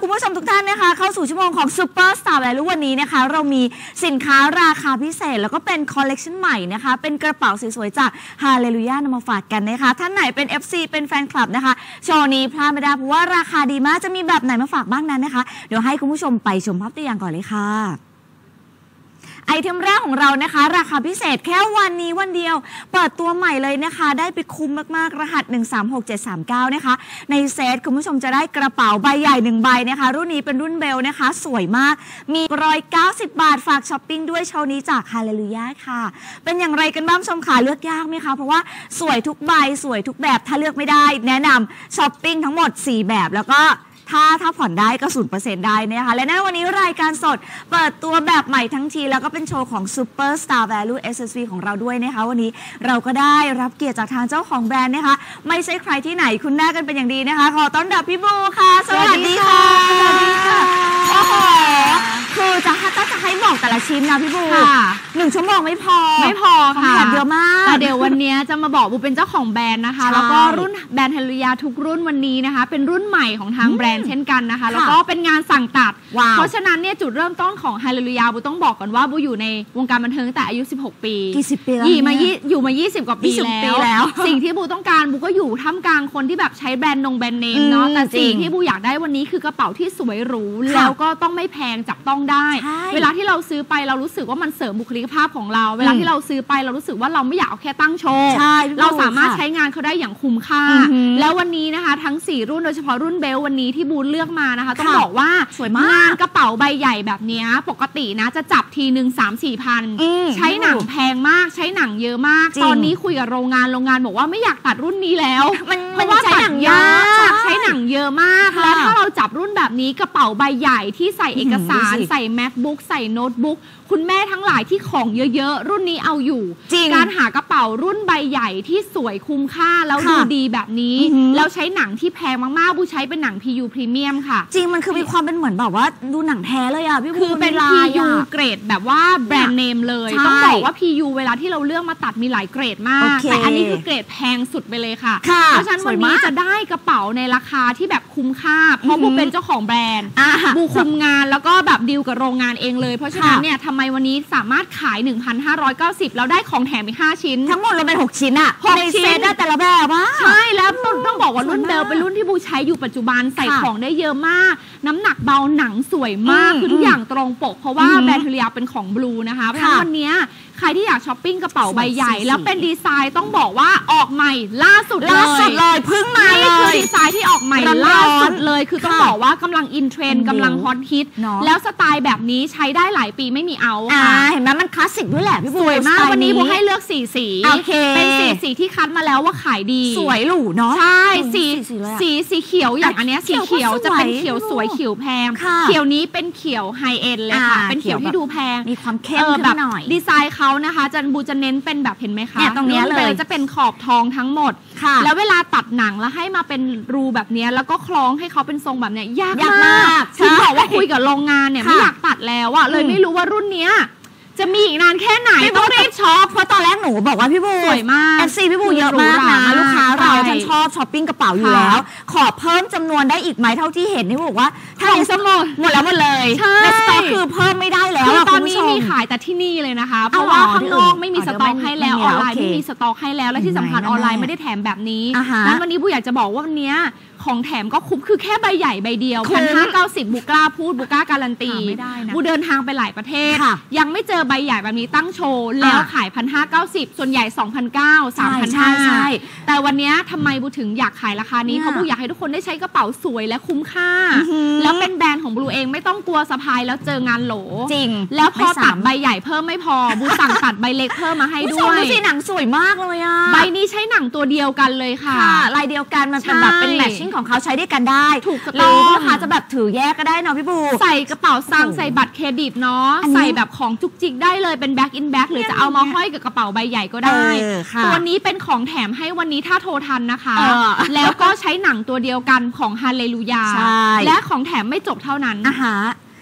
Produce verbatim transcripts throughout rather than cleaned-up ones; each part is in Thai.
คุณผู้ชมทุกท่านนะคะเข้าสู่ชั่วโมงของซูเปอร์สตาร์แวลูวันนี้นะคะเรามีสินค้าราคาพิเศษแล้วก็เป็นคอลเลกชันใหม่นะคะเป็นกระเป๋าสวยๆจากฮาเลลูยานำมาฝากกันนะคะท่านไหนเป็น เอฟ ซี เป็นแฟนคลับนะคะโชว์นี้พลาดไม่ได้เพราะว่าราคาดีมากจะมีแบบไหนมาฝากบ้างนั้นนะคะเดี๋ยวให้คุณผู้ชมไปชมภาพตัวอย่างก่อนเลยค่ะไอเทมแรกของเรานะคะราคาพิเศษแค่วันนี้วันเดียวเปิดตัวใหม่เลยนะคะได้ไปคุ้มมากๆรหัสหนึ่งสามหกเจ็ดสามเก้านะคะในเซตคุณผู้ชมจะได้กระเป๋าใบใหญ่หนึ่งใบนะคะรุ่นนี้เป็นรุ่นเบลนะคะสวยมากมีหนึ่งร้อยเก้าสิบบาทฝากช้อปปิ้งด้วยโชว์นี้จากฮาเลลูยาค่ะเป็นอย่างไรกันบ้างชมขาเลือกยากไหมคะเพราะว่าสวยทุกใบสวยทุกแบบถ้าเลือกไม่ได้แนะนำช้อปปิ้งทั้งหมดสี่แบบแล้วก็ถ้าถ้าผ่อนได้ก็ ศูนย์เปอร์เซ็นต์ ได้นะคะและในวันนี้รายการสดเปิดตัวแบบใหม่ทั้งทีแล้วก็เป็นโชว์ของ Super Star Value เอส เอส วี ของเราด้วยนะคะวันนี้เราก็ได้รับเกียรติจากทางเจ้าของแบรนด์นะคะไม่ใช่ใครที่ไหนคุณหน้ากันเป็นอย่างดีนะคะขอต้อนรับพี่บูค่ะสวัสดีค่ะสวัสดีค่ะโอ้โหคือจะถ้าจะให้บอกแต่ละชิ้นนะพี่บูหนึ่งชั่วโมงไม่พอไม่พอค่ะแถมเยอะมากแต่เดี๋ยววันนี้จะมาบอกบูเป็นเจ้าของแบรนด์นะคะแล้วก็รุ่นแบรนด์ฮาเลลูยาทุกรุ่นวันนี้นะคะเป็นรุ่นใหม่ของทางแบรนด์เช่นกันนะคะแล้วก็เป็นงานสั่งตัดเพราะฉะนั้นเนี่ยจุดเริ่มต้นของฮาเลลูยาบูต้องบอกก่อนว่าบูอยู่ในวงการบันเทิงตั้งแต่อายุสิบหกปีกี่สิบปีแล้วอยู่มาอยู่มายี่สิบกว่าปีแล้วสิ่งที่บูต้องการบูก็อยู่ท่ามกลางคนที่แบบใช้แบรนด์นงแบรนด์เนมเนาะแต่สิ่งที่บูอยากได้วันนี้คือกระเป๋าที่สวยหรูแล้วก็ต้องไม่แพงจับต้องได้เวลาที่เราซื้อไปเรารู้สึกว่ามันเสริมบุคลิกภาพของเราเวลาที่เราซื้อไปเรารู้สึกว่าเราไม่อยากเอาแค่ตั้งโชว์เราสามารถใช้งานเขาได้อย่างคุ้มค่าแล้ววันนี้นะคะทั้งสี่รุ่นโดยเฉพาะรุ่นเบลวันนี้ที่บูเลือกมานะคะต้องบอกว่าสวยมากงานกระเป๋าใบใหญ่แบบนี้ปกตินะจะจับทีหนึ่งสามสี่พันใช้หนังแพงมากใช้หนังเยอะมากตอนนี้คุยกับโรงงานโรงงานบอกว่าไม่อยากตัดรุ่นนี้แล้วเพราะว่าใช้หนังเยอะใช้หนังเยอะมากและถ้าเราจับรุ่นแบบนี้กระเป๋าใบใหญ่ที่ใส่เอกสารใส่ MacBook ใส่โน้ตบุ๊กคุณแม่ทั้งหลายที่ของเยอะๆรุ่นนี้เอาอยู่การหากระเป๋ารุ่นใบใหญ่ที่สวยคุ้มค่าแล้วดูดีแบบนี้แล้วใช้หนังที่แพงมากๆบูใช้เป็นหนัง พี ยู Premium ค่ะจริงมันคือมีความเป็นเหมือนแบบว่าดูหนังแท้เลยอ่ะพี่บูคือเป็น พี ยู เกรดแบบว่าแบรนด์เนมเลยต้องบอกว่า พี ยู เวลาที่เราเลือกมาตัดมีหลายเกรดมากแต่อันนี้คือเกรดแพงสุดไปเลยค่ะเพราะฉะนั้นวันนี้จะได้กระเป๋าในราคาที่แบบคุ้มค่าเพราะบูเป็นเจ้าของแบรนด์บูคุมงานแล้วก็แบบดีลกับโรงงานเองเลยเพราะฉะนั้นเนี่ยทำไมวันนี้สามารถขาย หนึ่งพันห้าร้อยเก้าสิบ แล้วได้ของแถมอีกห้าชิ้นทั้งหมดเราเป็นหกชิ้นอะในเซตได้แต่ละแบบว่าใช่แล้วต้องบอกว่ารุ่นเบลเป็นรุ่นที่บูใช้อยู่ปัจจุบันใส่ของได้เยอะมากน้ำหนักเบาหนังสวยมากคือทุกอย่างตรงปกเพราะว่าแบรนด์ฮาเลลูยาเป็นของบลูนะคะเพราะฉะนั้นวันนี้ใครที่อยากช้อปปิ้งกระเป๋าใบใหญ่แล้วเป็นดีไซน์ต้องบอกว่าออกใหม่ล่าสุดเลยล่าสุดเลยเพิ่งมาเลยนี่คือดีไซน์ที่ออกใหม่ล่าสุดเลยคือต้องบอกว่ากำลังอินเทรนด์กำลังฮอตฮิตแล้วสไตล์แบบนี้ใช้ได้หลายปีไม่มีเอาค่ะเห็นไหมมันคลาสสิกด้วยแหละพี่บูสวยมากวันนี้บูให้เลือกสีสีเป็นสีสีที่คัดมาแล้วว่าขายดีสวยหรูเนาะใช่สีสีสีเขียวอย่างอันนี้สีเขียวจะเป็นเขียวสวยเขียวแพงเขียวนี้เป็นเขียวไฮเอ็นเลยค่ะเป็นเขียวที่ดูแพงมีความเข้มขึ้นหน่อยดีไซน์เขานะคะจันบูจะเน้นเป็นแบบเห็นไหมคะตรงนี้เลยจะเป็นขอบทองทั้งหมดแล้วเวลาตัดหนังแล้วให้มาเป็นรูแบบนี้แล้วก็คล้องให้เขาเป็นทรงแบบนี้ยากมากที่บอกว่าคุยกับโรงงานเนี่ยไม่อยากตัดแล้วอะเลยไม่รู้ว่ารุ่นเนี้ยจะมีอีกนานแค่ไหนต้องรีบช็อปเพราะตอนแรกหนูบอกว่าพี่บูสวยมากเอฟ ซี พี่บูเยอะมากนะลูกค้าเราฉันชอบช้อปปิ้งกระเป๋าอยู่แล้วขอเพิ่มจำนวนได้อีกไหมเท่าที่เห็นนี่บอกว่าถ้าในสมดหมดแล้วหมดเลยในสต็อกคือเพิ่มไม่ได้แล้วตอนนี้มีขายแต่ที่นี่เลยนะคะเพราะว่าข้างนอกไม่มีสต็อกให้แล้วออนไลน์ไม่มีสต็อกให้แล้วและที่สำคัญออนไลน์ไม่ได้แถมแบบนี้งั้นวันนี้บูอยากจะบอกว่าวันนี้ของแถมก็คุ้มคือแค่ใบใหญ่ใบเดียวพันห้าเก้าสิบบูกล้าพูดบูกล้าการันตีบูเดินทางไปหลายประเทศยังไม่เจอใบใหญ่แบบนี้ตั้งโชว์แล้วขายพันห้าเก้าสิบส่วนใหญ่สองพันเก้าสามพันห้าแต่วันนี้ทำไมบูถึงอยากขายราคานี้เพราะบูอยากให้ทุกคนได้ใช้กระเป๋าสวยและคุ้มค่าแล้วเป็นแบรนด์ของบูเองไม่ต้องกลัวสะพายแล้วเจองานโหลจริงแล้วพอตัดใบใหญ่เพิ่มไม่พอบูสั่งตัดใบเล็กเพิ่มมาให้ด้วยดูสิหนังสวยมากเลยอ่ะใบนี้ใช้หนังตัวเดียวกันเลยค่ะลายเดียวกันมันเป็นแบบเป็นแมทชิ่งของเขาใช้ได้กันได้ถูกต้องนะคะจะแบบถือแยกก็ได้เนาะพี่บูใส่กระเป๋าซังใส่บัตรเครดิตเนาะใส่แบบของจุกจิกได้เลยเป็นแบ็คอินแบ็คหรือจะเอามาห้อยกับกระเป๋าใบใหญ่ก็ได้ตัวนี้เป็นของแถมให้วันนี้ถ้าโทรทันนะคะแล้วก็ใช้หนังตัวเดียวกันของฮาเลลูยาและของแถมไม่จบเท่านั้นนะคะ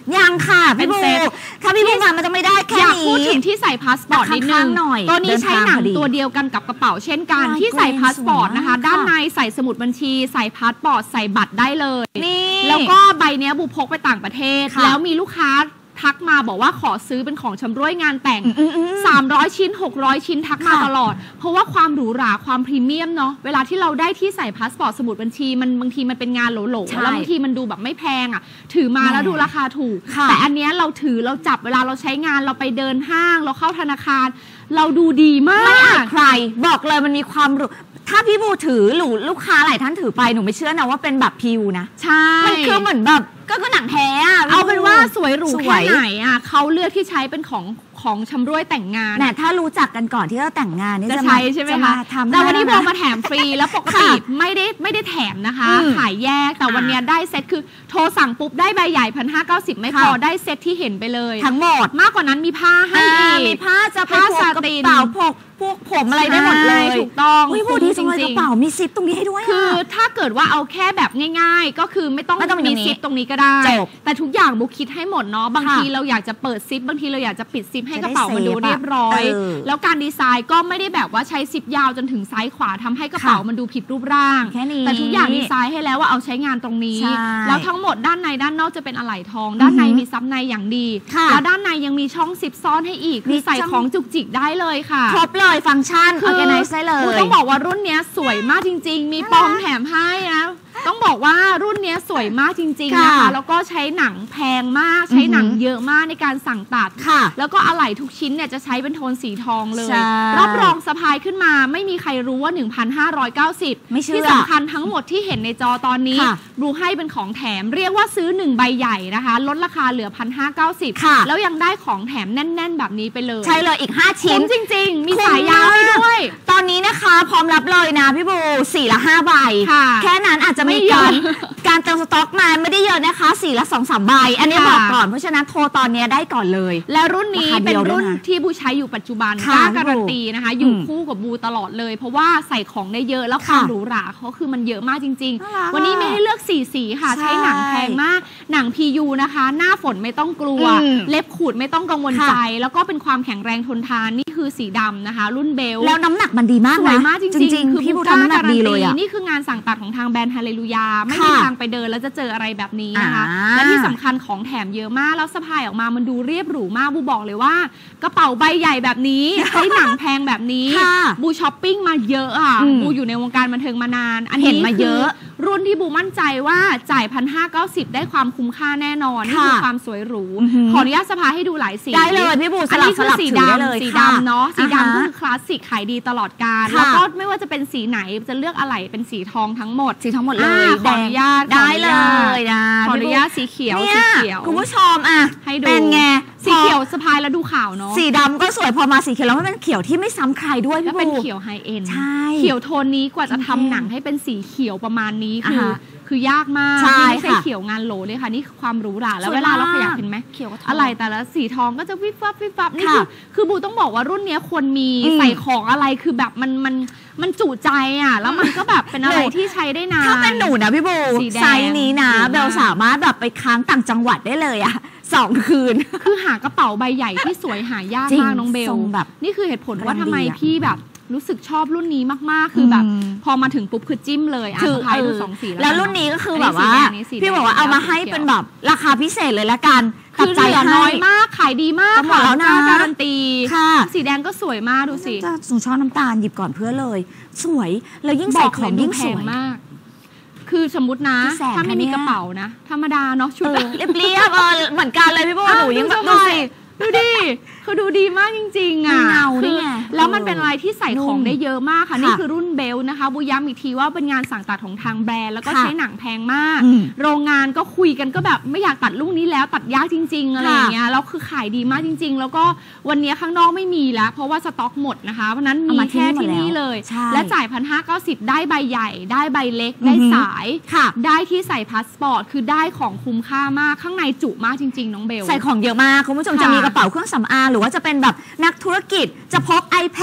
ยังค่ะพี่บูถ้าพี่บูมามันจะไม่ได้แค่นี้อยากพูดถึงที่ใส่พาสปอร์ตนิดนึงตัวนี้ใช้หนังตัวเดียวกันกับกระเป๋าเช่นกันที่ใส่พาสปอร์ตนะคะด้านในใส่สมุดบัญชีใส่พาสปอร์ตใส่บัตรได้เลยแล้วก็ใบนี้บูพกไปต่างประเทศแล้วมีลูกค้าทักมาบอกว่าขอซื้อเป็นของชำร่วยงานแต่งสามร้อยชิ้นหกร้อยชิ้นทักมาตลอดเพราะว่าความหรูหราความพรีเมียมเนาะเวลาที่เราได้ที่ใส่พาสปอร์ตสมุดบัญชีมันบางทีมันเป็นงานโหลๆแล้วบางทีมันดูแบบไม่แพงอ่ะถือมาแล้วดูราคาถูกแต่อันนี้เราถือเราจับเวลาเราใช้งานเราไปเดินห้างเราเข้าธนาคารเราดูดีมากไม่อายใครบอกเลยมันมีความหรูถ้าพี่บูถือหรือลูกค้าหลายท่านถือไปหนูไม่เชื่อนะว่าเป็นแบบพิวนะใช่มันคือเหมือนแบบก็ก็หนังแท้อะเอาเป็นว่าสวยหรูแค่ไหนอะเขาเลือกที่ใช้เป็นของของชำร่วยแต่งงานแต่ถ้ารู้จักกันก่อนที่จะแต่งงานนี่จะใช้ใช่ไหมคะแต่วันนี้พอมาแถมฟรีแล้วปกติไม่ได้ไม่ได้แถมนะคะขายแยกแต่วันนี้ได้เซ็ตคือโทรสั่งปุ๊บได้ใบใหญ่พันห้าเก้าสิบไม่พอได้เซ็ตที่เห็นไปเลยทั้งหมดมากกว่านั้นมีผ้าให้อีกมีผ้าจะผ้าสาตินกระเป๋าพกพวกผมอะไรได้หมดเลยถูกต้องอุ้ยพูดดีจริงๆกระเป๋ามีซิปตรงนี้ให้ด้วยคือถ้าเกิดว่าเอาแค่แบบง่ายๆก็คือไม่ต้องมีซิปตรงนี้ก็ได้แต่ทุกอย่างบุ๊กคิดให้หมดเนาะบางทีเราอยากจะเปิดซิปบางทีเราอยากจะปิดซิปให้กระเป๋ามันดูเรียบร้อยแล้วการดีไซน์ก็ไม่ได้แบบว่าใช้ซิปยาวจนถึงซ้ายขวาทำให้กระเป๋ามันดูผิดรูปร่างแต่ทุกอย่างดีไซน์ให้แล้วว่าเอาใช้งานตรงนี้แล้วทั้งหมดด้านในด้านนอกจะเป็นอะไหล่ทองด้านในมีซับในอย่างดีแล้วด้านในยังมีช่องซิปซ้อนให้อีกคือใส่ของจุกจิกได้เลยค่ะครบเลยฟังก์ชันคือต้องบอกว่ารุ่นนี้สวยมากจริงๆมีปองแถมให้นะต้องบอกว่ารุ่นนี้สวยมากจริงๆนะคะแล้วก็ใช้หนังแพงมากใช้หนังเยอะมากในการสั่งตัดแล้วก็อะไหล่ทุกชิ้นเนี่ยจะใช้เป็นโทนสีทองเลยรับรองสะพายขึ้นมาไม่มีใครรู้ว่า หนึ่งพันห้าร้อยเก้าสิบ ที่สำคัญทั้งหมดที่เห็นในจอตอนนี้บูให้เป็นของแถมเรียกว่าซื้อหนึ่งใบใหญ่นะคะลดราคาเหลือ หนึ่งพันห้าร้อยเก้าสิบ แล้วยังได้ของแถมแน่นๆแบบนี้ไปเลยใช่เลยอีกห้าชิ้นจริงๆมีสายยาวให้ด้วยตอนนี้นะคะพร้อมรับเลยนะพี่บูสี่ละห้าใบแค่นั้นอาจจะไม่เยอะการเติมสต็อกมาไม่ได้เยอะนะคะสี่ละสองสามใบอันนี้บอกก่อนเพราะฉะนั้นโทรตอนนี้ได้ก่อนเลยและรุ่นนี้เป็นรุ่นที่บูใช้อยู่ปัจจุบันกล้าการันตีนะคะอยู่คู่กับบูตลอดเลยเพราะว่าใส่ของได้เยอะแล้วความหรูหราเขาคือมันเยอะมากจริงๆวันนี้ไม่ให้เลือกสีสีค่ะใช้หนังแพงมากหนัง พี ยู นะคะหน้าฝนไม่ต้องกลัวเล็บขูดไม่ต้องกังวลใจแล้วก็เป็นความแข็งแรงทนทานนี่คือสีดำนะคะรุ่นเบลแล้วน้ำหนักมันดีมากสวยมากจริงๆคือพี่บูทำน้ำหนักดีเลยอ่ะนี่คืองานสั่งตัดของทางแบรนด์ฮาเลลูยาไม่มีทางไปเดินแล้วจะเจออะไรแบบนี้นะคะและที่สำคัญของแถมเยอะมากแล้วสะพายออกมามันดูเรียบหรูมากบูบอกเลยว่ากระเป๋าใบใหญ่แบบนี้ใช้หนังแพงแบบนี้บูช้อปปิ้งมาเยอะอ่ะบูอยู่ในวงการบันเทิงมานานอันนี้มาเยอะรุ่นที่บูมั่นใจว่าจ่ายพันห้าเก้าสิบได้ความคุ้มค่าแน่นอนนี่คือความสวยหรูขออนุญาตสะพายให้ดูหลายสีได้เลยพี่บูอันนี้คือสีดำสีดำเนาะสีดำก็คือคลาสสิกขายดีตลอดกาลแล้วก็ไม่ว่าจะเป็นสีไหนจะเลือกอะไหล่เป็นสีทองทั้งหมดสีทั้งหมดเลยขออนุญาตได้เลยนะขออนุญาตสีเขียวสีเขียวคุณผู้ชมอ่ะให้ดูเป็นไงสีเขียวสะพายแล้วดูขาวเนาะสีดำก็สวยพอมาสีเขียวแล้วมันเป็นเขียวที่ไม่ซ้ำใครด้วยพี่บูเป็นเขียวไฮเอ็นใช่เขียวโทนนี้กว่าจะทำหนังให้เป็นสีเขียวประมาณนี้คือคือยากมากไม่ใช่เขียวงานโหลเลยค่ะนี่คือความหรูหราแล้วเวลาเราขยับเห็นไหมอะไรแต่ละสีทองก็จะวิบวับวิบวับนี่คือคือบูต้องบอกว่ารุ่นนี้ควรมีใส่ของอะไรคือแบบมันมันมันจุใจอ่ะแล้วมันก็แบบเป็นอะไรที่ใช้ได้นานถ้าเป็นหนูนะพี่บูไซส์นี้นะเบลสามารถแบบไปค้างต่างจังหวัดได้เลยอ่ะสองคืนคือหากระเป๋าใบใหญ่ที่สวยหายากมากน้องเบลนี่คือเหตุผลว่าทำไมพี่แบบรู้สึกชอบรุ่นนี้มากๆคือแบบพอมาถึงปุ๊บคือจิ้มเลยอ่ะสะพายดูสองสีแล้วรุ่นนี้ก็คือแบบว่าพี่บอกว่าเอามาให้เป็นแบบราคาพิเศษเลยละกันคือเหลือน้อยมากขายดีมากค่ะแล้วนะการันตีสีแดงก็สวยมากดูสิหนูชอบน้ำตาลหยิบก่อนเพื่อเลยสวยแล้วยิ่งใส่ของยิ่งสวยมากคือสมมตินะถ้าไม่มีกระเป๋านะธรรมดาเนาะชุดเรียบๆเหมือนกันเลยพี่โบหนูยังแบบดูสิดูดิคือดูดีมากจริงๆอ่ะคือแล้วมันเป็นอะไรที่ใส่ของได้เยอะมากค่ะนี่คือรุ่นเบลนะคะบูย้ำอีกทีว่าเป็นงานสั่งตัดของทางแบรนด์แล้วก็ใช้หนังแพงมากโรงงานก็คุยกันก็แบบไม่อยากตัดรุ่นนี้แล้วตัดยากจริงๆอะไรอย่างเงี้ยแล้วคือขายดีมากจริงๆแล้วก็วันนี้ข้างนอกไม่มีแล้วเพราะว่าสต็อกหมดนะคะเพราะนั้นมีแค่ที่นี่เลยและจ่ายพันห้าเก้าสิบได้ใบใหญ่ได้ใบเล็กได้สายได้ที่ใส่พาสปอร์ตคือได้ของคุ้มค่ามากข้างในจุมากจริงๆน้องเบลใส่ของเยอะมากคุณผู้ชมจะมีกระเป๋าเครื่องสำอางหรือว่าจะเป็นแบบนักธุรกิจจะพก iPad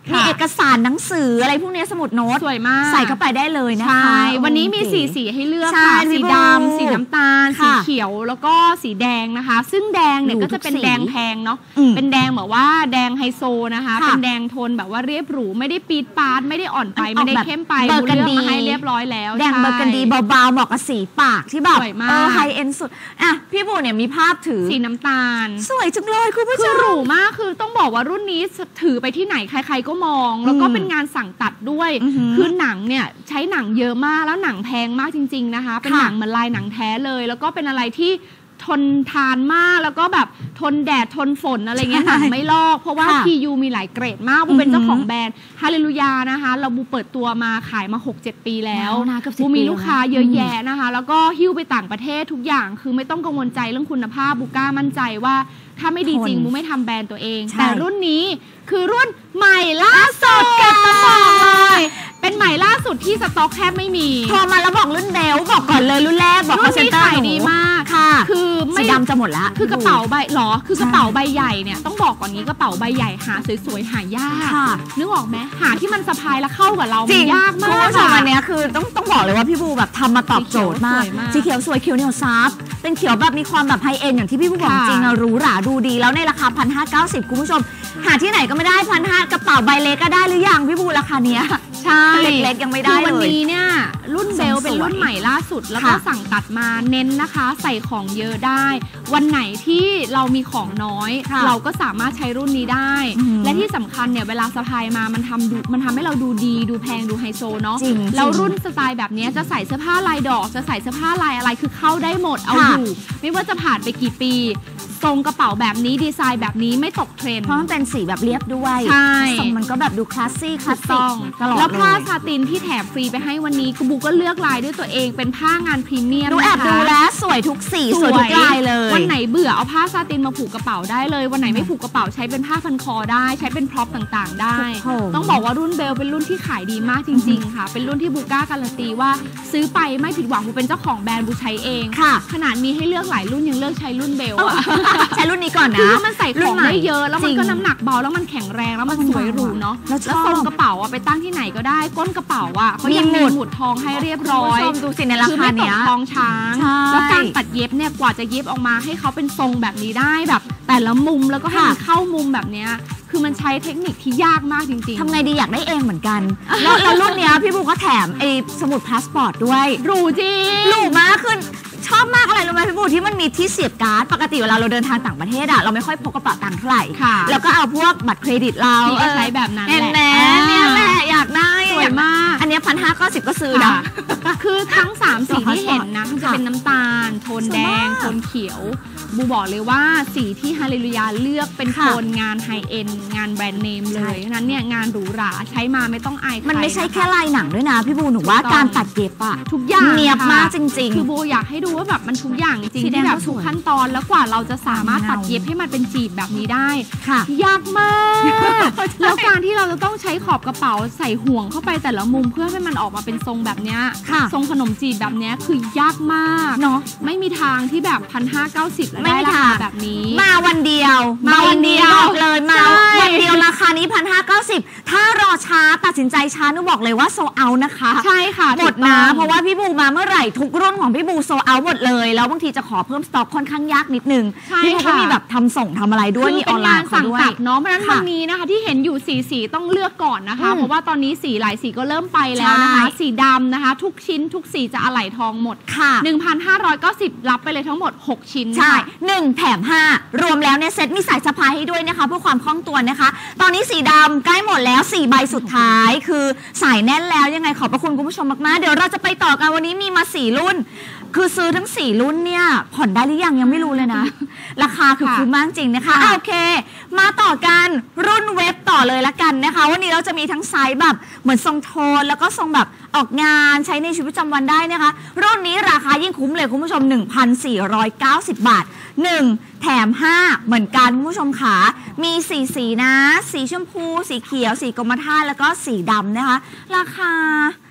มีเอกสารหนังสืออะไรพวกนี้สมุดโน้ตสวยมากใส่เข้าไปได้เลยนะคะใช่วันนี้มีสีสีให้เลือกค่ะสีดำสีน้ำตาลสีเขียวแล้วก็สีแดงนะคะซึ่งแดงเนี่ยก็จะเป็นแดงแพงเนาะเป็นแดงแบบว่าแดงไฮโซนะคะเป็นแดงโทนแบบว่าเรียบหรูไม่ได้ปี๊ดป๊าดไม่ได้อ่อนไปไม่ได้เข้มไปบูเลือกมาให้เรียบร้อยแล้วแดงเบอร์กันดีเบาๆเหมาะกับสีปากที่แบบเออไฮเอ็นสุดอ่ะพี่บูเนี่ยมีภาพถือสีน้ำตาลสวยจังเลยคุณผู้ชมคือหรูมากคือต้องบอกว่ารุ่นนี้ถือไปที่ไหนใครๆก็มองแล้วก็เป็นงานสั่งตัดด้วยคือหนังเนี่ยใช้หนังเยอะมากแล้วหนังแพงมากจริงๆนะคะเป็นหนังเหมือนลายหนังแท้เลยแล้วก็เป็นอะไรที่ทนทานมากแล้วก็แบบทนแดดทนฝนอะไรเงี้ยหนังไม่ลอกเพราะว่า พี ยู มีหลายเกรดมากบูเป็นเจ้าของแบรนด์ฮาเลลูยานะคะเราบูเปิดตัวมาขายมา หกเจ็ด ปีแล้วบูมีลูกค้าเยอะแยะนะคะแล้วก็หิ้วไปต่างประเทศทุกอย่างคือไม่ต้องกังวลใจเรื่องคุณภาพบูกล้ามั่นใจว่าถ้าไม่ดีจริงบูไม่ทำแบรนด์ตัวเองแต่รุ่นนี้คือรุ่นใหม่ล่าสุดกันต้องบอกเลยเป็นใหม่ล่าสุดที่สต็อกแทบไม่มีโทรมาแล้วบอกรุ่นเบลบอกก่อนเลยรุ่นแรกบอกรุ่นนี้ขายดีมากค่ะคือสีดำจะหมดละคือกระเป๋าใบหรอคือกระเป๋าใบใหญ่เนี่ยต้องบอกก่อนนี้กระเป๋าใบใหญ่หาสวยๆหายากนึกออกไหมหาที่มันสะพายแล้วเข้ากับเรามันยากมากค่ะอันนี้คือต้องต้องบอกเลยว่าพี่บูแบบทำมาตอบโจทย์มากสีเขียวสวยเขียวเหนียวซับเป็นเขียวแบบมีความแบบไฮเอ็นอย่างที่พี่บูบอกจริงอะหรูหราดูดีแล้วในราคาพันห้าเก้าสิบคุณผู้ชมหาที่ไหนก็ไม่ได้พันห้ากระเป๋าใบเล็กก็ได้หรือยังพี่บูราคาเนี้ยใช่เล็กๆยังไม่ได้เลยวันนี้เนี่ยรุ่นเบลเป็นรุ่นใหม่ล่าสุดแล้วก็สั่งตัดมาเน้นนะคะใส่ของเยอะได้วันไหนที่เรามีของน้อยเราก็สามารถใช้รุ่นนี้ได้และที่สำคัญเนี่ยเวลาสะพายมามันทำดูมันทำให้เราดูดีดูแพงดูไฮโซเนาะแล้วรุ่นสไตล์แบบนี้จะใส่เสื้อผ้าลายดอกจะใส่เสื้อผ้าลายอะไรคือเข้าได้หมดเอาอยู่ไม่ว่าจะผ่านไปกี่ปีทรงกระเป๋าแบบนี้ดีไซน์แบบนี้ไม่ตกเทรนด์เพราะมันเป็นสีแบบเรียบด้วยใช่ทรงมันก็แบบดูคลาสซี่คลาสสิกตลอดเลยแล้วผ้าซาตินที่แถมฟรีไปให้วันนี้กูบูก็เลือกลายด้วยตัวเองเป็นผ้างานพรีเมียมดูแอบดูแล้วสวยทุกสีสวยทุกลายเลยวันไหนเบื่อเอาผ้าซาตินมาผูกกระเป๋าได้เลยวันไหนไม่ผูกกระเป๋าใช้เป็นผ้าพันคอได้ใช้เป็นพร็อพต่างๆได้ต้องบอกว่ารุ่นเบลเป็นรุ่นที่ขายดีมากจริงๆค่ะเป็นรุ่นที่บูก้าการันตีว่าซื้อไปไม่ผิดหวังบูเป็นเจ้าของแบรนด์บูใช้เองขนาดมีให้เลือกหลายรุ่นยังเลือกใช้รุ่นเบลอะใช้รุ่นนี้ก่อนนะคือมันใส่ของได้เยอะแล้วมันก็น้ำหนักเบาแล้วมันแข็งแรงแล้วมันสวยหรูเนาะแล้วทรงกระเป๋าอะไปตั้งที่ไหนก็ได้ก้นกระเป๋าอะเขายังมีหมุดทองให้เรียบร้อยดูสิในราคาเนี้ยทองช้างแล้วการตัดเย็บเนี่ยกว่าจะเย็บออกมาให้เขาเป็นทรงแบบนี้ได้แบบแต่ละมุมแล้วก็ให้มันเข้ามุมแบบเนี้ยคือมันใช้เทคนิคที่ยากมากจริงๆทำไงดีอยากได้เองเหมือนกันแล้วรุ่นเนี้ยพี่บูก็แถมไอ้สมุดพาสปอร์ตด้วยหรูจริงหรูมากขึ้นชอบมากอะไรรู้ไหมพี่บูที่มันมีที่เสียบการ์ดปกติเวลาเราเดินทางต่างประเทศอะเราไม่ค่อยพกกระเป๋าตังค์เท่าไหร่แล้วก็เอาพวกบัตรเครดิตเราใช้แบบนั้นแหละเนี่ยแหละอยากได้สวยมากอันนี้พันห้าก็สิบก็ซื้อนะคือทั้งสามสีที่เห็นนะจะเป็นน้ำตาลโทนแดงโทนเขียวบูบอกเลยว่าสีที่ฮาเลลูยาเลือกเป็นโทนงานไฮเอ็นงานแบรนด์เนมเลยฉะนั้นเนี่ยงานหรูหราใช้มาไม่ต้องอายใครมันไม่ใช่แค่ลายหนังด้วยนะพี่บูหนูว่าการตัดเย็บอะทุกอย่างเนียบมากจริงๆคือบูอยากให้ดูว่าแบบมันทุกอย่างจริงที่แบบทุกขั้นตอนแล้วกว่าเราจะสามารถตัดเย็บให้มันเป็นจีบแบบนี้ได้ยากมากแล้วการที่เราจะต้องใช้ขอบกระเป๋าใส่ห่วงเข้าไปแต่ละมุมเพื่อให้มันออกมาเป็นทรงแบบนี้ทรงขนมจีบแบบนี้คือยากมากเนาะไม่มีทางที่แบบพันห้าเก้าสิบได้ราคาแบบนี้มาวันเดียวมาวันเดียวบอกเลยมาวันเดียวราคานี้พันห้าเก้าสิบถ้ารอช้าตัดสินใจช้าหนูบอกเลยว่าโซเอานะคะใช่ค่ะหมดนะเพราะว่าพี่บูมาเมื่อไหร่ทุกรุ่นของพี่บูโซเอาหมดเลยแล้วบางทีจะขอเพิ่มสต็อกค่อนข้างยากนิดนึงพี่บูก็มีแบบทำส่งทำอะไรด้วยมีออนไลน์สั่งตัดเนาะเพราะฉะนั้นวันนี้นะคะที่เห็นอยู่สีสีต้องเลือกก่อนนะคะเพราะว่าตอนนี้สีหลายสีก็เริ่มไปแล้วนะคะสีดำนะคะทุกชิ้นทุกสีจะอะไหล่ทองหมดค่ะหนึ่งพันห้าร้อยเก้าสิบ รับไปเลยทั้งหมดหกชิ้นใช่หนึ่งแถมห้ารวมแล้วเนี่ยเซ็ตมีสายสะพายให้ด้วยนะคะเพื่อความคล่องตัวนะคะตอนนี้สีดำใกล้หมดแล้วสี่ใบสุดท้ายคือสายแน่นแล้วยังไงขอบพระคุณคุณผู้ชมมากๆเดี๋ยวเราจะไปต่อกันวันนี้มีมาสี่รุ่นคือซื้อทั้งสี่รุ่นเนี่ยผ่อนได้หรือยังยังไม่รู้เลยนะราคาคือคุ้มมากจริงนะคะโอเคมาต่อกันรุ่นเว็บต่อเลยละกันนะคะวันนี้เราจะมีทั้งไซส์แบบเหมือนทรงโทนแล้วก็ทรงแบบออกงานใช้ในชีวิตประจำวันได้นะคะรุ่นนี้ราคายิ่งคุ้มเลยคุณผู้ชม หนึ่งพันสี่ร้อยเก้าสิบ บาทหนึ่งแถมห้าเหมือนกันคุณผู้ชมขามีสีสีนะสีชมพูสีเขียวสีกรมท่าแล้วก็สีดำนะคะราคา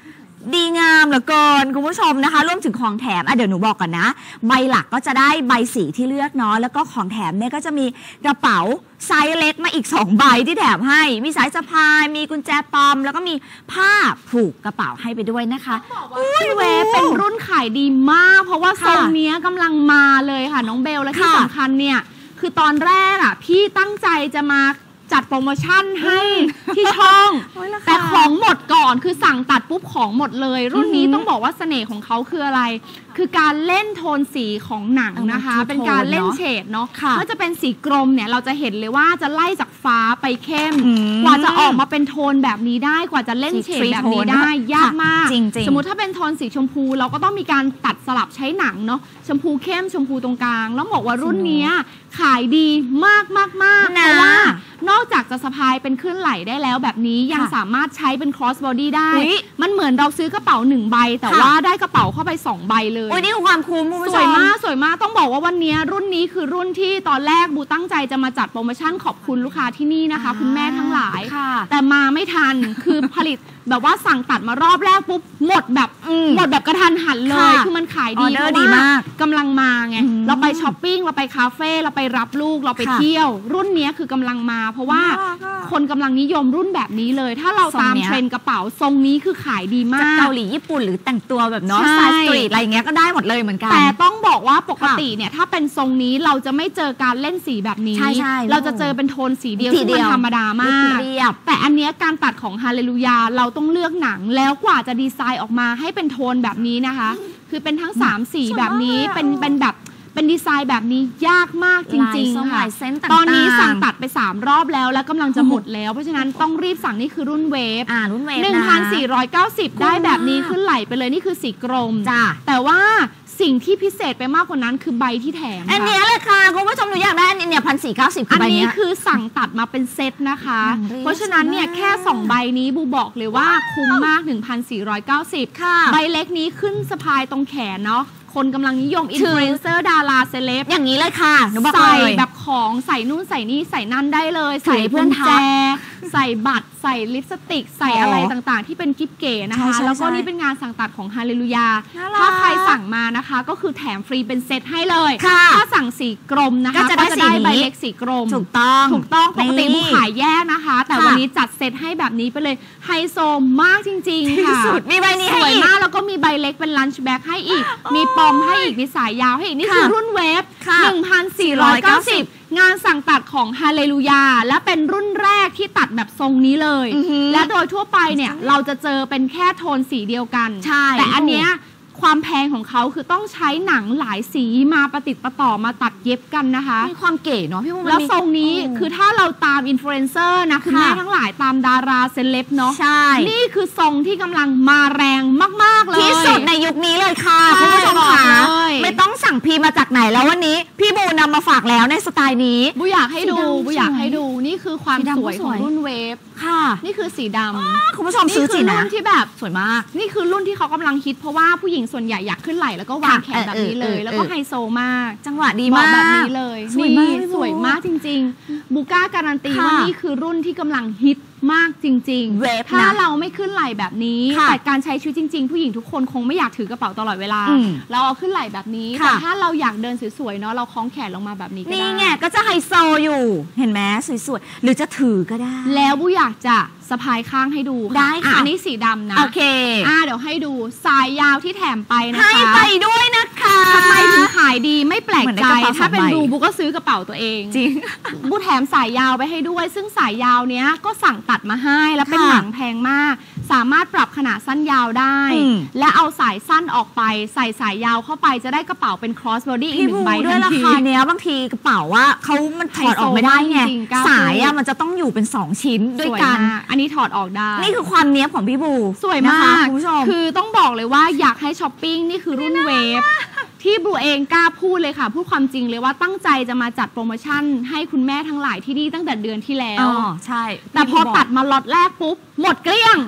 ดีงามเหลือเกินคุณผู้ชมนะคะรวมถึงของแถมอ่ะเดี๋ยวหนูบอกก่อนนะใบหลักก็จะได้ใบสีที่เลือกเนาะแล้วก็ของแถมเนี่ยก็จะมีกระเป๋าไซส์เล็กมาอีกสองใบที่แถมให้มีสายสะพายมีกุญแจปลอมแล้วก็มีผ้าผูกกระเป๋าให้ไปด้วยนะคะอุ้ยเวฟเป็นรุ่นขายดีมากเพราะว่าทรงนี้กำลังมาเลยค่ะน้องเบลและที่สำคัญเนี่ยคือตอนแรกอ่ะพี่ตั้งใจจะมาจัดโปรโมชั่นให้ที่ช่องแต่ของหมดก่อนคือสั่งตัดปุ๊บของหมดเลยรุ่นนี้ต้องบอกว่าเสน่ห์ของเขาคืออะไรคือการเล่นโทนสีของหนังนะคะเป็นการเล่นเฉดเนาะก็จะเป็นสีกรมเนี่ยเราจะเห็นเลยว่าจะไล่จากฟ้าไปเข้มกว่าจะออกมาเป็นโทนแบบนี้ได้กว่าจะเล่นเฉดแบบนี้ได้ยากมากสมมุติถ้าเป็นโทนสีชมพูเราก็ต้องมีการตัดสลับใช้หนังเนาะชมพูเข้มชมพูตรงกลางแล้วบอกว่ารุ่นนี้ขายดีมากมากมากเพราะว่านอกจากจะสะพายเป็นขึ้นไหล่ได้แล้วแบบนี้ยังสามารถใช้เป็น cross body ได้มันเหมือนเราซื้อกระเป๋าหนึ่งใบแต่ว่าได้กระเป๋าเข้าไปสองใบเลยโอ้ยนี่คือความคุ้มสวยมากสวยมากต้องบอกว่าวันนี้รุ่นนี้คือรุ่นที่ตอนแรกบูตั้งใจจะมาจัดโปรโมชั่นขอบคุณลูกค้าที่นี่นะคะคุณแม่ทั้งหลายแต่มาไม่ทันคือผลิตแบบว่าสั่งตัดมารอบแรกปุ๊บหมดแบบหมดแบบกระทันหันเลยคือมันขายดีเพราะว่ากำลังมาไงเราไปช้อปปิ้งเราไปคาเฟ่เราไปรับลูกเราไปเที่ยวรุ่นนี้คือกำลังมาเพราะว่าคนกำลังนิยมรุ่นแบบนี้เลยถ้าเราตามเทรนด์กระเป๋าทรงนี้คือขายดีมากจากเกาหลีญี่ปุ่นหรือแต่งตัวแบบเนาะสไตล์สตรีทอะไรอย่างเงี้ยก็ได้หมดเลยเหมือนกันแต่ต้องบอกว่าปกติเนี่ยถ้าเป็นทรงนี้เราจะไม่เจอการเล่นสีแบบนี้เราจะเจอเป็นโทนสีเดียวที่มันธรรมดามากแต่อันนี้การตัดของฮาเลลูยาเราต้องเลือกหนังแล้วกว่าจะดีไซน์ออกมาให้เป็นโทนแบบนี้นะคะคือเป็นทั้งสามสีแบบนี้เป็นเป็นแบบเป็นดีไซน์แบบนี้ยากมากจริงๆค่ะตอนนี้สั่งตัดไปสามรอบแล้วแล้วกำลังจะหมดแล้วเพราะฉะนั้นต้องรีบสั่งนี่คือรุ่นเวฟอ่ารุ่นเวฟหนึ่งพันสี่ร้อยเก้าสิบ ได้แบบนี้ขึ้นไหลไปเลยนี่คือสีกรมจ้ะแต่ว่าสิ่งที่พิเศษไปมากกว่านั้นคือใบที่แถมอันนี้เลยค่ะคุณผู้ชมหนูอยากได้อันนี้เนี่ยพันสี่เก้าสิบอันนี้คือสั่งตัดมาเป็นเซตนะคะเพราะฉะนั้นเนี่ยแค่สองใบนี้บูบอกเลยว่าคุ้มมาก หนึ่งพันสี่ร้อยเก้าสิบ ค่ะใบเล็กนี้ขึ้นสะพายตรงแขนเนาะคนกำลังนิยมอินฟลูเอนเซอร์ดาราเซเลบอย่างนี้เลยค่ะหนูบอกเลยใส่แบบของใส่นู่นใส่นี่ใส่นั่นได้เลยใส่เพื่อนแจใส่บัตรใส่ลิปสติกใส่อะไรต่างๆที่เป็นกิฟต์เก๋นะคะแล้วก็นี่เป็นงานสั่งตัดของฮาเลลูยาถ้าใครสั่งมานะคะก็คือแถมฟรีเป็นเซตให้เลยถ้าสั่งสีกรมนะคะก็จะได้ใบเล็กสีกรมถูกต้องถูกต้องปกติบูขายแยกนะคะแต่วันนี้จัดเซตให้แบบนี้ไปเลยไฮโซมากจริงๆค่ะมีใบนี้สวยมากแล้วก็มีใบเล็กเป็นลันช์แบ็คให้อีกมีปอมให้อีกมีสายยาวให้อีกนี่คือรุ่นเวฟ หนึ่งพันสี่ร้อยเก้าสิบ งานสั่งตัดของฮาเลลูยาและเป็นรุ่นแรกที่ตัดแบบทรงนี้เลยและโดยทั่วไปเนี่ยเราจะเจอเป็นแค่โทนสีเดียวกันแต่อันเนี้ยความแพงของเขาคือต้องใช้หนังหลายสีมาประติดประต่อมาตัดเย็บกันนะคะมีความเก๋เนาะพี่แล้วทรงนี้คือถ้าเราตามอินฟลูเอนเซอร์นะคุณแม่ทั้งหลายตามดาราเซเลบเนาะใช่นี่คือทรงที่กำลังมาแรงมากๆเลยที่สุดในยุคนี้เลยค่ะคุณผู้ชมค่ะไม่ต้องสั่งพีมาจากไหนแล้ววันนี้พี่บูนำมาฝากแล้วในสไตล์นี้บูอยากให้ดูบูอยากให้ดูนี่คือความสวยของรุ่นเวฟค่ะนี่คือสีดำคุณผู้ชมซื้อสีนะรุ่นที่แบบสวยมากนี่คือรุ่นที่เขากำลังฮิตเพราะว่าผู้หญิงส่วนใหญ่อยากขึ้นไหล่แล้วก็วางแขนแบบนี้เลยแล้วก็ไฮโซมากจังหวะดีมากแบบนี้เลยนี่สวยมากจริงๆบูก้าการันตีว่านี่คือรุ่นที่กำลังฮิตมากจริงๆถ้าเราไม่ขึ้นไหล่แบบนี้แต่การใช้ชีวิตจริงๆผู้หญิงทุกคนคงไม่อยากถือกระเป๋าตลอดเวลาเราเอาขึ้นไหล่แบบนี้แต่ถ้าเราอยากเดินสวยๆเนาะเราคล้องแขนลงมาแบบนี้ก็ได้นี่ไงก็จะไฮโซอยู่เห็นไหมสวยๆหรือจะถือก็ได้แล้วบูอยากจะสะพายข้างให้ดูได้ค่ะอันนี้สีดำนะโอเคอ่าเดี๋ยวให้ดูสายยาวที่แถมไปนะคะให้ไปด้วยนะคะทำไมถึงขายดีไม่แปลกใจถ้าเป็นบูบูก็ซื้อกระเป๋าตัวเองจริงบูแถมสายยาวไปให้ด้วยซึ่งสายยาวเนี้ยก็สั่งตัดมาให้แล้วเป็นหนังแพงมากสามารถปรับขนาดสั้นยาวได้และเอาสายสั้นออกไปใส่สายยาวเข้าไปจะได้กระเป๋าเป็น cross body อีกหนึ่งใบด้วยราคาเนี้ยบางทีกระเป๋าว่าเขามันถอดออกไม่ได้ไงสายอะมันจะต้องอยู่เป็นสองชิ้นด้วยกันอันนี้ถอดออกได้นี่คือความเนี้ยของพี่บูสวยมากคุณผู้ชมคือต้องบอกเลยว่าอยากให้ช้อปปิ้งนี่คือรุ่นเวฟที่บูเองกล้าพูดเลยค่ะพูดความจริงเลยว่าตั้งใจจะมาจัดโปรโมชั่นให้คุณแม่ทั้งหลายที่นี่ตั้งแต่เดือนที่แล้วอ๋อใช่แต่พอตัดมาล็อตแรกปุ๊บหมดเกลี้ยง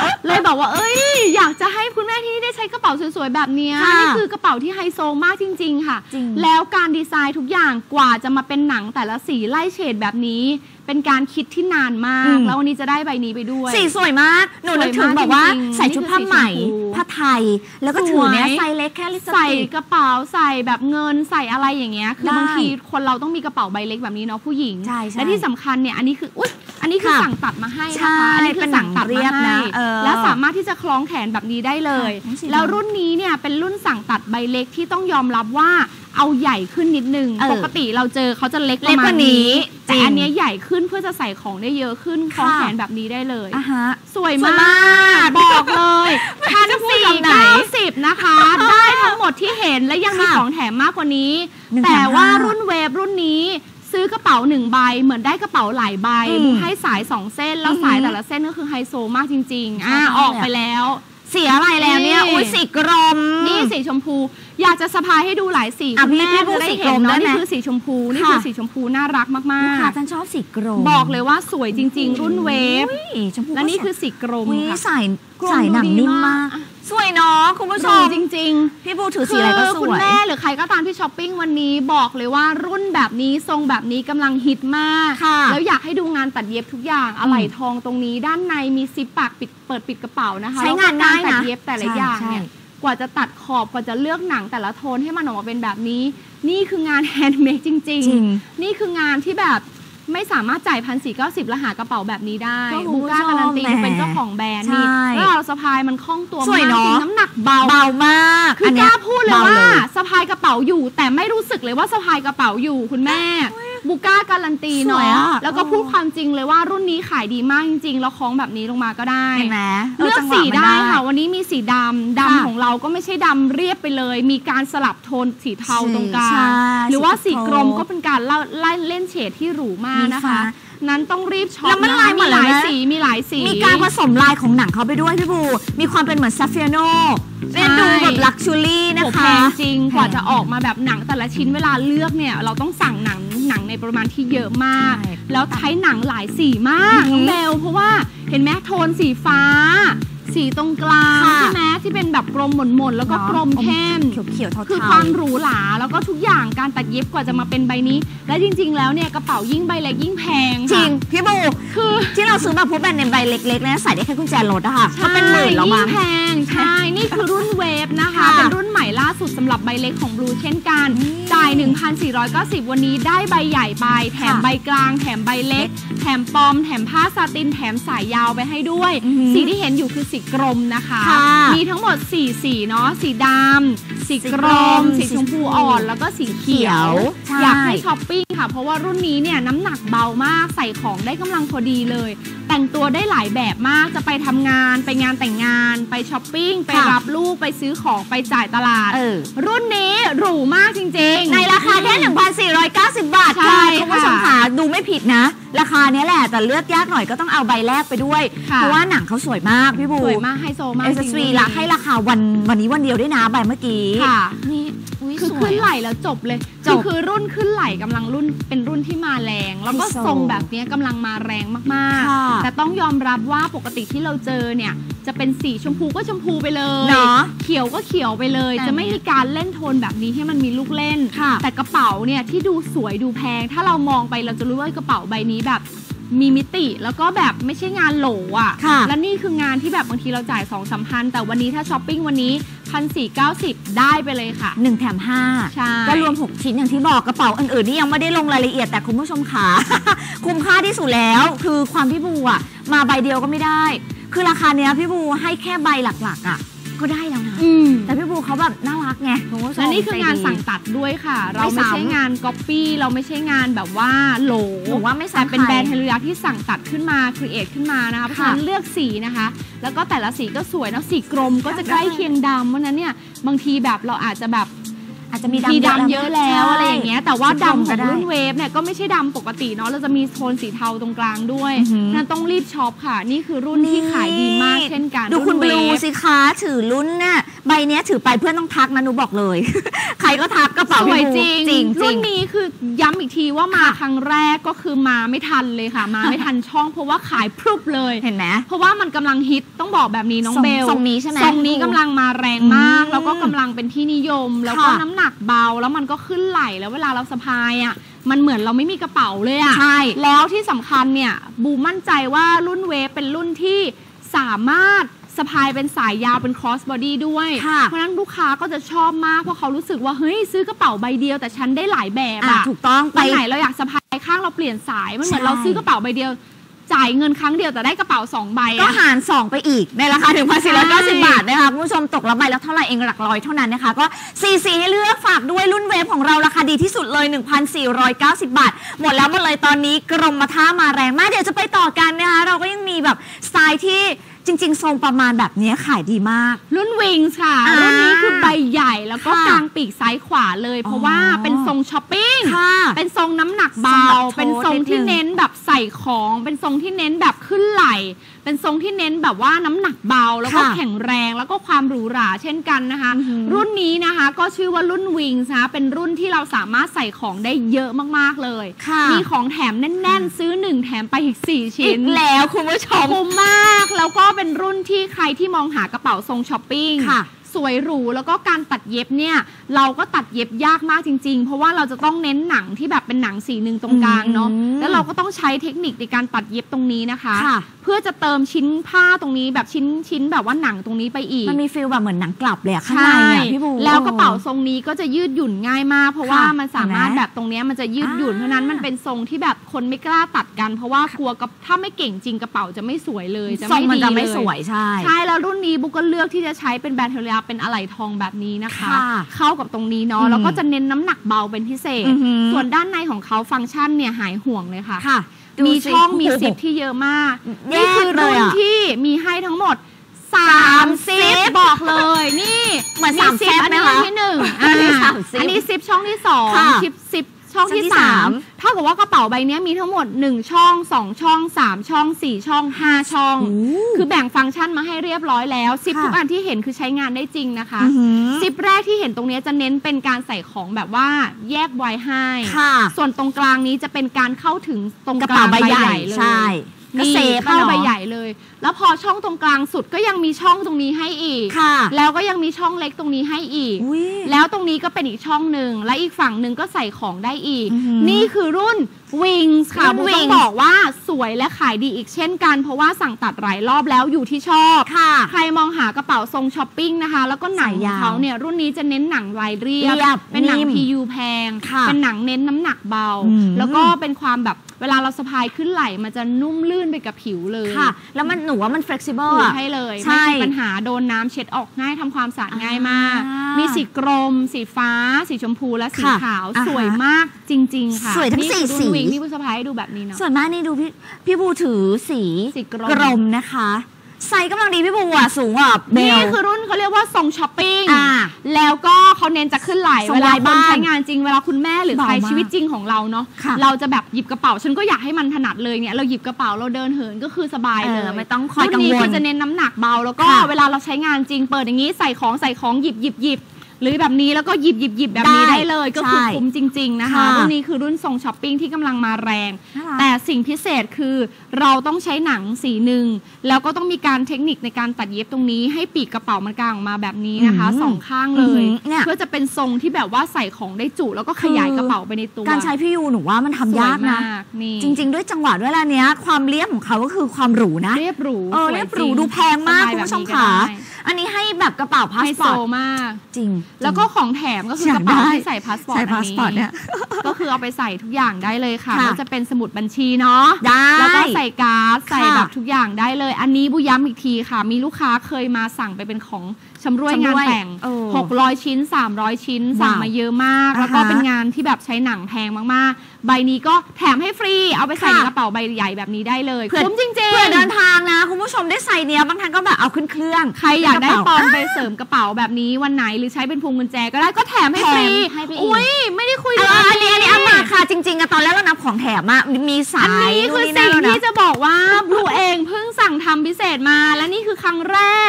เลยบอกว่าเอ้ยอยากจะให้คุณแม่ที่ได้ใช้กระเป๋าสวยๆแบบนี้นี่คือกระเป๋าที่ไฮโซมากจริงๆค่ะแล้วการดีไซน์ทุกอย่างกว่าจะมาเป็นหนังแต่ละสีไล่เฉดแบบนี้เป็นการคิดที่นานมากแล้ววันนี้จะได้ใบนี้ไปด้วยสีสวยมากหนูนึกถึงแบบว่าใส่ชุดผ้าไหมผ้าไทยแล้วก็ถือเนี้ยไซส์เล็กแค่ลิปสติกใส่กระเป๋าใส่แบบเงินใส่อะไรอย่างเงี้ยคือบางทีคนเราต้องมีกระเป๋าใบเล็กแบบนี้เนาะผู้หญิงและที่สำคัญเนี่ยอันนี้คืออุ๊ยอันนี้คือสั่งตัดมาให้นะคะอันนี้คือสั่งตัดมาให้แล้วสามารถที่จะคล้องแขนแบบนี้ได้เลยแล้วรุ่นนี้เนี่ยเป็นรุ่นสั่งตัดใบเล็กที่ต้องยอมรับว่าเอาใหญ่ขึ้นนิดนึงปกติเราเจอเขาจะเล็กประมาณนี้แต่อันนี้ใหญ่ขึ้นเพื่อจะใส่ของได้เยอะขึ้นคล้องแขนแบบนี้ได้เลยสวยมากบอกเลยพันสี่เก้าสิบนะคะได้ทั้งหมดที่เห็นและยังมีของแถมมากกว่านี้แต่ว่ารุ่นเวฟรุ่นนี้ซื้อกระเป๋าหนึ่งใบเหมือนได้กระเป๋าหลายใบให้สายสองเส้นแล้วสายแต่ละเส้นก็คือไฮโซมากจริงๆอ่ะออกไปแล้วสีอะไรแล้วเนี่ยอุ้ยสีกรมนี่สีชมพูอยากจะสะพายให้ดูหลายสีคุณแม่จะได้เห็นเนาะนี่คือสีชมพูนี่คือสีชมพูน่ารักมากๆค่ะฉันชอบสีกรมบอกเลยว่าสวยจริงๆรุ่นเวฟและนี่คือสีกรมค่ะใส่ใส่หนังนิ่มมากสวยเนาะคุณผู้ชมจริงๆพี่บูถือสีอะไรก็สวยคุณแม่หรือใครก็ตามที่ช้อปปิ้งวันนี้บอกเลยว่ารุ่นแบบนี้ทรงแบบนี้กำลังฮิตมากแล้วอยากให้ดูงานตัดเย็บทุกอย่างอะไหล่ทองตรงนี้ด้านในมีซิปปากปิดเปิดปิดกระเป๋านะคะใช้งานง่ายนะตัดเย็บแต่ละอย่างเนี่ยกว่าจะตัดขอบกว่าจะเลือกหนังแต่ละโทนให้มันออกมาเป็นแบบนี้นี่คืองานแฮนด์เมดจริงๆนี่คืองานที่แบบไม่สามารถจ่ายพันสี่เก้าสิบแล้วหากระเป๋าแบบนี้ได้บูก้าการันตีเป็นเจ้าของแบรนด์นี่แล้วเราสะพายมันคล่องตัวมากจริงน้ำหนักเบาเบามากคือกล้าพูดเลยว่าสะพายกระเป๋าอยู่แต่ไม่รู้สึกเลยว่าสะพายกระเป๋าอยู่คุณแม่บูก้าการันตีเนาะแล้วก็พูดความจริงเลยว่ารุ่นนี้ขายดีมากจริงๆแล้วคล้องแบบนี้ลงมาก็ได้เลือกสีได้ค่ะวันนี้มีสีดำดำของเราก็ไม่ใช่ดำเรียบไปเลยมีการสลับโทนสีเทาตรงกลางหรือว่าสีกรมก็เป็นการไล่เล่นเฉดที่หรูมากนะคะนั้นต้องรีบช็อปนะมีหลายสีมีหลายสีมีการผสมลายของหนังเขาไปด้วยพี่บูมีความเป็นเหมือนซาฟิโนเป็นดูแบบลักชัวรี่นะคะแพงจริงกว่าจะออกมาแบบหนังแต่ละชิ้นเวลาเลือกเนี่ยเราต้องสั่งหนังหนังในปริมาณที่เยอะมากแล้วใช้หนังหลายสีมากน้องเบลเพราะว่าเห็นไหมโทนสีฟ้าสีตรงกลางใช่ไหมที่เป็นแบบกลมหม่นๆแล้วก็กลมเข้มเขียวๆเทาๆคือความหรูหราแล้วก็ทุกอย่างการตัดเย็บกว่าจะมาเป็นใบนี้และจริงๆแล้วเนี่ยกระเป๋ายิ่งใบเล็กยิ่งแพงจริงพี่บูคือที่เราซื้อแบบพวกแบรนด์เนมใบเล็กๆนะใส่ได้แค่กุญแจรถอะค่ะก็เป็นหมื่นแล้วมั้งแพงใช่นี่คือรุ่นเวฟนะคะเป็นรุ่นใหม่ล่าสุดสำหรับใบเล็กของบลูเช่นกันจ่าย หนึ่งพันสี่ร้อยเก้าสิบ วันนี้ได้ใบใหญ่ไปแถมใบกลางแถมใบเล็กแถมปอมแถมผ้าซาตินแถมสายยาวไปให้ด้วยสีที่เห็นอยู่คือสีกรมนะคะมีทั้งหมดสี่สีเนาะสีดำสีกรมสีชมพูอ่อนแล้วก็สีเขียวอยากให้ช้อปปิ้งค่ะเพราะว่ารุ่นนี้เนี่ยน้ำหนักเบามากใส่ของได้กำลังพอดีเลยแต่งตัวได้หลายแบบมากจะไปทำงานไปงานแต่งงานไปช้อปปิ้งไปรับลูกไปซื้อของไปจ่ายตลาดรุ่นนี้หรูมากจริงๆในราคาแค่ หนึ่งพันสี่ร้อยเก้าสิบ บาทค่ะคุณผู้ชมค่ะดูไม่ผิดนะราคานี้แหละแต่เลือกยากหน่อยก็ต้องเอาใบแรกไปด้วยเพราะว่าหนังเขาสวยมากพี่บูสวยมากไฮโซมากเอสซีละให้ราคาวันวันนี้วันเดียวด้วยนะใบเมื่อกี้ค่ะนี่คือขึ้นไหลแล้วจบเลยคือคือรุ่นขึ้นไหลกำลังรุ่นเป็นรุ่นที่มาแรงแล้วก็ทรงแบบนี้กำลังมาแรงมากๆแต่ต้องยอมรับว่าปกติที่เราเจอเนี่ยจะเป็นสีชมพูก็ชมพูไปเลยเขียวก็เขียวไปเลยจะไม่มีการเล่นโทนแบบนี้ให้มันมีลูกเล่นแต่กระเป๋าเนี่ยที่ดูสวยดูแพงถ้าเรามองไปเราจะรู้ว่ากระเป๋าใบนี้แบบมีมิติแล้วก็แบบไม่ใช่งานโหลอ่ะและนี่คืองานที่แบบบางทีเราจ่ายสองสามพันแต่วันนี้ถ้าช้อปปิ้งวันนี้พันสี่เก้าสิบได้ไปเลยค่ะหนึ่งแถมห้าก็รวมหกชิ้นอย่างที่บอกกระเป๋าอื่นๆนี่ยังไม่ได้ลงรายละเอียดแต่คุณผู้ชมขา คุ้มค่าที่สุดแล้วคือความพี่บูอ่ะมาใบเดียวก็ไม่ได้คือราคาเนี้ยพี่บูให้แค่ใบหลักๆอ่ะก็ได้แล้วนะแต่พี่บูเขาแบบน่ารักไงและนี่คืองานสั่งตัดด้วยค่ะเราไม่ใช่งานก๊อปปี้เราไม่ใช่งานแบบว่าโหลหรือว่าไม่แต่เป็นแบรนด์เฮลูยาที่สั่งตัดขึ้นมาครีเอทขึ้นมานะคะเพราะฉะนั้นเลือกสีนะคะแล้วก็แต่ละสีก็สวยนะสีกรมก็จะใกล้เคียงดำเพราะนั้นเนี่ยบางทีแบบเราอาจจะแบบอาจจะมีดำเยอะแล้วอะไรอย่างเงี้ยแต่ว่าดำของรุ่นเวฟเนี่ยก็ไม่ใช่ดำปกติเนาะเราจะมีโทนสีเทาตรงกลางด้วยนั่นต้องรีบช็อปค่ะนี่คือรุ่นที่ขายดีมากเช่นกันดูคุณบลูสิคะถือรุ่นเนี่ยใบเนี้ยถือไปเพื่อนต้องทักนะหนูบอกเลย ใครก็ทักกระเป๋าสวยจริงจริงรุ่นนี้คือย้ำอีกทีว่ามาครั้งแรกก็คือมาไม่ทันเลยค่ะ มาไม่ทันช่องเพราะว่าขายพรุบเลยเห็นไหมเพราะว่ามันกำลังฮิตต้องบอกแบบนี้น้องเบลทรงนี้ใช่ไหมทรงนี้กำลังมาแรงมากแล้วก็กำลังเป็นที่นิยมแล้วก็น้ำหนักเบาแล้วมันก็ขึ้นไหล่แล้วเวลาเราสะพายอ่ะมันเหมือนเราไม่มีกระเป๋าเลยอ่ะใช่แล้วที่สำคัญเนี่ยบูมั่นใจว่ารุ่นเวฟเป็นรุ่นที่สามารถสะพายเป็นสายยาวเป็น cross body ด้วยเพราะฉะนั้นลูกค้าก็จะชอบมากเพราะเขารู้สึกว่าเฮ้ยซื้อกระเป๋าใบเดียวแต่ฉันได้หลายแบบอะถูกต้องไปไหนเราอยากสะพายข้างเราเปลี่ยนสายมันเหมือนเราซื้อกระเป๋าใบเดียวจ่ายเงินครั้งเดียวแต่ได้กระเป๋าสองใบก็หารสองไปอีกในราคา หนึ่งพันสี่ร้อยเก้าสิบ บาทนะคะคุณผู้ชมตกละใบแล้วเท่าไหร่เองหลักร้อยเท่านั้นนะคะก็สี่สีให้เลือกฝากด้วยรุ่นเวฟของเราราคาดีที่สุดเลย หนึ่งพันสี่ร้อยเก้าสิบ บาทหมดแล้วหมดเลยตอนนี้กรมท่ามาแรงมากเดี๋ยวจะไปต่อกันนะคะเราก็ยังมีแบบสไตล์ที่จริงๆทรงประมาณแบบนี้ขายดีมากรุ่นวิงส์ค่ะรุ่นนี้คือใบใหญ่แล้วก็กลางปีกซ้ายขวาเลยเพราะว่าเป็นทรงช้อปปิ้งเป็นทรงน้ำหนักเบาเป็นทรงที่เน้นแบบใส่ของเป็นทรงที่เน้นแบบขึ้นไหล่เป็นทรงที่เน้นแบบว่าน้ำหนักเบาแล้วก็แข็งแรงแล้วก็ความหรูหราเช่นกันนะคะรุ่นนี้นะคะก็ชื่อว่ารุ่นวิงส์นะเป็นรุ่นที่เราสามารถใส่ของได้เยอะมากๆเลยมีของแถมแน่นๆซื้อหนึ่งแถมไปอีกสี่ชิ้นแล้วคุณผู้ชมคุ้มมากแล้วก็เป็นรุ่นที่ใครที่มองหากระเป๋าทรงช้อปปิ้งสวยหรูแล้วก็การตัดเย็บเนี่ยเราก็ตัดเย็บยากมากจริงๆเพราะว่าเราจะต้องเน้นหนังที่แบบเป็นหนังสีหนึ่งตรงกลางเนาะแล้วเราก็ต้องใช้เทคนิคในการตัดเย็บตรงนี้นะคะเพื่อจะเติมชิ้นผ้าตรงนี้แบบชิ้นชิ้นแบบว่าหนังตรงนี้ไปอีกมันมีฟีลแบบเหมือนหนังกลับเลยข้างในเนี่ยพี่บูแล้วกระเป๋าทรงนี้ก็จะยืดหยุ่นง่ายมากเพราะว่ามันสามารถแบบตรงนี้มันจะยืดหยุ่นเพราะนั้นมันเป็นทรงที่แบบคนไม่กล้าตัดกันเพราะว่ากลัวถ้าไม่เก่งจริงกระเป๋าจะไม่สวยเลยจะไม่ดีเลยไม่สวยใช่ใช่แล้วรุ่นนี้บุ๊กก็เลือกที่จะใช้เป็นแบรนด์เทเลียเป็นอะไหล่ทองแบบนี้นะคะเข้ากับตรงนี้เนาะแล้วก็จะเน้นน้ำหนักเบาเป็นพิเศษส่วนด้านในของเขาฟังก์ชันเนี่ยหายห่วงเลยค่ะมีช่องมีซิปที่เยอะมากนี่คือรุ่นที่มีให้ทั้งหมดสามซิปบอกเลยนี่เหมือนสามซิปอันนี้ที่หนึ่งอันนี้ซิปช่องที่สองซิปซิปช่องที่สามเท่ากับว่ากระเป๋าใบนี้มีทั้งหมดหนึ่งช่องสองช่องสามช่องสี่ช่องห้าช่องคือแบ่งฟังก์ชันมาให้เรียบร้อยแล้วซิปทุกอันที่เห็นคือใช้งานได้จริงนะคะซิปแรกที่เห็นตรงนี้จะเน้นเป็นการใส่ของแบบว่าแยกไว้ให้ส่วนตรงกลางนี้จะเป็นการเข้าถึงตรงกลางใบใหญ่เลยนี่เข้าใบใหญ่เลยแล้วพอช่องตรงกลางสุดก็ยังมีช่องตรงนี้ให้อีกแล้วก็ยังมีช่องเล็กตรงนี้ให้อีกแล้วตรงนี้ก็เป็นอีกช่องหนึ่งและอีกฝั่งหนึ่งก็ใส่ของได้อีกนี่คือรุ่นวิงส์ค่ะบุ๊กต้องบอกว่าสวยและขายดีอีกเช่นกันเพราะว่าสั่งตัดหลายรอบแล้วอยู่ที่ชอบใครมองหากระเป๋าทรงช้อปปิ้งนะคะแล้วก็หนังของเขาเนี่ยรุ่นนี้จะเน้นหนังลายเรียบเป็นหนัง พี ยู แพงเป็นหนังเน้นน้ำหนักเบาแล้วก็เป็นความแบบเวลาเราสะพายขึ้นไหล่มันจะนุ่มลื่นไปกับผิวเลยค่ะแล้วมันหนูว่ามัน flexible อ่ะให้เลยไม่มีปัญหาโดนน้ำเช็ดออกง่ายทำความสะอาดง่ายมากมีสีกรมสีฟ้าสีชมพูและสีขาวสวยมากจริงๆค่ะสวยทั้งสี่สีนี่ผู้สะพายให้ดูแบบนี้เนาะส่วนมากนี่ดูพี่พี่บูถือสีกรมนะคะไซส์กำลังดีพี่บัวสูงอ่ะนี่คือรุ่นเขาเรียกว่าทรงช้อปปิ้งแล้วก็เขาเน้นจะขึ้นไหล่เวลาคนใช้งานจริงเวลาคุณแม่หรือใครชีวิตจริงของเราเนาะเราจะแบบหยิบกระเป๋าฉันก็อยากให้มันถนัดเลยเนี่ยเราหยิบกระเป๋าเราเดินเหินก็คือสบายเลยไม่ต้องคอยกังวลรุ่นนี้ก็จะเน้นน้ำหนักเบาแล้วก็เวลาเราใช้งานจริงเปิดอย่างนี้ใส่ของใส่ของหยิบหยิบหยิบหรือแบบนี้แล้วก็หยิบหยิบหยิบแบบนี้ได้เลยก็คือคุ้มจริงๆนะคะรุ่นนี้คือรุ่นทรงช้อปปิ้งที่กำลังมาแรงแต่สิ่งพิเศษคือเราต้องใช้หนังสีหนึ่งแล้วก็ต้องมีการเทคนิคในการตัดเย็บตรงนี้ให้ปีกกระเป๋ามันกางออกมาแบบนี้นะคะสองข้างเลยเพื่อจะเป็นทรงที่แบบว่าใส่ของได้จุแล้วก็ขยายกระเป๋าไปในตัวการใช้พี่ยูหนูว่ามันทำยากนะจริงๆด้วยจังหวะด้วยแล้วเนี้ยความเรียบของเขาก็คือความหรูนะเรียบหรูเออเรียบหรูดูแพงมากคุณผู้ชมค่ะอันนี้ให้แบบกระเป๋าพาสปอร์ตมากจริงแล้วก็ของแถมก็คือกระเป๋าที่ใส่พาสปอร์ตอันนี้ก็คือเอาไปใส่ทุกอย่างได้เลยค่ะก็จะเป็นสมุดบัญชีเนาะแล้วก็ใส่การ์ดใส่แบบทุกอย่างได้เลยอันนี้บุย้ำอีกทีค่ะมีลูกค้าเคยมาสั่งไปเป็นของชำร่วยงานแต่งหกร้อยชิ้นสามร้อยชิ้นสั่งมาเยอะมากแล้วก็เป็นงานที่แบบใช้หนังแพงมากๆใบนี้ก็แถมให้ฟรีเอาไปใส่ในกระเป๋าใบใหญ่แบบนี้ได้เลยคุ้มจริงๆเพื่อเดินทางนะคุณผู้ชมได้ใส่เนี้ยบางท่านก็แบบเอาขึ้นเครื่องใครอยากได้ปอมไปเสริมกระเป๋าแบบนี้วันไหนหรือใช้เป็นพวงกุญแจก็ได้ก็แถมให้ฟรีอุ้ยไม่ได้คุยเลยอันนี้อันนี้อันมาค่ะจริงๆอะตอนแรกเรานับของแถมอะมีสายอันนี้คือสิ่งที่จะบอกว่าบลูเองเพิ่งสั่งทำพิเศษมาและนี่คือครั้งแรก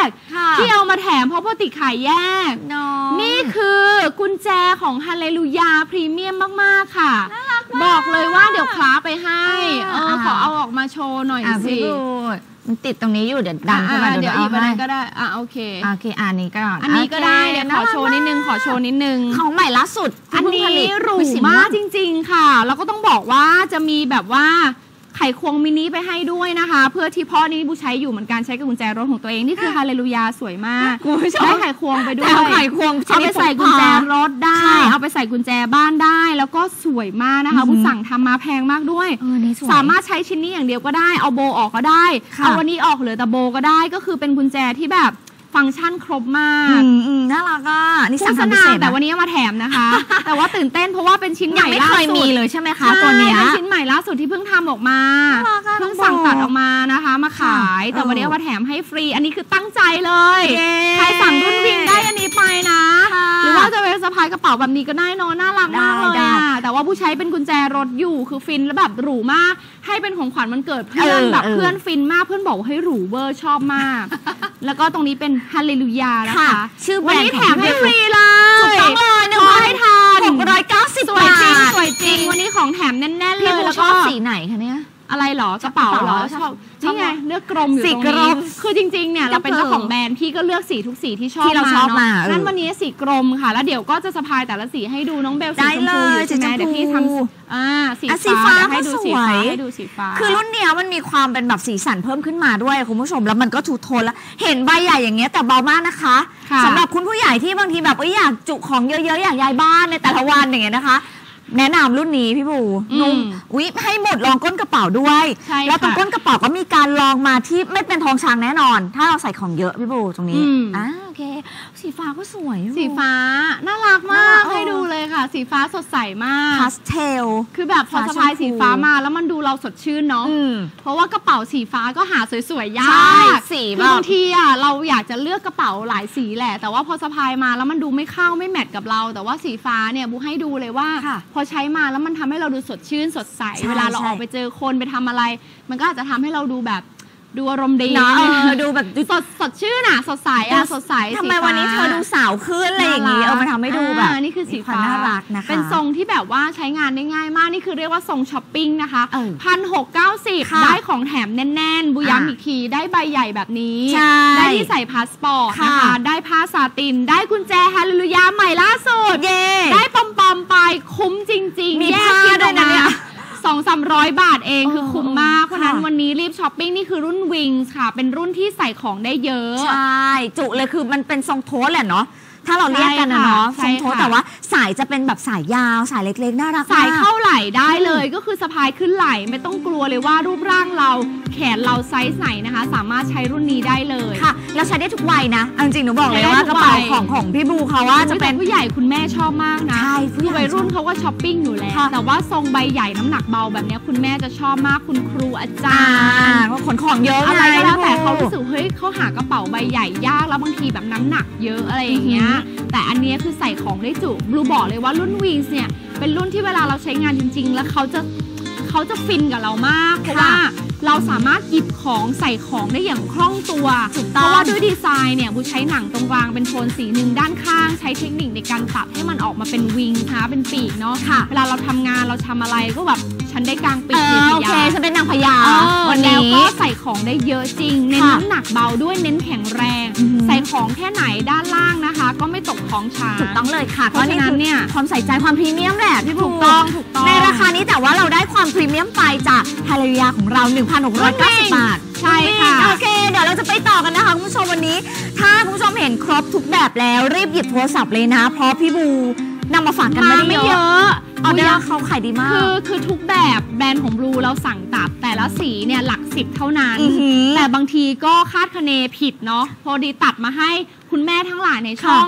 กที่เอามาแถมเพราะปกติขายแยกนี่คือกุญแจของฮาเลลูยาพรีเมียมมากๆค่ะบอกเลยว่าเดี๋ยวคล้าไปให้เออขอเอาออกมาโชว์หน่อยสิมันติดตรงนี้อยู่เดี๋ยวดันเข้ามาเดี๋ยวอีกอันก็ได้อ่ะโอเคโอเคอันนี้ก็อันนี้ก็ได้เดี๋ยวขอโชว์นิดนึงขอโชว์นิดนึงของใหม่ล่าสุดอันนี้หรูมากจริงๆค่ะแล้วก็ต้องบอกว่าจะมีแบบว่าไขควงมินิไปให้ด้วยนะคะเพื่อที่พ่อนี่บูใช้อยู่เหมือนกันใช้กับกุญแจรถของตัวเองนี่คือฮาเลลูยาสวยมากได้ไขควงไปด้วยไขควงเอาไปใส่กุญแจรถได้เอาไปใส่กุญแจบ้านได้แล้วก็สวยมากนะคะบูสั่งทำมาแพงมากด้วยสามารถใช้ชิ้นนี้อย่างเดียวก็ได้เอาโบออกก็ได้เอาวันนี้ออกเหลือแต่โบก็ได้ก็คือเป็นกุญแจที่แบบฟังก์ชันครบมากน่ารักอ่ะนี่สั่งทำพิเศษแต่วันนี้มาแถมนะคะแต่ว่าตื่นเต้นเพราะว่าเป็นชิ้นใหม่ล่าสุดไม่เคยมีเลยใช่ไหมคะตัวนี้เป็นชิ้นใหม่ล่าสุดที่เพิ่งทำออกมาเพิ่งสั่งตัดออกมานะคะมาขายแต่วันนี้มาแถมให้ฟรีอันนี้คือตั้งใจเลยใครสั่งรุ่นวิงได้อันนี้ไปนะหรือว่าจะเป็นสะพายกระเป๋าแบบนี้ก็ได้นอนน่ารักมากเลยแต่ว่าผู้ใช้เป็นกุญแจรถอยู่คือฟินแล้วแบบหรูมากให้เป็นของขวัญวันเกิดเพื่อนแบบเพื่อนฟินมากเพื่อนบอกว่าให้หรูเวอร์ชอบมากแล้วก็ตรงนี้เป็นฮาเลลูยานะคะชื่อแบรนด์วันนี้แถมให้ฟรีเลยถูกต้องเลยนะขอให้ทานหกร้อยเก้าสิบสวยจริงสวยจริงวันนี้ของแถมแน่นๆเลยแล้วก็สีไหนคะเนี่ยอะไรหรอกระเป๋าหรอชอบนี่ไงเลือกกลมอยู่ตรงนี้คือจริงๆเนี่ยเราเป็นเจ้าของแบรนด์พี่ก็เลือกสีทุกสีที่ชอบที่เราชอบมางั้นวันนี้สีกลมค่ะแล้วเดี๋ยวก็จะสะพายแต่ละสีให้ดูน้องเบลสีชมพูอยู่ใช่ไหมเดี๋ยวพี่ทำอ่าสีฟ้าให้ดูสีฟ้าให้ดูสีฟ้าคือรุ่นเนี้ยมันมีความเป็นแบบสีสันเพิ่มขึ้นมาด้วยคุณผู้ชมแล้วมันก็ทูโทนแล้วเห็นใบใหญ่อย่างเงี้ยแต่เบามากนะคะสำหรับคุณผู้ใหญ่ที่บางทีแบบอยากจุของเยอะๆอยากย้ายบ้านในแต่ละวันอย่างเงี้ยนะคะแนะนำรุ่นนี้พี่บูนุ่มวิให้หมดรองก้นกระเป๋าด้วยแล้วตรงก้นกระเป๋าก็มีการรองมาที่ไม่เป็นทองช้างแน่นอนถ้าเราใส่ของเยอะพี่บูตรงนี้อ่าโอเคสีฟ้าก็สวยสีฟ้าน่ารักมากให้ดูเลยค่ะสีฟ้าสดใสมากพาสเทลคือแบบพอสะพายสีฟ้ามาแล้วมันดูเราสดชื่นเนาะเพราะว่ากระเป๋าสีฟ้าก็หาสวยๆยากสีบางทีอ่ะเราอยากจะเลือกกระเป๋าหลายสีแหละแต่ว่าพอสะพายมาแล้วมันดูไม่เข้าไม่แมทกับเราแต่ว่าสีฟ้าเนี่ยบูให้ดูเลยว่าพอใช้มาแล้วมันทำให้เราดูสดชื่นสดใสเวลาเราออกไปเจอคนไปทำอะไรมันก็อาจจะทำให้เราดูแบบดูอารมณ์ดีนะดูแบบสดสดชื่นอ่ะสดใสอ่ะสดใสทำไมวันนี้เธอดูสาวขึ้นอะไรอย่างนี้เออมาทำให้ดูแบบนี่คือสีฟ้าน่ารักนะคะเป็นทรงที่แบบว่าใช้งานได้ง่ายมากนี่คือเรียกว่าทรงช้อปปิ้งนะคะพันหกเก้าสิบได้ของแถมแน่นๆบุย้ำอีกทีได้ใบใหญ่แบบนี้ได้ที่ใส่พาสปอร์ตนะคะได้ผ้าซาตินได้กุญแจฮาเลลูยาใหม่ล่าสุดได้ปอมๆไปคุ้มจริงๆมีผ้าด้วยนะเนี่ยสองสามร้อยบาทเองคือคุ้มมากเพราะนั้นวันนี้รีบช้อปปิ้งนี่คือรุ่นวิงค่ะเป็นรุ่นที่ใส่ของได้เยอะใช่จุเลยคือมันเป็นทรงโทสแหละเนาะถ้าเราเรียกกันนะเนาะทรงโทสแต่ว่าสายจะเป็นแบบสายยาวสายเล็กๆน่ารักสายเข้าไหล่ได้เลยก็คือสะพายขึ้นไหล่ไม่ต้องกลัวเลยว่ารูปร่างเราแขนเราไซส์ไหนนะคะสามารถใช้รุ่นนี้ได้เลยค่ะแล้วใช้ได้ทุกวัยนะจริงๆหนูบอกเลยว่ากระเป๋าของของพี่บูเขาว่าจะเป็นผู้ใหญ่คุณแม่ชอบมากนะใช่ผู้วัยรุ่นเขาก็ช้อปปิ้งอยู่แล้วแต่ว่าทรงใบใหญ่น้ำหนักเบาแบบนี้คุณแม่จะชอบมากคุณครูอาจารย์เพราะขนของเยอะอะไรก็แล้วแต่เขารู้สึกเฮ้ยเขาหากระเป๋าใบใหญ่ยากแล้วบางทีแบบน้ำหนักเยอะอะไรอย่างเงี้ยแต่อันนี้คือใส่ของได้จุบลูบอกเลยว่ารุ่นวิงส์เนี่ยเป็นรุ่นที่เวลาเราใช้งานจริงๆแล้วเขาจะเขาจะฟินกับเรามากเพราะว่าเราสามารถหยิบของใส่ของได้อย่างคล่องตัวเพราะว่าด้วยดีไซน์เนี่ยบูใช้หนังตรงกลางเป็นโทนสีหนึ่งด้านข้างใช้เทคนิคในการตัดให้มันออกมาเป็นวิงนะคะเป็นปีกเนาะเวลาเราทำงานเราทำอะไรก็แบบฉันได้กลางปีกเโอเคฉันเป็นนางพญาวันนี้ก็ใส่ของได้เยอะจริงเน้นน้ำหนักเบาด้วยเน้นแข็งแรงใส่ของแค่ไหนด้านล่างนะคะก็ไม่ตกของช้าถูกต้องเลยค่ะเพราะฉะนั้นเนี่ยความใส่ใจความพรีเมียมแหละพี่บูถูกต้องถูกต้องในราคานี้แต่ว่าเราได้ความพรีเมียมไปจากฮาเลลูยาของเรา หนึ่งพันหกร้อยเก้าสิบ บาทใช่ค่ะโอเคเดี๋ยวเราจะไปต่อกันนะคะคุณผู้ชมวันนี้ถ้าคุณผู้ชมเห็นครบทุกแบบแล้วรีบหยิบโทรศัพท์เลยนะเพราะพี่บูนำมาฝากกันไม่เยอะออเดอร์เขาขายดีมากคือคือทุกแบบแบรนด์ของบลูเราสั่งตัดแต่ละสีเนี่ยหลักสิบเท่านั้นแต่บางทีก็คาดคะเนผิดเนาะพอดีตัดมาให้คุณแม่ทั้งหลายในช่อง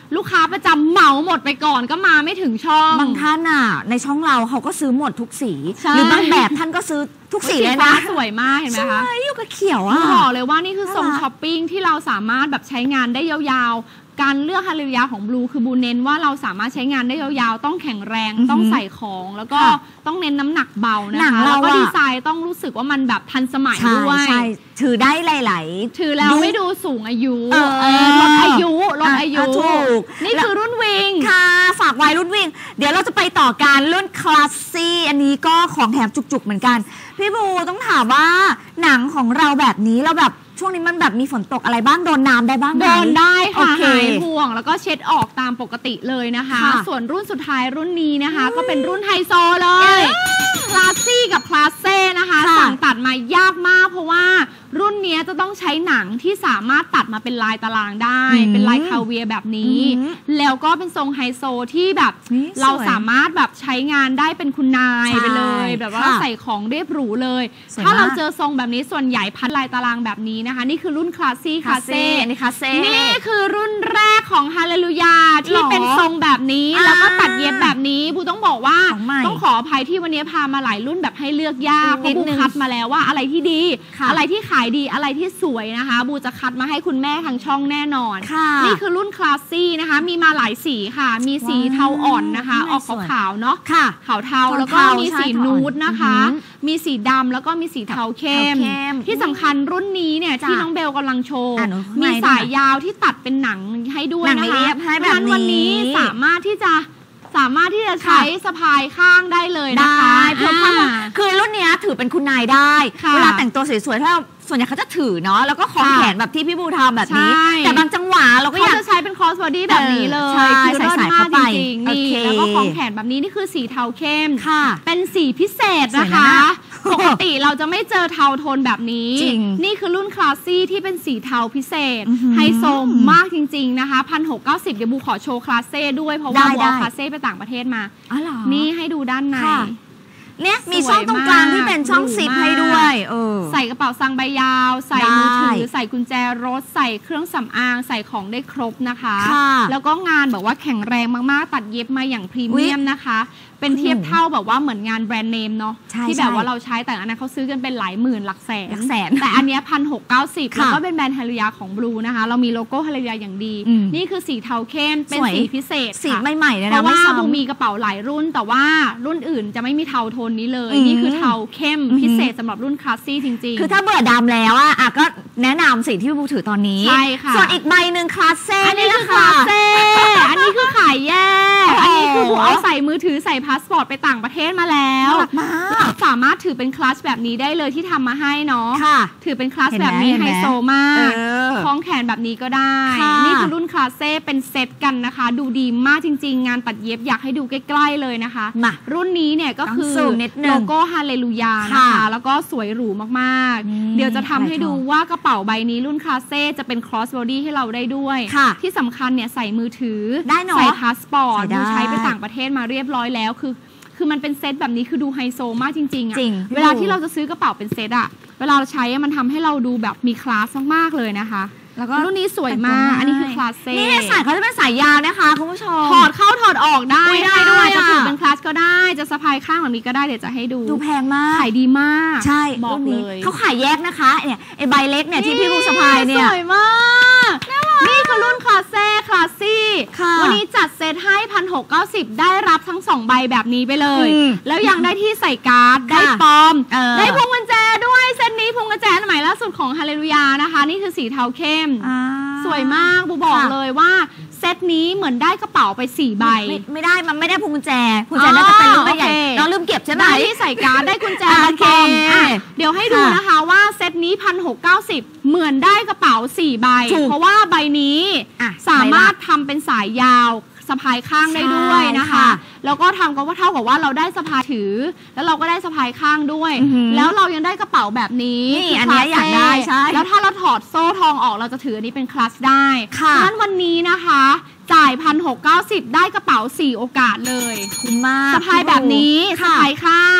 ลูกค้าประจำเหมาหมดไปก่อนก็มาไม่ถึงช่องบางท่านอ่ะในช่องเราเขาก็ซื้อหมดทุกสีหรือบางแบบท่านก็ซื้อทุกสีเลยนะสวยมากเห็นไหมคะใช่อยู่กับเขียวอ่ะบอกเลยว่านี่คือทรงช้อปปิ้งที่เราสามารถแบบใช้งานได้ยาวๆการเลือกฮาเลลูยาของบลูคือบูเน้นว่าเราสามารถใช้งานได้ยาวๆต้องแข็งแรงต้องใส่ของแล้วก็ต้องเน้นน้ำหนักเบานะคะแล้วก็ดีไซน์ต้องรู้สึกว่ามันแบบทันสมัยด้วยใช่ถือได้หลายๆถือแล้วไม่ดูสูงอายุลดอายุลดอายุถูกนี่คือรุ่นวิงค่ะฝากไว้รุ่นวิงเดี๋ยวเราจะไปต่อการรุ่นคลาสซี่อันนี้ก็ของแถมจุกๆเหมือนกันพี่บูต้องถามว่าหนังของเราแบบนี้เราแบบช่วงนี้มันแบบมีฝนตกอะไรบ้างโดนน้ำได้บ้างไหมโดนได้ค่ะหายห่วงแล้วก็เช็ดออกตามปกติเลยนะคะส่วนรุ่นสุดท้ายรุ่นนี้นะคะก็เป็นรุ่นไฮโซเลยคลาสซี่กับคลาสเซ่นะคะสั่งตัดมายากมากเพราะว่ารุ่นนี้จะต้องใช้หนังที่สามารถตัดมาเป็นลายตารางได้เป็นลายคาเวียแบบนี้แล้วก็เป็นทรงไฮโซที่แบบเราสามารถแบบใช้งานได้เป็นคุณนายไปเลยแบบว่าใส่ของเรียบหรูเลยถ้าเราเจอทรงแบบนี้ส่วนใหญ่พัดลายตารางแบบนี้นะคะนี่คือรุ่นคลาสซี่คลาสเซ่นี่คือรุ่นแรกของฮาเลลูยาที่เป็นทรงแบบนี้แล้วก็ตัดเย็บแบบนี้บูต้องบอกว่าต้องขออภัยที่วันนี้พามาหลายรุ่นแบบให้เลือกยากเพราะบูคัดมาแล้วว่าอะไรที่ดีอะไรที่ขายดีอะไรที่สวยนะคะบูจะคัดมาให้คุณแม่ทางช่องแน่นอนนี่คือรุ่นคลาสซี่นะคะมีมาหลายสีค่ะมีสีเทาอ่อนนะคะออกขาวๆเนาะขาวเทาแล้วก็มีสีนูดนะคะมีสีดำแล้วก็มีสีเทาเข้มที่สำคัญรุ่นนี้เนี่ยที่น้องเบลกำลังโชว์มีสายยาวที่ตัดเป็นหนังให้ด้วยนะคะเพราะฉะนั้นวันนี้สามารถที่จะสามารถที่จะใช้สะพายข้างได้เลยนะคะคือรุ่นนี้ถือเป็นคุณนายได้เวลาแต่งตัวสวยๆถ้าส่วนใหญ่เขาจะถือเนาะแล้วก็คล้องแขนแบบที่พี่บูทำแบบนี้แต่บางจังหวะเราก็อยากจะใช้เป็นคอสบอดี้แบบนี้เลยคือรอดมากจริงๆนี่แล้วก็คล้องแขนแบบนี้นี่คือสีเทาเข้มเป็นสีพิเศษนะคะปกติเราจะไม่เจอเทาโทนแบบนี้นี่คือรุ่นคลาสซี่ที่เป็นสีเทาพิเศษไฮโซมากจริงๆนะคะพันหกเก้าสิบเดี๋ยวบูขอโชว์คลาสเซ่ด้วยเพราะว่าบูเอาคลาสเซ่ไปต่างประเทศมานี่ให้ดูด้านในเนี่ยมีช่องตรงกลางที่เป็นช่องซิปให้ด้วยเออใส่กระเป๋าซังใบยาวใส่มือถือใส่กุญแจรถใส่เครื่องสำอางใส่ของได้ครบนะคะแล้วก็งานแบบว่าแข็งแรงมากๆตัดเย็บมาอย่างพรีเมียมนะคะเป็นเทียบเท่าแบบว่าเหมือนงานแบรนด์เนมเนาะที่แบบว่าเราใช้แต่อันนั้นเขาซื้อกันเป็นหลายหมื่นหลักแสนแต่อันนี้พันหกเก้าสิบแล้วก็เป็นแบรนด์ฮาเลลูยาของบลูนะคะเรามีโลโก้ฮาเลลูยาอย่างดีนี่คือสีเทาเข้มเป็นสีพิเศษสีใหม่ๆเลยนะเพราะว่าบลูมีกระเป๋าหลายรุ่นแต่ว่ารุ่นอื่นจะไม่มีเทาโทนนี้เลยนี่คือเทาเข้มพิเศษสำหรับรุ่นคลาสซี่จริงๆคือถ้าเบื่อดำแล้วอ่ะก็แนะนำสีที่บูถือตอนนี้ใช่ค่ะส่วนอีกใบหนึ่งคลาสเซ่อันนี้คือคลาสเซ่อันนี้คือขายแยกอันนี้คือบูเอาใส่มือถือใส่พาสปอร์ตไปต่างประเทศมาแล้วสามารถถือเป็นคลาสแบบนี้ได้เลยที่ทำมาให้เนาะถือเป็นคลาสแบบนี้ไฮโซมากคล้องแขนแบบนี้ก็ได้นี่คือรุ่นคลาสเซ่เป็นเซตกันนะคะดูดีมากจริงๆงานตัดเย็บอยากให้ดูใกล้ๆเลยนะคะรุ่นนี้เนี่ยก็คือโลโก้ฮาเลลูยานะคะแล้วก็สวยหรูมากๆเดี๋ยวจะทำให้ดูว่ากระเป๋าใบนี้รุ่นคลาสเซ่จะเป็นครอสบอดี้ให้เราได้ด้วยที่สำคัญเนี่ยใส่มือถือใส่พาสปอร์ตดูใช้ไปต่างประเทศมาเรียบร้อยแล้วคือคือมันเป็นเซตแบบนี้คือดูไฮโซมากจริงๆอะเวลาที่เราจะซื้อกระเป๋าเป็นเซตอะเวลาเราใช้มันทำให้เราดูแบบมีคลาสมากๆเลยนะคะแล้วก็รุ่นนี้สวยมากอันนี้คือคลาสเซ่นี่สายเขาจะเป็นสายยาวนะคะคุณผู้ชมถอดเข้าถอดออกได้ได้ด้วยจะถือเป็นคลาสก็ได้จะสะพายข้างแบบนี้ก็ได้เดี๋ยวจะให้ดูดูแพงมากขายดีมากใช่บอกเลยเขาขายแยกนะคะเนี่ยไอใบเล็กเนี่ยที่พี่บูสะพายเนี่ยสวยมากนี่คือรุ่นคลาสเซ่คลาสซี่วันนี้จัดเซตให้พันหกเก้าสิบได้รับทั้งสองใบแบบนี้ไปเลยแล้วยังได้ที่ใส่การ์ดได้ปอมได้พวงกุญแจด้วยเซตนี้พวงกุญแจใหม่ล่าสุดของฮาเลลูยานะคะนี่คือสีเทาเข้มสวยมากบูบอกเลยว่าเซตนี้เหมือนได้กระเป๋าไปสี่ใบไม่ได้มันไม่ได้พวงกุญแจพวงกุญแจน่าจะเป็นลูกใหญ่น้องลืมเก็บใช่ไหมได้ที่ใส่การ์ดได้กุญแจปอมเดี๋ยวให้ดูนะคะว่าเซตนี้พันหกเก้าสิบเหมือนได้กระเป๋าสี่ใบเพราะว่าใบนี้สามารถทำเป็นสายยาวสะพายข้างได้ด้วยนะคะแล้วก็ทำก็ว่าเท่ากับว่าเราได้สะพายถือแล้วเราก็ได้สะพายข้างด้วยแล้วเรายังได้กระเป๋าแบบนี้อันนี้อยากได้ใช่แล้วถ้าเราถอดโซ่ทองออกเราจะถืออันนี้เป็นคลัตช์ได้ค่ะงั้นวันนี้นะคะจ่ายพันหกได้กระเป๋าสี่โอกาสเลยคุ้มมากสะพายแบบนี้สะพายข้าง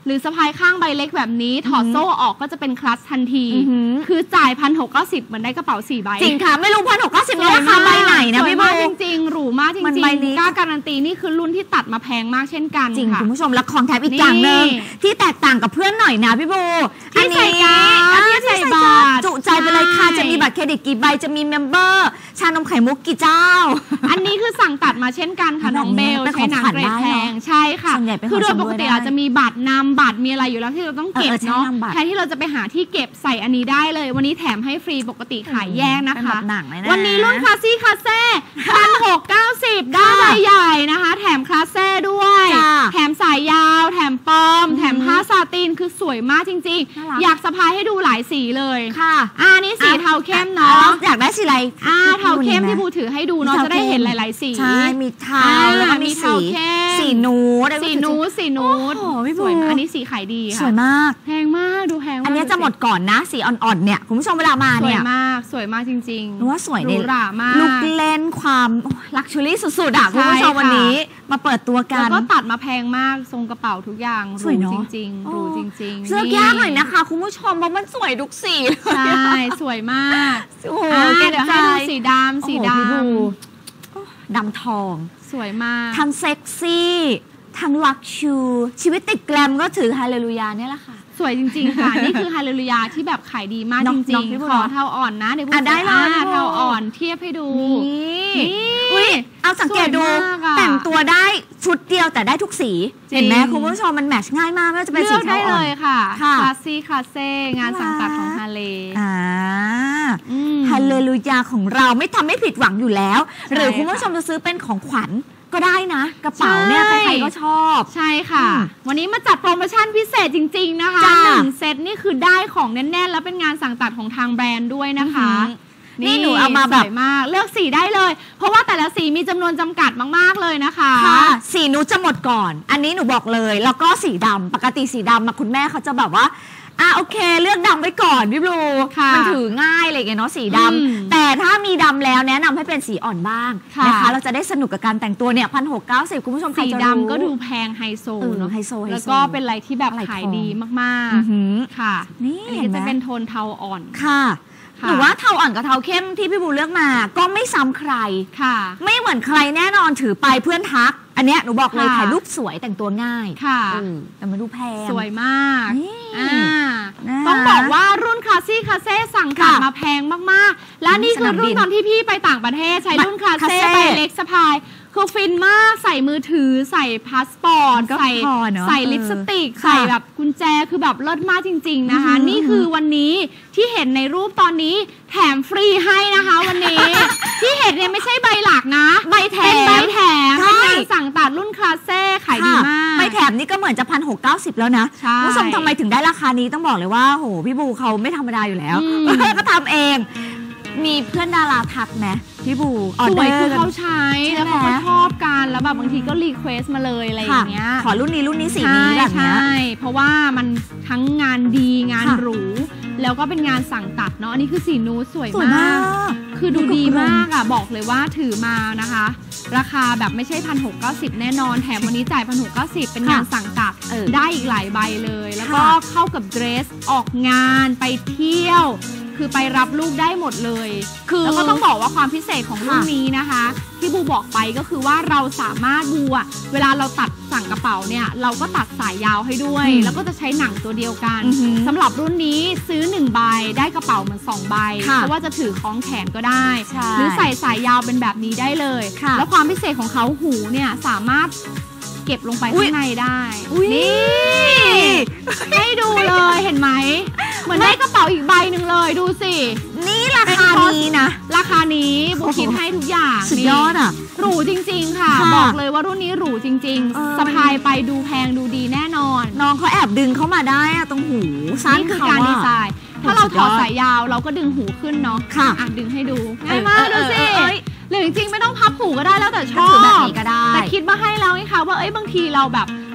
รือสะพายข้างใบเล็กแบบนี้ถอดโซ่ออกก็จะเป็นคลัตช์ทันทีคือจ่ายพันหกเก้าสิบเหมือนได้กระเป๋าสี่ใบจริงค่ะไม่รู้พันหกเก้าสิบนี่ราคาใบไหนนะพี่โบจริงๆหรูมากจริงๆกล้าการันตีนี่คือรุ่นที่ตัดมาแพงมากเช่นกันจริงคุณผู้ชมและของแถมอีกอย่างหนึ่งที่แตกต่างกับเพื่อนหน่อยนะพี่โบอันนี้อันนี้ใส่บาตรจุใจไปเลยค่ะจะมีบัตรเครดิตกี่ใบจะมีเมมเบอร์ชานมไข่มุกกี่เจ้าอันนี้คือสั่งตัดมาเช่นกันค่ะน้องเบลใช้หนังเกรดแพงใช่ค่ะคือโดยปกติอาจจะมีบัตรนำบัตรมีอะไรอยู่แล้วที่เราต้องเก็บเนาะแทนที่เราจะไปหาที่เก็บใส่อันนี้ได้เลยวันนี้แถมให้ฟรีปกติขายแยกนะคะวันนี้รุ่นคลาสซี่คลาสเซ่พันหกเก้าสิบได้ใบใหญ่นะคะแถมคลาสเซ่ด้วยแถมสายยาวแถมปอมแถมผ้าซาตินคือสวยมากจริงๆอยากสะพายให้ดูหลายสีเลยค่ะอ่านี่สีเทาเข้มเนาะอยากได้สีอะไรอ่าเทาเข้มที่บูถือให้ดูเนาะจะได้เห็นหลายๆสีใช่มีเทาแล้วก็มีสีสีนูดสีนูดสีนูดสวยมากอันนี้สีขายดีค่ะสวยมากแพงมากดูแพงมากอันนี้จะหมดก่อนนะสีอ่อนๆเนี่ยคุณผู้ชมเวลามาเนี่ยสวยมากสวยมากจริงๆว่าสวยในหรามากลุคเล่นความลักชัวรี่สุดๆอ่ะคุณผู้ชมวันนี้มาเปิดตัวกันแล้วก็ตัดมาแพงมากทรงกระเป๋าทุกอย่างสวยจริงๆดูจริงๆเสื้อยากหน่อยนะคะคุณผู้ชมเพราะมันสวยทุกสีใช่สวยมากโอ้โหเดี๋ยวให้ดูสีดำสีดำดำทองสวยมากทั้งเซ็กซี่ทั้งลักชูชีวิตติดแกรมก็ถือฮาเลลูยาเนี่ยแหละค่ะสวยจริงๆค่ะนี่คือฮาเลลูยาที่แบบขายดีมากจริงๆขอเทาอ่อนนะเดี๋ยวพูดได้เลยเทาอ่อนเทียบให้ดูนี่เอาสังเกตดูแต่งตัวได้ชุดเดียวแต่ได้ทุกสีเห็นไหมคุณผู้ชมมันแมทช์ง่ายมากไม่ว่าจะเป็นสีเทาอ่อนเลยค่ะคลาสซี่คลาสเซ่งานสังกัดของฮาเลอ่าฮาเลลูยาของเราไม่ทำให้ผิดหวังอยู่แล้วหรือคุณผู้ชมจะซื้อเป็นของขวัญก็ได้นะกระเป๋าเนี่ยใครๆก็ชอบใช่ค่ะวันนี้มาจัดโปรโมชั่นพิเศษจริงๆนะคะหนึ่งเซตนี่คือได้ของแน่นๆแล้วเป็นงานสั่งตัดของทางแบรนด์ด้วยนะคะนี่หนูเอามาแบบมากเลือกสีได้เลยเพราะว่าแต่ละสีมีจำนวนจำกัดมากๆเลยนะคะสีนูจะหมดก่อนอันนี้หนูบอกเลยแล้วก็สีดำปกติสีดำคุณแม่เขาจะแบบว่าอ่ะโอเคเลือกดำไว้ก่อนพี่บลูมันถือง่ายอะไรอย่างเงี้ยเนาะสีดำแต่ถ้ามีดำแล้วแนะนำให้เป็นสีอ่อนบ้างนะคะเราจะได้สนุกกับการแต่งตัวเนี่ยพันหกเก้าสิบคุณผู้ชมสีดำก็ดูแพงไฮโซเนาะไฮโซแล้วก็เป็นอะไรที่แบบขายดีมากๆค่ะนี่จะเป็นโทนเทาอ่อนค่ะหรือว่าเทาอ่อนกับเทาเข้มที่พี่บูเลือกมาก็ไม่ซ้ำใครค่ะไม่เหมือนใครแน่นอนถือไปเพื่อนทักอันเนี้ยหนูบอกเลยถ่ายรูปสวยแต่งตัวง่ายค่ะแต่มันดูแพงสวยมากต้องบอกว่ารุ่นคลาสซี่คาเซ่สั่งตัดมาแพงมากๆและนี่คือรุ่นตอนที่พี่ไปต่างประเทศใช้รุ่นคลาสเซ่ใบเล็กสะพายคือฟินมากใส่มือถือใส่พาสปอร์ตใส่ใส่ลิปสติกใส่แบบกุญแจคือแบบเลิศมากจริงๆนะคะนี่คือวันนี้ที่เห็นในรูปตอนนี้แถมฟรีให้นะคะวันนี้ที่เห็นเนี่ยไม่ใช่ใบหลักนะใบแถมเป็นใบแถมเป็นงานสั่งตัดรุ่นคลาสเซ่ขายดีมากใบแถมนี่ก็เหมือนจะพันหกเก้าสิบแล้วนะผู้ชมทำไมถึงได้ราคานี้ต้องบอกเลยว่าโหพี่บูเขาไม่ธรรมดาอยู่แล้วก็ทำเองมีเพื่อนดาราทักไหมพี่บูสวยคือเขาใช้แล้วเขาก็ชอบกันแล้วแบบบางทีก็รีเควสมาเลยอะไรอย่างเงี้ยขอรุ่นนี้รุ่นนี้สีนี้แบบนี้ใช่เพราะว่ามันทั้งงานดีงานหรูแล้วก็เป็นงานสั่งตัดเนาะอันนี้คือสีนูดสวยมากคือดูดีมากอ่ะบอกเลยว่าถือมานะคะราคาแบบไม่ใช่พันหกเก้าสิบแน่นอนแถมวันนี้จ่ายพันหกเก้าสิบเป็นงานสั่งตัดได้อีกหลายใบเลยแล้วก็เข้ากับเดรสออกงานไปเที่ยวคือไปรับลูกได้หมดเลยคือแล้วก็ต้องบอกว่าความพิเศษของรุ่นนี้นะคะที่บูบอกไปก็คือว่าเราสามารถบูอะเวลาเราตัดสั่งกระเป๋าเนี่ยเราก็ตัดสายยาวให้ด้วยแล้วก็จะใช้หนังตัวเดียวกันสำหรับรุ่นนี้ซื้อหนึ่งใบได้กระเป๋าเหมือนสองใบเพราะว่าจะถือคล้องแขนก็ได้หรือใส่สายยาวเป็นแบบนี้ได้เลยแล้วความพิเศษของเขาหูเนี่ยสามารถเก็บลงไปข้างในได้นี่ให้ดูเลยเห็นไหมเหมือนได้กระเป๋าอีกใบหนึ่งเลยดูสินี่ราคานี้นะราคานี้บุคิดให้ทุกอย่างสุดยอดอ่ะหรูจริงๆค่ะบอกเลยว่ารุ่นนี้หรูจริงๆสะพายไปดูแพงดูดีแน่นอนน้องเขาแอบดึงเข้ามาได้อะตรงหูนี่คือการดีไซน์ถ้าเราถอดสายยาวเราก็ดึงหูขึ้นเนาะค่ะดึงให้ดูง่ายมากดูสิหรือจริงๆไม่ต้องพับหูก็ได้แล้วแต่ชอบแบบนี้ก็ได้แต่คิดมาให้แล้วไงคะว่าเอ้ยบางทีเราแบบ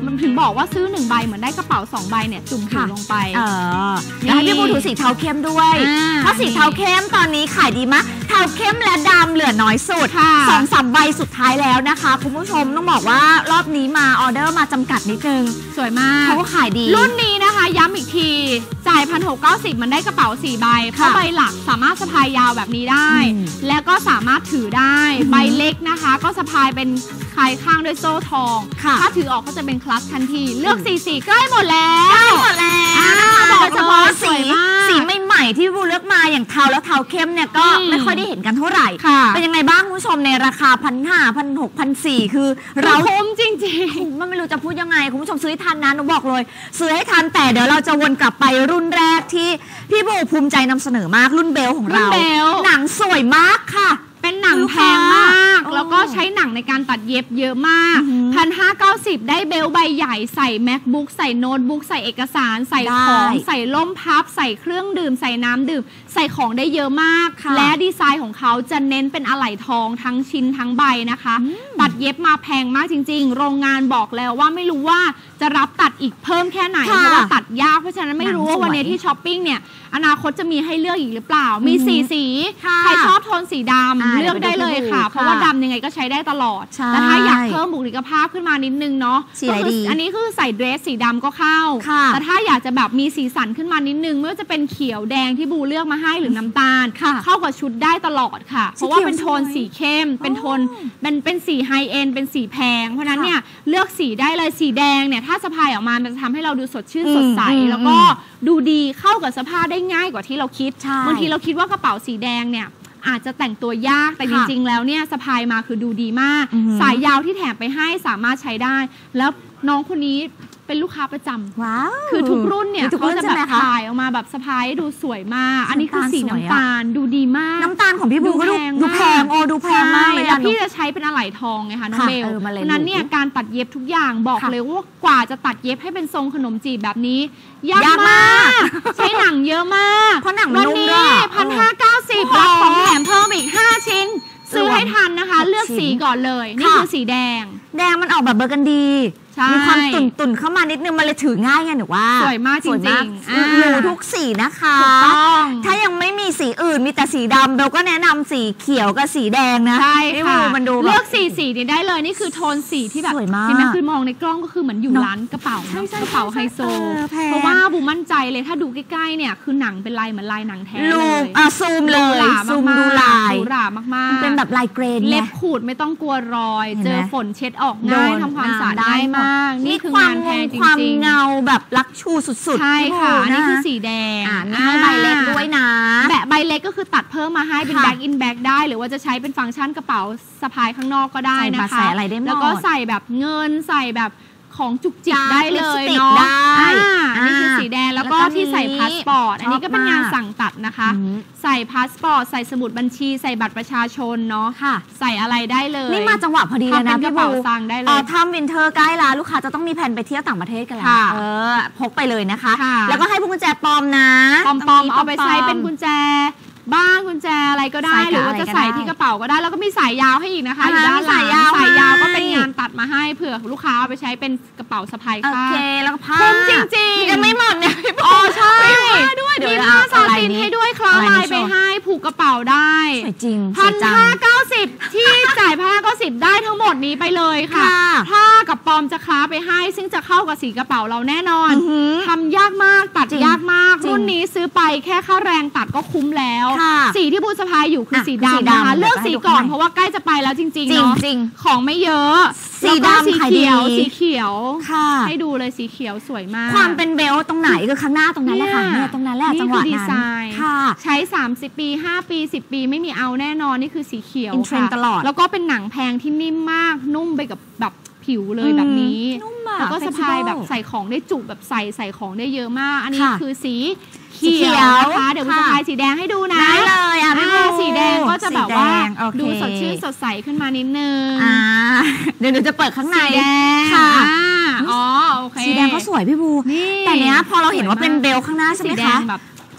มันถึงบอกว่าซื้อหนึ่งใบเหมือนได้กระเป๋าสองใบเนี่ยจุ่มถือลงไปเออแล้วให้พี่บูถือสีเทาเข้มด้วยเพราะสีเทาเข้มตอนนี้ขายดีมากเทาเข้มและดำเหลือน้อยสุดสองสามใบสุดท้ายแล้วนะคะคุณผู้ชมต้องบอกว่ารอบนี้มาออเดอร์มาจำกัดนิดนึงสวยมากเขาก็ขายดีรุ่นนี้นะคะย้ำอีกทีจ่ายพันหกเก้าสิบมันได้กระเป๋าสี่ใบเพราะใบหลักสามารถสะพายยาวแบบนี้ได้แล้วก็สามารถถือได้ใบเล็กนะคะก็สะพายเป็นคลายข้างด้วยโซ่ทองถ้าถือออกก็จะเป็นคลัตช์ทันทีเลือกสีสีใกล้หมดแล้วใกล้หมดแล้วโดยเฉพาะสีสีใหม่ๆที่บูเลือกมาอย่างเทาแล้วเทาเข้มเนี่ยก็ไม่ค่อยได้เห็นกันเท่าไหร่เป็นยังไงบ้างคุณผู้ชมในราคาพันห้าพันหกพันสี่คือเราคุ้มจริงๆมันไม่รู้จะพูดยังไงคุณผู้ชมซื้อให้ทันนะหนูบอกเลยซื้อให้ทันแต่เดี๋ยวเราจะวนกลับไปรุ่นแรกที่พี่บูภูมิใจนำเสนอมากรุ่นเบลของเราหนังสวยมากค่ะเป็นหนังแพงมากแล้วก็ใช้หนังในการตัดเย็บเยอะมากพันห้าเก้าสิบได้เบลใบใหญ่ใส่ MacBook ใส่โน้ตบุ๊กใส่เอกสารใส่ของใส่ล่มพับใส่เครื่องดื่มใส่น้ำดื่มใส่ของได้เยอะมากและดีไซน์ของเขาจะเน้นเป็นอะไหล่ทองทั้งชิ้นทั้งใบนะคะตัดเย็บมาแพงมากจริงๆโรงงานบอกแล้วว่าไม่รู้ว่าจะรับตัดอีกเพิ่มแค่ไหนเพราะว่าตัดยากเพราะฉะนั้นไม่รู้ว่าวันนี้ที่ช้อปปิ้งเนี่ยอนาคตจะมีให้เลือกอีกหรือเปล่ามีสีสีใครชอบโทนสีดำเลือกได้เลยค่ะเพราะว่าดำยังไงก็ใช้ได้ตลอดแต่ถ้าอยากเพิ่มบุคลิกภาพขึ้นมานิดนึงเนาะก็คืออันนี้คือใส่เดรสสีดำก็เข้าแต่ถ้าอยากจะแบบมีสีสันขึ้นมานิดนึงไม่ว่าจะเป็นเขียวแดงที่บูเลือกมาให้หรือน้ำตาลเข้ากับชุดได้ตลอดค่ะเพราะว่าเป็นโทนสีเข้มเป็นโทนเป็นเป็นสีไฮเอ็นเป็นสีแพงเพราะนั้นเนี่ยเลือกสีได้เลยสีแดงเนี่ยถ้าสะพายออกมามันจะทำให้เราดูสดชื่นสดใสแล้วก็ดูดีเข้ากับเสื้อผ้าได้ง่ายกว่าที่เราคิดบางทีเราคิดว่ากระเป๋าสีแดงเนี่ยอาจจะแต่งตัวยากแต่จริงๆแล้วเนี่ยสะพายมาคือดูดีมากสายยาวที่แถมไปให้สามารถใช้ได้แล้วน้องคนนี้เป็นลูกค้าประจำว้าวคือทุกรุ่นเนี่ยเขาจะแบบถ่ายออกมาแบบสะพายดูสวยมากอันนี้คือสีน้ำตาลดูดีมากน้ำตาลของพี่บูก็ดูแพงโอ้ดูแพงมากเลยแล้วพี่จะใช้เป็นอะไหล่ทองไงคะน้องเบลเพราะนั้นเนี่ยการตัดเย็บทุกอย่างบอกเลยว่ากว่าจะตัดเย็บให้เป็นทรงขนมจีบแบบนี้ยากมากใช้หนังเยอะมากเพราะหนังมันนุ่มด้วยพันห้าเก้าสิบรับของแถมเพิ่มอีกห้าชิ้นซื้อให้ทันนะคะเลือกสีก่อนเลยนี่คือสีแดงแดงมันออกแบบเบอร์กันดีมีความตุ่นตุ่นเข้ามานิดนึงมันเลยถือง่ายไงหนูว่าสวยมากจริงๆหนูทุกสีนะคะถ้ายังไม่มีสีอื่นมีแต่สีดำเราก็แนะนำสีเขียวกับสีแดงนะใช่ค่ะมันดูเลือกสีสีนี้ได้เลยนี่คือโทนสีที่แบบเห็นไหมคือมองในกล้องก็คือเหมือนอยู่ร้านกระเป๋ากระเป๋าไฮโซเพราะว่าบูมั่นใจเลยถ้าดูใกล้ๆเนี่ยคือหนังเป็นลายเหมือนลายหนังแท้เลยอ่ะซูมเลยซูมดูลายหรามากๆเป็นแบบลายเกรนเล็บขูดไม่ต้องกลัวรอยเจอฝนเช็ดออกง่ายทำความสะอาดได้มากนี่คือความแพงจริงๆความเงาแบบลักชูสุดๆใช่ค่ะนี่คือสีแดงนี่ให้ใบเล็กด้วยนะแบบใบเล็กก็คือตัดเพิ่มมาให้เป็นแบ็คอินแบ็คได้หรือว่าจะใช้เป็นฟังก์ชันกระเป๋าสะพายข้างนอกก็ได้นะคะแล้วก็ใส่แบบเงินใส่แบบของจุกจิกได้เลยเนาะอันนี้คือสีแดงแล้วก็ที่ใส่พาสปอร์ตอันนี้ก็เป็นงานสั่งตัดนะคะใส่พาสปอร์ตใส่สมุดบัญชีใส่บัตรประชาชนเนาะใส่อะไรได้เลยนี่มาจังหวะพอดีเลยนะพี่บูสั่งได้เลยทำวินเทอร์ใกล้ละลูกค้าจะต้องมีแผนไปเที่ยวต่างประเทศกันแล้วเออพกไปเลยนะคะแล้วก็ให้พวกกุญแจปลอมนะปลอมๆเอาไปใช้เป็นกุญแจบ้านกุญแจอะไรก็ได้หรือว่าจะใส่ที่กระเป๋าก็ได้แล้วก็มีสายยาวให้อีกนะคะอยู่ด้านหลังสายยาวก็เป็นงานตัดมาให้เผื่อลูกค้าเอาไปใช้เป็นกระเป๋าสะพายข้างโอเคแล้วก็ผ้าจริงๆยังไม่หมดเนี่ยอ๋อใช่มีผ้าซาตินให้ด้วยคล้องลายไปให้ผูกกระเป๋าได้จริงพันห้าเก้าสิบที่จ่ายพันห้าเก้าสิบได้ทั้งหมดนี้ไปเลยค่ะผ้ากับปลอมจะคล้าไปให้ซึ่งจะเข้ากับสีกระเป๋าเราแน่นอนทำยากมากตัดยากมากรุ่นนี้ซื้อไปแค่ค่าแรงตัดก็คุ้มแล้วสีที่บูสะพายอยู่คือสีดำนะคะเลือกสีก่อนเพราะว่าใกล้จะไปแล้วจริงๆเนาะของไม่เยอะสีดำสีเขียวสีเขียวให้ดูเลยสีเขียวสวยมากความเป็นเบลตรงไหนคือข้างหน้าตรงนั้นแหละค่ะเนี่ยตรงนั้นแหละจังหวะนั้นใช้สามสิบปีห้าปีสิบปีไม่มีเอาแน่นอนนี่คือสีเขียวค่ะแล้วก็เป็นหนังแพงที่นิ่มมากนุ่มไปกับแบบผิวเลยแบบนี้แล้วก็สะพายแบบใส่ของได้จุแบบใส่ใส่ของได้เยอะมากอันนี้คือสีเขียวนะคะเดี๋ยวคุณสะพายสีแดงให้ดูนะได้เลยอ่ะสีแดงก็จะแบบว่าดูสดชื่นสดใสขึ้นมานิดนึงเดี๋ยวหนูจะเปิดข้างในสีแดงค่ะอ๋อโอเคสีแดงก็สวยพี่บูแต่เนี้ยพอเราเห็นว่าเป็นเบลข้างหน้าใช่ไหมคะ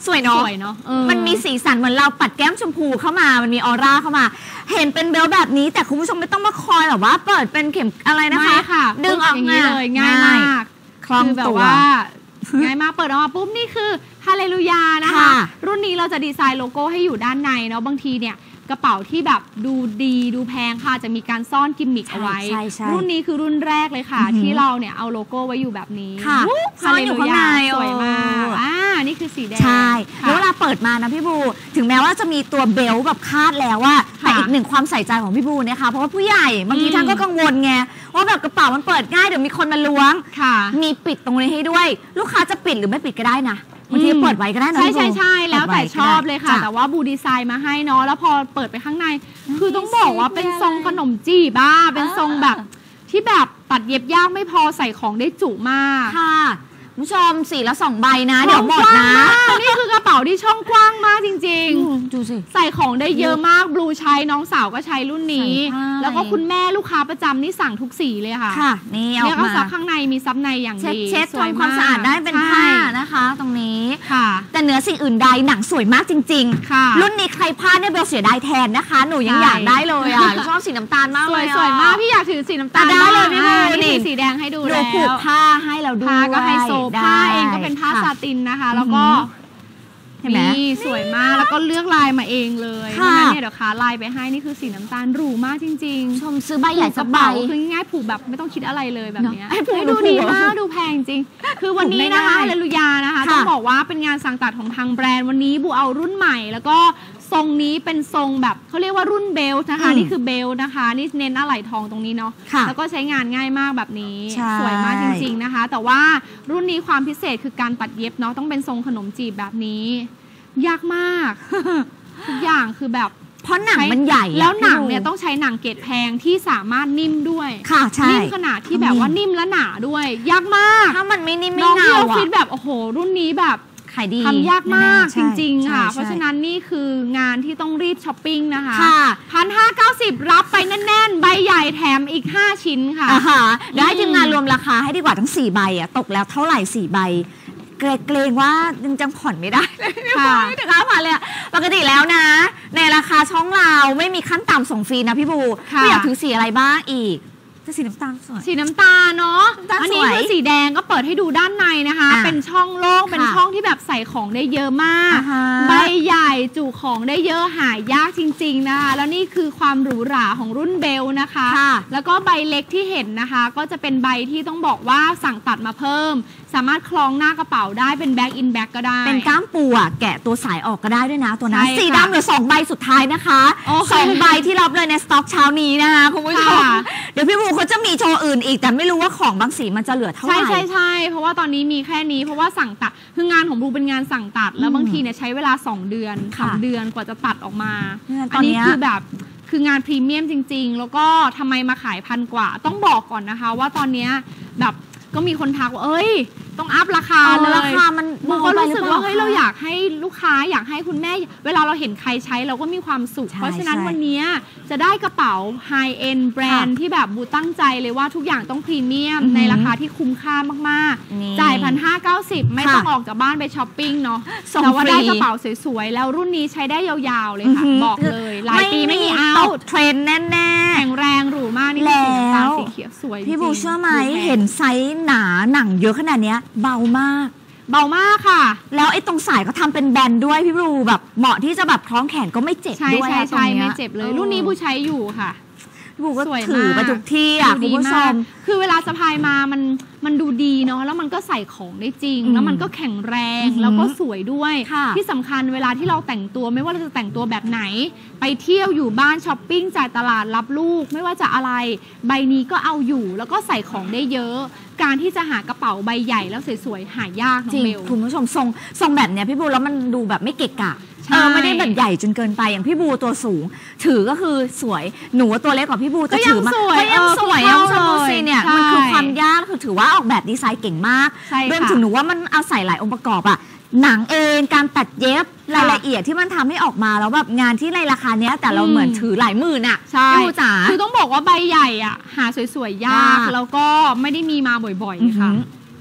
สวยเนาะสวยเนาะมันมีสีสันเหมือนเราปัดแก้มชมพูเข้ามามันมีออร่าเข้ามาเห็นเป็นเบลแบบนี้แต่คุณผู้ชมไม่ต้องมาคอยแบบว่าเปิดเป็นเข็มอะไรนะคะดึงออกมาเลยง่ายมากคล่องตัวง่ายมากเปิดออกมาปุ๊บนี่คือฮาเลลูยานะคะรุ่นนี้เราจะดีไซน์โลโก้ให้อยู่ด้านในเนาะบางทีเนี่ยกระเป๋าที่แบบดูดีดูแพงค่ะจะมีการซ่อนกิมมิคเอาไว้รุ่นนี้คือรุ่นแรกเลยค่ะที่เราเนี่ยเอาโลโก้ไว้อยู่แบบนี้ค่ะซ่อนอยู่ข้างในสวยมากอ่านี่คือสีแดงใช่แล้วเวลาเปิดมานะพี่บูถึงแม้ว่าจะมีตัวเบลต์แบบคาดแล้วว่าแต่อีกหนึ่งความใส่ใจของพี่บูเนี่ยค่ะเพราะว่าผู้ใหญ่บางทีท่านก็กังวลไงว่าแบบกระเป๋ามันเปิดง่ายเดี๋ยวมีคนมาล้วงมีปิดตรงนี้ให้ด้วยลูกค้าจะปิดหรือไม่ปิดก็ได้นะบางทีเปิดไว้ก็ได้นะใช่ใช่ใช่แล้วแต่ชอบเลยค่ะแต่ว่าบูดีไซน์มาให้เนาะแล้วพอเปิดไปข้างในคือต้องบอกว่าเป็นทรงขนมจีบบ้าเป็นทรงแบบที่แบบตัดเย็บยากไม่พอใส่ของได้จุมากค่ะผู้ชมสี่ละสองใบนะเดี๋ยวหมดนะนี่คือกระเป๋าที่ช่องกว้างมากจริงๆดูสิใส่ของได้เยอะมากบลูใช้น้องสาวก็ใช้รุ่นนี้แล้วก็คุณแม่ลูกค้าประจำนี่สั่งทุกสีเลยค่ะค่ะนี่เอามาซับข้างในมีซับในอย่างดีเช็ดทำความสะอาดได้เป็นผ้านะคะตรงนี้ค่ะแต่เหนือสิ่งอื่นใดหนังสวยมากจริงๆรุ่นนี้ใครพลาดเนี่ยเบลเสียดายแทนนะคะหนูยังอยากได้เลยอ่ะชอบสีน้ำตาลมากเลยสวยมากพี่อยากถือสีน้ำตาลได้เลยพี่บูนี่สีแดงให้ดูแล้วผูกผ้าให้เราดูก็ให้โซผ้าเองก็เป็นผ้าซาตินนะคะแล้วก็นี่สวยมากแล้วก็เลือกลายมาเองเลยนะคะเนี่ยเดี๋ยวขาลายไปให้นี่คือสีน้ำตาลหรูมากจริงๆชมซื้อใบใหญ่สักใบคือง่ายผูกแบบไม่ต้องคิดอะไรเลยแบบนี้ดูดีมากดูแพงจริงคือวันนี้นะคะฮาเลลูยานะคะต้องบอกว่าเป็นงานสั่งตัดของทางแบรนด์วันนี้บูเอารุ่นใหม่แล้วก็ทรงนี้เป็นทรงแบบเขาเรียกว่ารุ่นเบลนะคะนี่คือเบลนะคะนี่เน้นอะไหล่ทองตรงนี้เนาะแล้วก็ใช้งานง่ายมากแบบนี้สวยมากจริงๆนะคะแต่ว่ารุ่นนี้ความพิเศษคือการตัดเย็บเนาะต้องเป็นทรงขนมจีบแบบนี้ยากมากทุกอย่างคือแบบเพราะหนังมันใหญ่แล้วหนังเนี่ยต้องใช้หนังเกรดแพงที่สามารถนิ่มด้วยค่ะใช่นิ่มขนาดที่แบบว่านิ่มและหนาด้วยยากมากถ้ามันไม่นิ่มไม่เงาน้องที่เราคิดแบบโอ้โหรุ่นนี้แบบทำยากมากจริงๆค่ะเพราะฉะนั้นนี่คืองานที่ต้องรีบช้อปปิ้งนะคะพันห้าเก้าสิบรับไปแน่นๆใบใหญ่แถมอีกห้าชิ้นค่ะเดี๋ยวให้ทีมงานรวมราคาให้ดีกว่าทั้งสี่ใบอ่ะตกแล้วเท่าไหร่สี่ใบเกรงว่ายังจังผ่อนไม่ได้เลยไม่ถึงห้าพันเลยปกติแล้วนะในราคาช่องเราไม่มีขั้นต่ำส่งฟรีนะพี่บูพี่อยากถือสีอะไรบ้างอีกสีน้ำตาลสวยสีน้ำตาลเนาะอันนี้คือสีแดงก็เปิดให้ดูด้านในนะคะเป็นช่องโล่งเป็นช่องที่แบบใส่ของได้เยอะมากใบใหญ่จุของได้เยอะหายากจริงๆนะคะแล้วนี่คือความหรูหราของรุ่นเบลนะคะแล้วก็ใบเล็กที่เห็นนะคะก็จะเป็นใบที่ต้องบอกว่าสั่งตัดมาเพิ่มสามารถคล้องหน้ากระเป๋าได้เป็นแบ็กอินแบ็กก็ได้เป็นก้ามปูอ่ะแกะตัวสายออกก็ได้ด้วยนะตัวนั้นสีดำเหลือสองใบสุดท้ายนะคะสองใบที่รับเลยในสต็อกเช้านี้นะคะคุณผู้ชมเดี๋ยวพี่บูเขาจะมีโชว์อื่นอีกแต่ไม่รู้ว่าของบางสีมันจะเหลือเท่าไหร่ใช่ใช่ใช่เพราะว่าตอนนี้มีแค่นี้เพราะว่าสั่งตัดคืองานของบูเป็นงานสั่งตัดแล้วบางทีเนี่ยใช้เวลาสองเดือนสามเดือนกว่าจะตัดออกมาอันนี้คือแบบคืองานพรีเมียมจริงๆแล้วก็ทำไมมาขายพันกว่าต้องบอกก่อนนะคะว่าตอนนี้แบบก็มีคนทักว่าเอ้ยต้องอัพราคาเลยราคามันบูก็รู้สึกว่าเฮ้ยเราอยากให้ลูกค้าอยากให้คุณแม่เวลาเราเห็นใครใช้เราก็มีความสุขเพราะฉะนั้นวันนี้จะได้กระเป๋าไฮเอ็นแบรนด์ที่แบบบูตั้งใจเลยว่าทุกอย่างต้องพรีเมียมในราคาที่คุ้มค่ามากๆจ่ายพันห้าเก้าสิบไม่ต้องออกจากบ้านไปช้อปปิ้งเนาะแต่ว่าได้กระเป๋าสวยๆแล้วรุ่นนี้ใช้ได้ยาวๆเลยค่ะบอกเลยหลายปีไม่มีเอาเทรนแน่ๆแข็งแรงหรูมากนี่คือสีน้ำตาลสีเขียวสวยพี่บูเชื่อไหมเห็นไซส์หนาหนังเยอะขนาดนี้เบามากเบามากค่ะแล้วไอ้ตรงสายก็ทำเป็นแบนด้วยพี่บูแบบเหมาะที่จะแบบคล้องแขนก็ไม่เจ็บด้วยใช่ใช่ไม่เจ็บเลยรุ่นนี้บูใช้อยู่ค่ะบูก็ถือไปทุกที่อ่ะคุณผู้ชมคือเวลาสะพายมามันมันดูดีเนาะแล้วมันก็ใส่ของได้จริงแล้วมันก็แข็งแรงแล้วก็สวยด้วยที่สำคัญเวลาที่เราแต่งตัวไม่ว่าเราจะแต่งตัวแบบไหนไปเที่ยวอยู่บ้านช้อปปิ้งจ่ายตลาดรับลูกไม่ว่าจะอะไรใบนี้ก็เอาอยู่แล้วก็ใส่ของได้เยอะการที่จะหากระเป๋าใบใหญ่แล้วสวยๆหายากน้องเบลคุณผู้ชมทรงทรงแบบเนี้ยพี่บูแล้วมันดูแบบไม่เกะกะเออไม่ได้แบบใหญ่จนเกินไปอย่างพี่บูตัวสูงถือก็คือสวยหนูตัวเล็กกว่าพี่บูแต่ถือมาก็ยังสวยยังสวยเนี่ยมันคือความยากคือถือว่าออกแบบดีไซน์เก่งมากรวมถึงหนูว่ามันเอาใส่หลายองค์ประกอบอะหนังเองการตัดเย็บรายละเอียดที่มันทำให้ออกมาแล้วแบบงานที่ในราคาเนี้ยแต่เราเหมือนถือหลายหมื่นอะใช่คือต้องบอกว่าใบใหญ่อะหาสวยๆยากแล้วก็ไม่ได้มีมาบ่อยๆค่ะ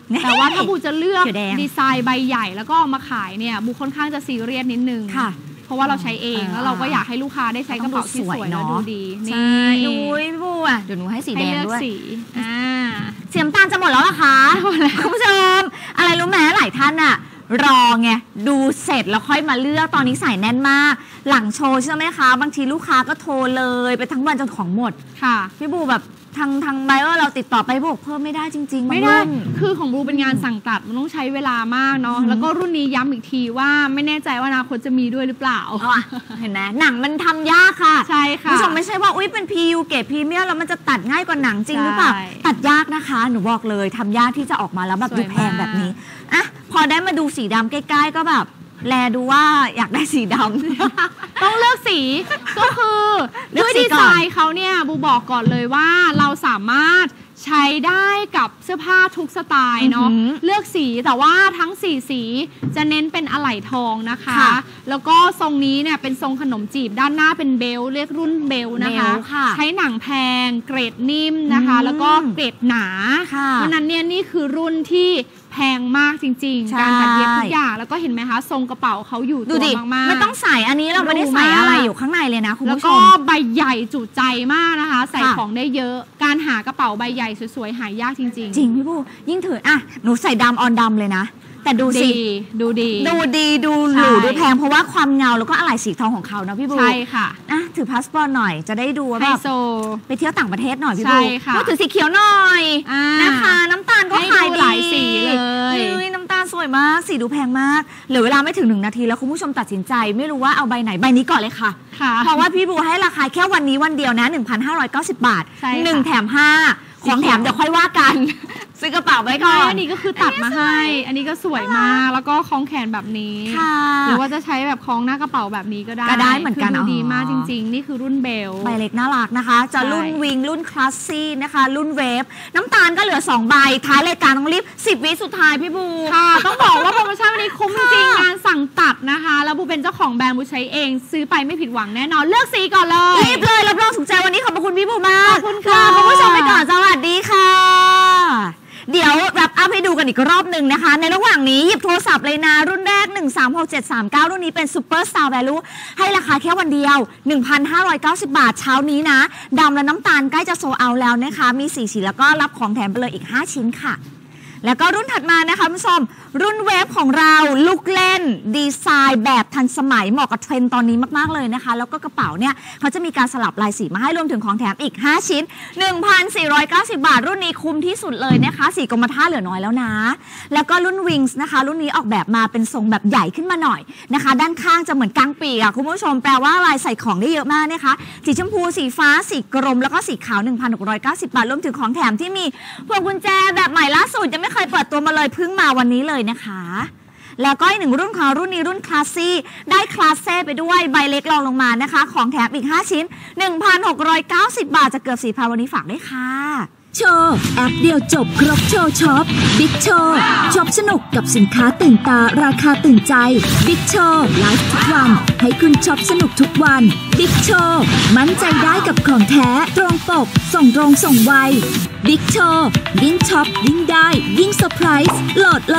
แต่ว่าถ้าบูจะเลือกดีไซน์ใบใหญ่แล้วก็เอามาขายเนี่ยบูค่อนข้างจะซีเรียสนิดนึงเพราะว่าเราใช้เองแล้วเราก็อยากให้ลูกค้าได้ใช้กระเป๋าที่สวยแล้วดูดีนี่ดูพี่บูอ่ะเดี๋ยวหนูให้สีแดงด้วยสีอ่าสีน้ำตาลจะหมดแล้วล่ะคะคุณผู้ชมอะไรรู้ไหมหลายท่านอะรอไงดูเสร็จแล้วค่อยมาเลือกตอนนี้ใส่แน่นมากหลังโชว์ใช่ไหมคะบางทีลูกค้าก็โทรเลยไปทั้งวันจนของหมดค่ะพี่บูแบบทางทางไบเออร์เราติดต่อไปบอกเพิ่มไม่ได้จริงๆไม่ได้คือของบูเป็นงานสั่งตัดมันต้องใช้เวลามากเนาะแล้วก็รุ่นนี้ย้ำอีกทีว่าไม่แน่ใจว่าอนาคตจะมีด้วยหรือเปล่าเห็นไหมหนังมันทำยากค่ะใช่ค่ะผู้ชมไม่ใช่ว่าอุ้ยเป็น พี ยู เกรดพรีเมียมแล้วมันจะตัดง่ายกว่าหนังจริงหรือเปล่าตัดยากนะคะหนูบอกเลยทำยากที่จะออกมาแล้วแบบดูแพงแบบนี้อ่ะพอได้มาดูสีดำใกล้ๆก็แบบแลดูว่าอยากได้สีดำต้องเลือกสีก็คือด้วยดีไซน์เขาเนี่ยบูบอกก่อนเลยว่าเราสามารถใช้ได้กับเสื้อผ้าทุกสไตล์เนาะเลือกสีแต่ว่าทั้งสี่สีจะเน้นเป็นอะไหล่ทองนะคะแล้วก็ทรงนี้เนี่ยเป็นทรงขนมจีบด้านหน้าเป็นเบลเรียกรุ่นเบลนะคะใช้หนังแพงเกรดนิ่มนะคะแล้วก็เกรดหนาเพราะนั้นเนี่ยนี่คือรุ่นที่แพงมากจริงๆการตัดเย็บทุกอย่างแล้วก็เห็นไหมคะทรงกระเป๋าเขาอยู่ตัวมากๆไม่ต้องใส่อันนี้เราไม่ได้ใส่อะไรอยู่ข้างในเลยนะคุณผู้ชมแล้วก็ใบใหญ่จุใจมากนะคะใส่ของได้เยอะการหากระเป๋าใบใหญ่สวยๆหายากจริงๆจริงพี่บูยิ่งถืออ่ะหนูใส่ดำออนดำเลยนะแต่ดูสิดูดีดูดีดูหรูดูแพงเพราะว่าความเงาแล้วก็อะไหล่สีทองของเขานะพี่บูใช่ค่ะอ่ะถือพาสปอร์ตหน่อยจะได้ดูว่าแบบไปเที่ยวต่างประเทศหน่อยพี่บูก็ถือสีเขียวหน่อยนะคะน้ำตาลก็ขายดีหลายสีเลยน้ำตาลสวยมากสีดูแพงมากเหลือเวลาไม่ถึงหนึ่งนาทีแล้วคุณผู้ชมตัดสินใจไม่รู้ว่าเอาใบไหนใบนี้ก่อนเลยค่ะเพราะว่าพี่บูให้ราคาแค่วันนี้วันเดียวนะ หนึ่งพันห้าร้อยเก้าสิบบาทหนึ่งแถมห้าของแถมเดี๋ยวค่อยว่ากันซื้อกระเป๋าไว้ก่อนอันนี้ก็คือตัดมาให้อันนี้ก็สวยมากแล้วก็คล้องแขนแบบนี้หรือว่าจะใช้แบบคล้องหน้ากระเป๋าแบบนี้ก็ได้ก็ได้เหมือนกันดูดีมากจริงๆนี่คือรุ่นเบลใบเล็กน่ารักนะคะจะรุ่นวิงรุ่นคลาสซี่นะคะรุ่นเวฟน้ำตาลก็เหลือสองใบท้ายรายการต้องรีบสิบวิสุดท้ายพี่บูค่ะต้องบอกว่าโปรโมชั่นวันนี้คุ้มจริงงานสั่งตัดนะคะแล้วบูเป็นเจ้าของแบรนด์บูใช้เองซื้อไปไม่ผิดหวังแน่นอนเลือกสีก่อนเลยรีบเลยรับรองถูกใจวันนี้ขอบคุณพี่บูมากขอบคุณค่ะคุณผู้ชมไปก่อนสวัสดีค่ะเดี๋ยวรับอัพให้ดูกันอีกรอบหนึ่งนะคะในระหว่างนี้หยิบโทรศัพท์เลยนะรุ่นแรกหนึ่งสามหกเจ็ดสามเก้ารุ่นนี้เป็น Super Star Value ให้ราคาแค่วันเดียว หนึ่งพันห้าร้อยเก้าสิบ บาทเช้านี้นะดำและน้ำตาลใกล้จะโซเอาแล้วนะคะมีสี่สีแล้วก็รับของแถมไปเลยอีกห้าชิ้นค่ะแล้วก็รุ่นถัดมานะคะคุณผู้ชมรุ่นเวฟของเราลูกเล่นดีไซน์แบบทันสมัยเหมาะกับเทรนด์ตอนนี้มากๆเลยนะคะแล้วก็กระเป๋าเนี่ยเขาจะมีการสลับลายสีมาให้รวมถึงของแถมอีกห้าชิ้น หนึ่งพันสี่ร้อยเก้าสิบ บาทรุ่นนี้คุ้มที่สุดเลยนะคะสีกรมท่าเหลือน้อยแล้วนะแล้วก็รุ่นวิงส์นะคะรุ่นนี้ออกแบบมาเป็นทรงแบบใหญ่ขึ้นมาหน่อยนะคะด้านข้างจะเหมือนกางปีกอะคุณผู้ชมแปลว่าลายใส่ของได้เยอะมากนะคะสีชมพูสีฟ้าสีกรมแล้วก็สีขาว หนึ่งพันหกร้อยเก้าสิบ บาทรวมถึงของแถมที่มีพวงกุญแจแบบใหม่ล่าสุดยังไม่เคยเปิดตัวมาเลยเพิ่งมาวันนี้เลยนะคะแล้วก็อีกหนึ่งรุ่นของรุ่นนี้รุ่นคลาสซี่ได้คลาสเซ่ไปด้วยใบเล็กรองลงมานะคะของแถมอีกห้าชิ้น หนึ่งพันหกร้อยเก้าสิบ บาทจะเกือบ สี่พัน วันนี้ฝากด้วยค่ะโชว์แอปเดียวจบครบโชว์ช็อปบิ๊กโชว์ช็อปสนุกกับสินค้าตื่นตาราคาตื่นใจบิ๊กโชว์ไลฟ์ทุกวันให้คุณช็อปสนุกทุกวันบิ๊กโชว์มั่นใจได้กับของแท้ตรงปกส่งตรงส่งไวบิ๊กโชว์ยิ่งช็อปยิ่งได้ยิ่งเซอร์ไพรส์โหลดเลย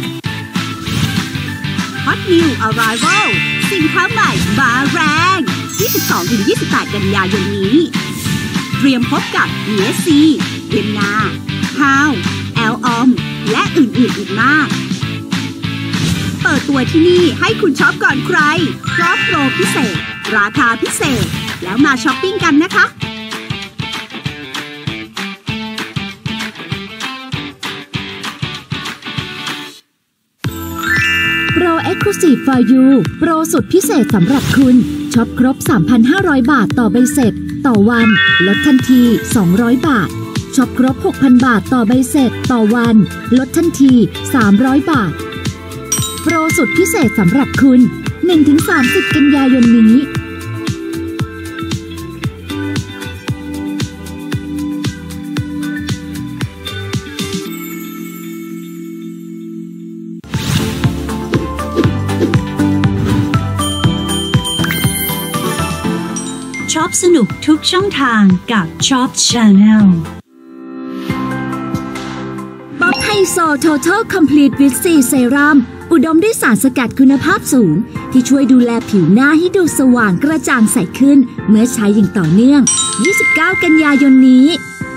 Hot New Arrival สินค้าใหม่มาแรง ยี่สิบสองถึงยี่สิบแปด กันยายนนี้เตรียมพบกับ บี เอส ซี เวียนนา ฮาว แอล ออม และอื่นๆอีกมากเปิดตัวที่นี่ให้คุณช็อปก่อนใครพร้อมโปรพิเศษราคาพิเศษแล้วมาช้อปปิ้งกันนะคะโปร Exclusive for you โปรสุดพิเศษสำหรับคุณช็อปครบ สามพันห้าร้อย บาทต่อใบเสร็จต่อวันลดทันทีสองร้อยบาทช็อปครบ หกพัน บาทต่อใบเสร็จต่อวันลดทันทีสามร้อยบาทโปรสุดพิเศษสำหรับคุณ หนึ่งถึงสามสิบ กันยายนนี้ช็อปสนุกทุกช่องทางกับ Shop Channel ป๊อปไฮโซ Total Complete with C Serum อุดมด้วยสารสกัดคุณภาพสูงที่ช่วยดูแลผิวหน้าให้ดูสว่างกระจ่างใสขึ้นเมื่อใช้อย่างต่อเนื่องยี่สิบเก้ากันยายนนี้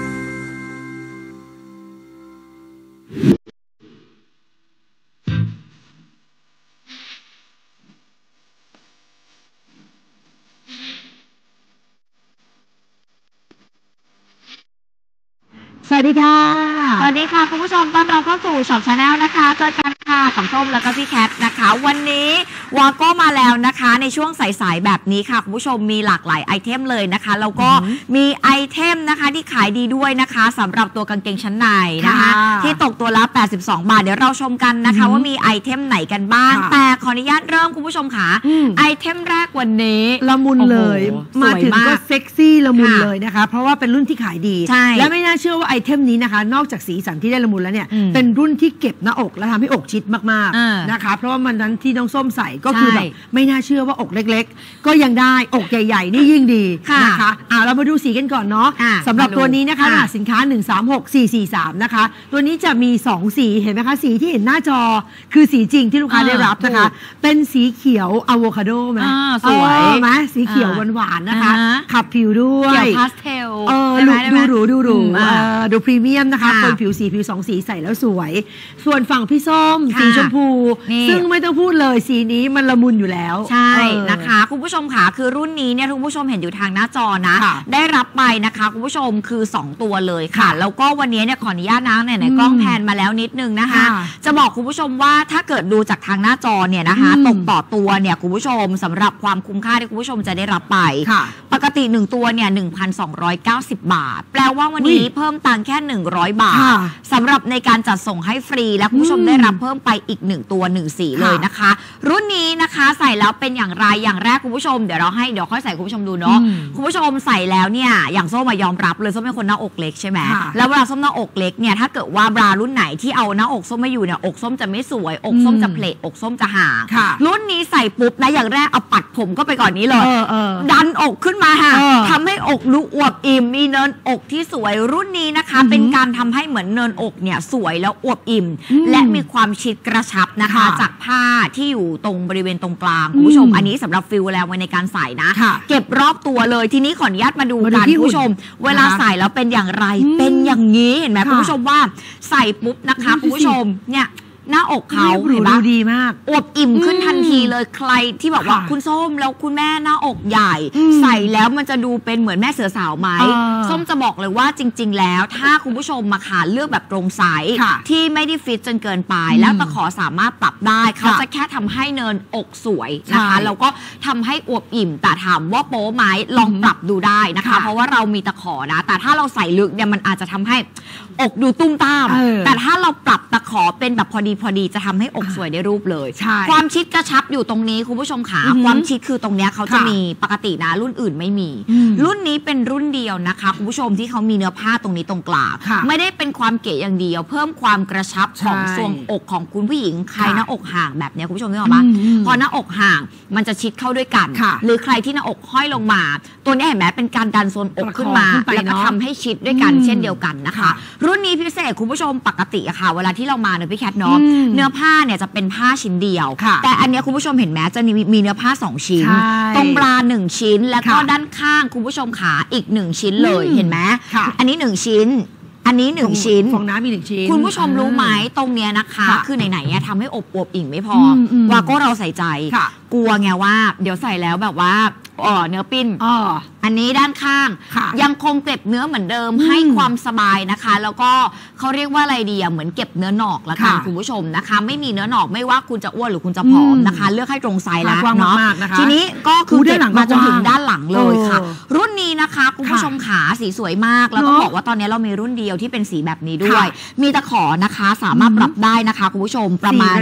สวัสดีค่ะสวัสดีค่ะคุณผู้ชมต้อนรับเข้าสู่ช็อปชาแนลนะคะเจอกันค่ะกับส้มแล้วก็พี่แคทนะคะวันนี้วาโก้มาแล้วนะคะในช่วงสายๆแบบนี้ค่ะคุณผู้ชมมีหลากหลายไอเทมเลยนะคะแล้วก็มีไอเทมนะคะที่ขายดีด้วยนะคะสำหรับตัวกางเกงชั้นในนะคะที่ตกตัวละแปดสิบสองบาทเดี๋ยวเราชมกันนะคะว่ามีไอเทมไหนกันบ้างแต่ขออนุญาตเริ่มคุณผู้ชมค่ะไอเทมแรกวันนี้ละมุนเลยมาถึงก็เซ็กซี่ละมุนเลยนะคะเพราะว่าเป็นรุ่นที่ขายดีและไม่น่าเชื่อว่าไอเทมนี้นะคะนอกจากสีสันที่ได้ละมุนแล้วเนี่ยเป็นรุ่นที่เก็บหน้าอกและทำให้อกชิดมากๆนะคะเพราะว่ามันนั้นที่น้องส้มใส่ก็คือแบบไม่น่าเชื่อว่าอกเล็กๆก็ยังได้อกใหญ่ๆนี่ยิ่งดีนะคะอ่าเรามาดูสีกันก่อนเนาะสำหรับตัวนี้นะคะสินค้าหนึ่ง สาม หก สี่ สี่ สามนะคะตัวนี้จะมีสองสีเห็นไหมคะสีที่เห็นหน้าจอคือสีจริงที่ลูกค้าได้รับนะคะเป็นสีเขียวอะโวคาโดไหมสวยไหมสีเขียวหวานๆนะคะขับผิวด้วยเขียวพาสเทลเออดูหรูดูหรูดูพรีเมียมนะคะคนผิวสีผิวสองสีใส่แล้วสวยส่วนฝั่งพี่ส้มสีชมพูซึ่งไม่ต้องพูดเลยสีนี้มันละมุนอยู่แล้วใช่นะคะคุณผู้ชมค่ะคือรุ่นนี้เนี่ยคุณผู้ชมเห็นอยู่ทางหน้าจอนะได้รับไปนะคะคุณผู้ชมคือสองตัวเลยค่ะแล้วก็วันนี้เนี่ยขออนุญาตนะเนี่ยในกล้องแพนมาแล้วนิดนึงนะคะจะบอกคุณผู้ชมว่าถ้าเกิดดูจากทางหน้าจอเนี่ยนะคะตกต่อตัวเนี่ยคุณผู้ชมสำหรับความคุ้มค่าที่คุณผู้ชมจะได้รับไปปกติหนึ่งตัวเนี่ย หนึ่งพันสองร้อยเก้าสิบ บาทแปลว่าวันนี้เพิ่มตังค์แค่หนึ่งร้อยบาทสำหรับในการจัดส่งให้ฟรีและคุณผู้ชมได้รับเพิ่มไปอีกหนึ่งตัวหนึ่งสีเลยนะคะรุ่นนี้นะคะใส่แล้วเป็นอย่างไรอย่างแรกคุณผู้ชมเดี๋ยวเราให้เดี๋ยวค่อยใส่คุณผู้ชมดูเนาะคุณผู้ชมใส่แล้วเนี่ยอย่างส้มมายอมรับเลยส้มเป็นคนหน้าอกเล็กใช่ไหมแล้วเวลาส้มหน้าอกเล็กเนี่ยถ้าเกิดว่าบรารุ่นไหนที่เอาหน้าอกส้มไม่อยู่เนี่ยอกส้มจะไม่สวยอกส้มจะเพลทอกส้มจะห่างรุ่นนี้ใส่ปุ๊บนะอย่างแรกเอาปัดผมก็ไปก่อนนี้เลยดันอกขึ้นมาค่ะทำให้อกดูอวบอิ่มมีเนินอกที่สวยรุ่นนี้นะคะเป็นการทำให้เหมือนเนินอกเนี่ยสวยแล้วอวบอิ่มและมีความชิดกระชับนะคะจากผ้าที่อยู่ตรงบริเวณตรงกลางคุณผู้ชมอันนี้สำหรับฟิลแล้วไว้ในการใส่นะเก็บรอบตัวเลยทีนี้ขออนุญาตมาดูกันคุณผู้ชมเวลาใส่แล้วเป็นอย่างไรเป็นอย่างนี้เห็นไหมคุณผู้ชมว่าใส่ปุ๊บนะคะคุณผู้ชมเนี่ยหน้าอกเขาเห็นปะดูดีมากอวบอิ่มขึ้นทันทีเลยใครที่บอกว่าคุณส้มแล้วคุณแม่หน้าอกใหญ่ใส่แล้วมันจะดูเป็นเหมือนแม่เสือสาวไหมส้มจะบอกเลยว่าจริงๆแล้วถ้าคุณผู้ชมมาขาเลือกแบบตรงไซส์ที่ไม่ได้ฟิตจนเกินไปแล้วตะขอสามารถปรับได้เขาจะแค่ทำให้เนินอกสวยนะคะแล้วก็ทำให้อวบอิ่มแต่ถามว่าโป๊ไหมลองปรับดูได้นะคะเพราะว่าเรามีตะขอนะแต่ถ้าเราใส่ลึกเนี่ยมันอาจจะทำให้อกดูตุ้มตามแต่ถ้าเราปรับตะขอเป็นแบบพอดีพอดีจะทำให้อกสวยได้รูปเลยความชิดกระชับอยู่ตรงนี้คุณผู้ชมขาความชิดคือตรงนี้เขาจะมีปกตินะรุ่นอื่นไม่มีรุ่นนี้เป็นรุ่นเดียวนะคะคุณผู้ชมที่เขามีเนื้อผ้าตรงนี้ตรงกลางไม่ได้เป็นความเก๋อย่างเดียวเพิ่มความกระชับของทรวงอกของคุณผู้หญิงใครหน้าอกห่างแบบนี้คุณผู้ชมนึกออกปะพอหน้าอกห่างมันจะชิดเข้าด้วยกันหรือใครที่หน้าอกห้อยลงมาตัวนี้เห็นไหมเป็นการดันโซนอกขึ้นมาแล้วก็ทำให้ชิดด้วยกันเช่นเดียวกันนะคะรุ่นนี้พิเศษคุณผู้ชมปกติอะค่ะเวลาที่เรามาเนื้อพี่แคทเนาะเนื้อผ้าเนี่ยจะเป็นผ้าชิ้นเดียวแต่อันนี้คุณผู้ชมเห็นไหมจะมีเนื้อผ้าสองชิ้นตรงปลาหนึ่งชิ้นแล้วก็ด้านข้างคุณผู้ชมขาอีกหนึ่งชิ้นเลยเห็นไหมอันนี้หนึ่งชิ้นอันนี้หนึ่งชิ้นฟองน้ำมีหนึ่งชิ้นคุณผู้ชมรู้ไหมตรงเนี้ยนะคะคือไหนๆเนี่ยทำให้อบอวบอิ่มไม่พอวาโก้เราใส่ใจกลัวไงว่าเดี๋ยวใส่แล้วแบบว่าอ๋อเนื้อปิ้นอ๋ออันนี้ด้านข้างยังคงเก็บเนื้อเหมือนเดิมให้ความสบายนะคะแล้วก็เขาเรียกว่าอะไรดีอ่ะเหมือนเก็บเนื้อหนอกละกันคุณผู้ชมนะคะไม่มีเนื้อหนอกไม่ว่าคุณจะอ้วนหรือคุณจะผอมนะคะเลือกให้ตรงไซส์แล้วเนาะทีนี้ก็คือเก็บมาจนถึงด้านหลังเลยค่ะรุ่นนี้นะคะคุณผู้ชมขาสีสวยมากแล้วต้องบอกว่าตอนนี้เรามีรุ่นเดียวที่เป็นสีแบบนี้ด้วยมีตะขอนะคะสามารถปรับได้นะคะคุณผู้ชมประมาณ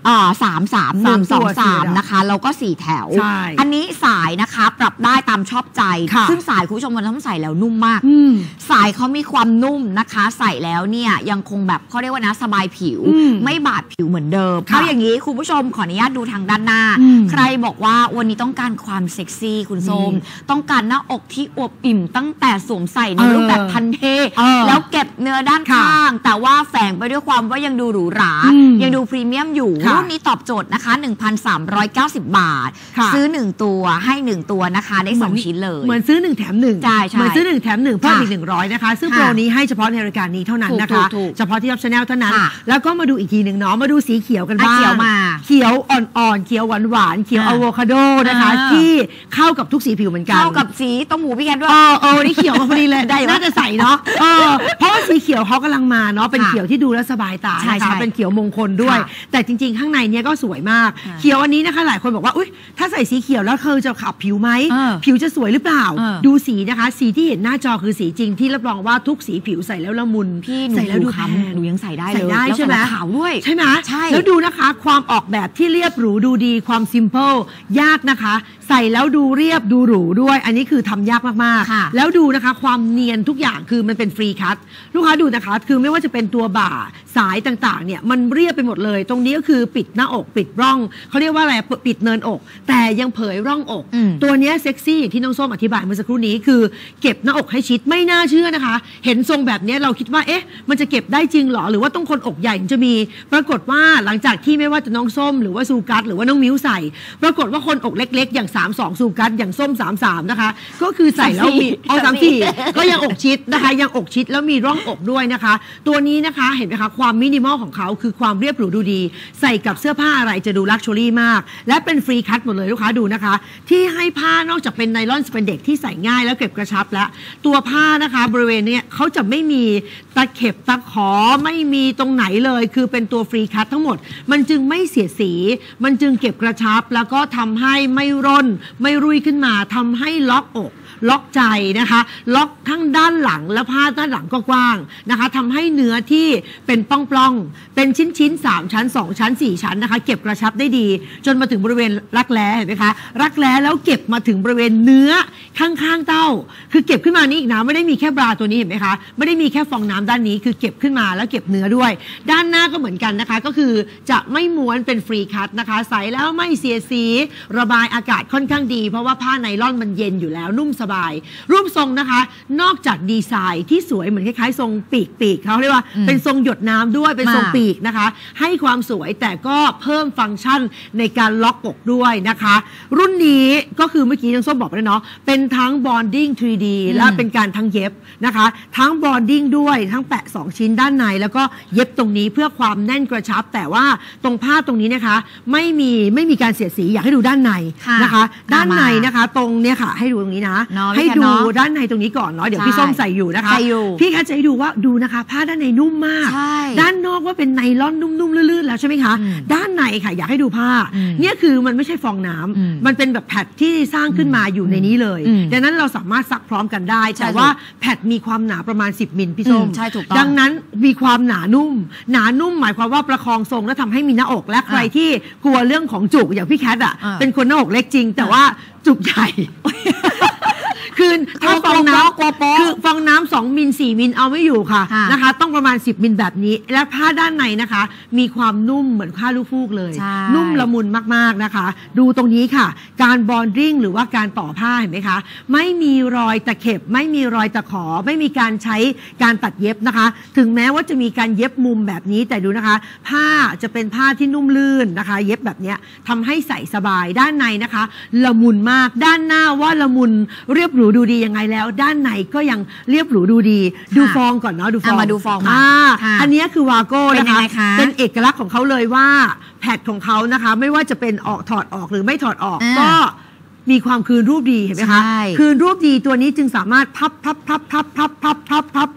สามสามหนึ่งสองสามนะคะแล้วก็สี่แถวอันนี้สายนะคะปรับได้ตามชอบใจซึ่งสายคุณผู้ชมมันต้องใส่แล้วนุ่มมากสายเขามีความนุ่มนะคะใส่แล้วเนี่ยยังคงแบบเขาเรียกว่านะสบายผิวไม่บาดผิวเหมือนเดิมเอาอย่างนี้คุณผู้ชมขออนุญาตดูทางด้านหน้าใครบอกว่าวันนี้ต้องการความเซ็กซี่คุณส้มต้องการหน้าอกที่อวบอิ่มตั้งแต่สวมใส่ในรูปแบบพันเทแล้วเก็บเนื้อด้านข้างแต่ว่าแฝงไปด้วยความว่ายังดูหรูหรายังดูพรีเมียมอยู่รุ่นนี้ตอบโจทย์นะคะ หนึ่งพันสามร้อยเก้าสิบ บาทซื้อหนึ่งตัวให้หนึ่งตัวนะคะได้สองชิ้นเลยเหมือนซื้อหนึ่งแถมหนึ่งใช่เหมือนซื้อหนึ่งแถมหนึ่งเพิ่มอีกหนึ่งร้อยนะคะซึ่งโปรนี้ให้เฉพาะในรายการนี้เท่านั้นนะคะเฉพาะที่รับชาแนลเท่านั้นแล้วก็มาดูอีกทีหนึ่งเนาะมาดูสีเขียวกันบ้างเขียวมาเขียวอ่อนๆเขียวหวานๆเขียวอะโวคาโดนะคะที่เข้ากับทุกสีผิวเหมือนกันเข้ากับสีต้มหูพี่แคทด้วยเออเออนี่เขียวมาพอดีเลยน่าจะใส่เนาะเออเพราะว่าสีเขียวเขากำลังมาเนาะเป็นเขียวที่ดูแล้วสบายตานะคะเป็นเขียวมงคลด้วยแต่จริงๆข้างในเนี้ยก็สวยมากเขียวอันนี้นะคะหลายคนบอกว่าอุ๊ยถ้าใส่สีเขียวแล้วเธอจะขับผิวไหมผิวจะสวยหรือเปล่าดูสีนะคะสีที่เห็นหน้าจอคือสีจริงที่รับรองว่าทุกสีผิวใส่แล้วละมุนใส่แล้วดูแพงหนูยังใส่ได้เลยใช่ไหมขาวด้วยใช่ไหมแล้วดูนะคะความออกแบบที่เรียบหรูดูดีความซิมเพิลยากนะคะใส่แล้วดูเรียบดูหรูด้วยอันนี้คือทำยากมากๆแล้วดูนะคะความเนียนทุกอย่างคือมันเป็นฟรีคัทลูกค้าดูนะคะคือไม่ว่าจะเป็นตัวบ่าสายต่างๆเนี่ยมันเรียบไปหมดเลยตรงนี้ก็คือปิดหน้าอกปิดร่องเขาเรียกว่าอะไรปิดเนินอกแต่ยังเผยร่องอกตัวนี้เซ็กซี่ที่น้องส้มอธิบายเมื่อสักครู่นี้คือเก็บหน้าอกให้ชิดไม่น่าเชื่อนะคะเห็นทรงแบบนี้เราคิดว่าเอ๊ะมันจะเก็บได้จริงหรอหรือว่าต้องคนอกใหญ่ถึงจะมีปรากฏว่าหลังจากที่ไม่ว่าจะน้องส้มหรือว่าซูกัสหรือว่าน้องมิ้วใส่ปรากฏว่าคนอกเล็กๆอย่างสามสองซูกัสอย่างส้มสามสามนะคะก็คือใส่แล้วมีเอาสามสี่ก็ยังอกชิดนะคะยังอกชิดแล้วมีร่องอกด้วยนะคะตัวนี้นะคะเห็นไหมคะความมินิมอลของเขาคือความเรียบหรูดูดีใส่กับเสื้อผ้าอะไรจะดูลักชัวรี่มากและเป็นฟรีคัทหมดเลยลูกค้าดูนะคะที่ให้ผ้านอกจากเป็นไนลอนสเปนเด็กที่ใส่ง่ายแล้วเก็บกระชับแล้วตัวผ้านะคะบริเวณนี้เขาจะไม่มีตะเข็บตะขอไม่มีตรงไหนเลยคือเป็นตัวฟรีคัททั้งหมดมันจึงไม่เสียสีมันจึงเก็บกระชับแล้วก็ทำให้ไม่ร่นไม่รุ่ยขึ้นมาทำให้ล็อกอกล็อกใจนะคะล็อกทั้งด้านหลังและผ้าด้านหลังก็กว้างนะคะทำให้เนื้อที่เป็นปล้องๆเป็นชิ้นๆสามชั้นสองชั้นสี่ชั้นนะคะเก็บกระชับได้ดีจนมาถึงบริเวณรักแร้เห็นไหมคะรักแร้แล้วเก็บมาถึงบริเวณเนื้อข้างๆเต้าคือเก็บขึ้นมานี่อีกนะไม่ได้มีแค่บราตัวนี้เห็นไหมคะไม่ได้มีแค่ฟองน้ำด้านนี้คือเก็บขึ้นมาแล้วเก็บเนื้อด้วยด้านหน้าก็เหมือนกันนะคะก็คือจะไม่ม้วนเป็นฟรีคัทนะคะใส่แล้วไม่เสียสีระบายอากาศค่อนข้างดีเพราะว่าผ้าไนล่อนมันเย็นอยู่แล้วนุ่มสบายรูปทรงนะคะนอกจากดีไซน์ที่สวยเหมือนคล้ายๆทรงปีกปีกเขาเรียกว่าเป็นทรงหยดน้ำด้วยเป็นทรงปีกนะคะให้ความสวยแต่ก็เพิ่มฟังก์ชันในการล็อกอกด้วยนะคะรุ่นนี้ก็คือเมื่อกี้น้องส้มบอกไปแล้วเนาะเป็นทั้งบอนดิ้ง ทรี ดี และเป็นการทั้งเย็บนะคะทั้งบอนดิ้งด้วยทั้งแปะสองชิ้นด้านในแล้วก็เย็บตรงนี้เพื่อความแน่นกระชับแต่ว่าตรงผ้าตรงนี้นะคะไม่มีไม่มีการเสียดสีอยากให้ดูด้านในนะคะด้านในนะคะตรงเนี้ยค่ะให้ดูตรงนี้นะให้ดูด้านในตรงนี้ก่อนเนาะเดี๋ยวพี่ส้มใส่อยู่นะคะพี่แค่จะให้ดูว่าดูนะคะผ้าด้านในนุ่มมากด้านนอกว่าเป็นไนลอนนุ่มๆลื่นๆแล้วใช่ไหมคะด้านในค่ะอยากให้ดูผ้าเนี่ยคือมันไม่ใช่ฟองน้ำมันเป็นแบบแพดที่สร้างขึ้นมาอยู่ในนี้เลยดังนั้นเราสามารถซักพร้อมกันได้แต่ว่าแพดมีความหนาประมาณสิบมิลพี่ส้มดังนั้นมีความหนานุ่มหนานุ่มหมายความว่าประคองทรงและทำให้มีหน้าอกและใครที่กลัวเรื่องของจุกอย่างพี่แคทอ่ะเป็นคนหน้าอกเล็กจริงแต่ว่าจุกใหญ่คือถ้าฟองน้ำคือฟองน้ำสองมิลสี่มิลเอาไม่อยู่ค่ะนะคะต้องประมาณสิบมิลแบบนี้และผ้าด้านในนะคะมีความนุ่มเหมือนผ้าลูกฟูกเลยนุ่มละมุนมากๆนะคะดูตรงนี้ค่ะการบอนดิ้งหรือว่าการต่อผ้าเห็นไหมคะไม่มีรอยตะเข็บไม่มีรอยตะขอไม่มีการใช้การตัดเย็บนะคะถึงแม้ว่าจะมีการเย็บมุมแบบนี้แต่ดูนะคะผ้าจะเป็นผ้าที่นุ่มลื่นนะคะเย็บแบบนี้ทำให้ใส่สบายด้านในนะคะละมุนมากด้านหน้าว่าละมุนเรียบหรูดูดียังไงแล้วด้านในก็ยังเรียบหรูดูดีดูฟองก่อนเนาะดูฟองมาดูฟองมาอันนี้คือวาโก้นะคะเป็นเอกลักษณ์ของเขาเลยว่าแพดของเขานะคะไม่ว่าจะเป็นออกถอดออกหรือไม่ถอดออกก็มีความคืนรูปดีเห็นไหมคะคืนรูปดีตัวนี้จึงสามารถพับพับพับพับพับพับพับพับพับ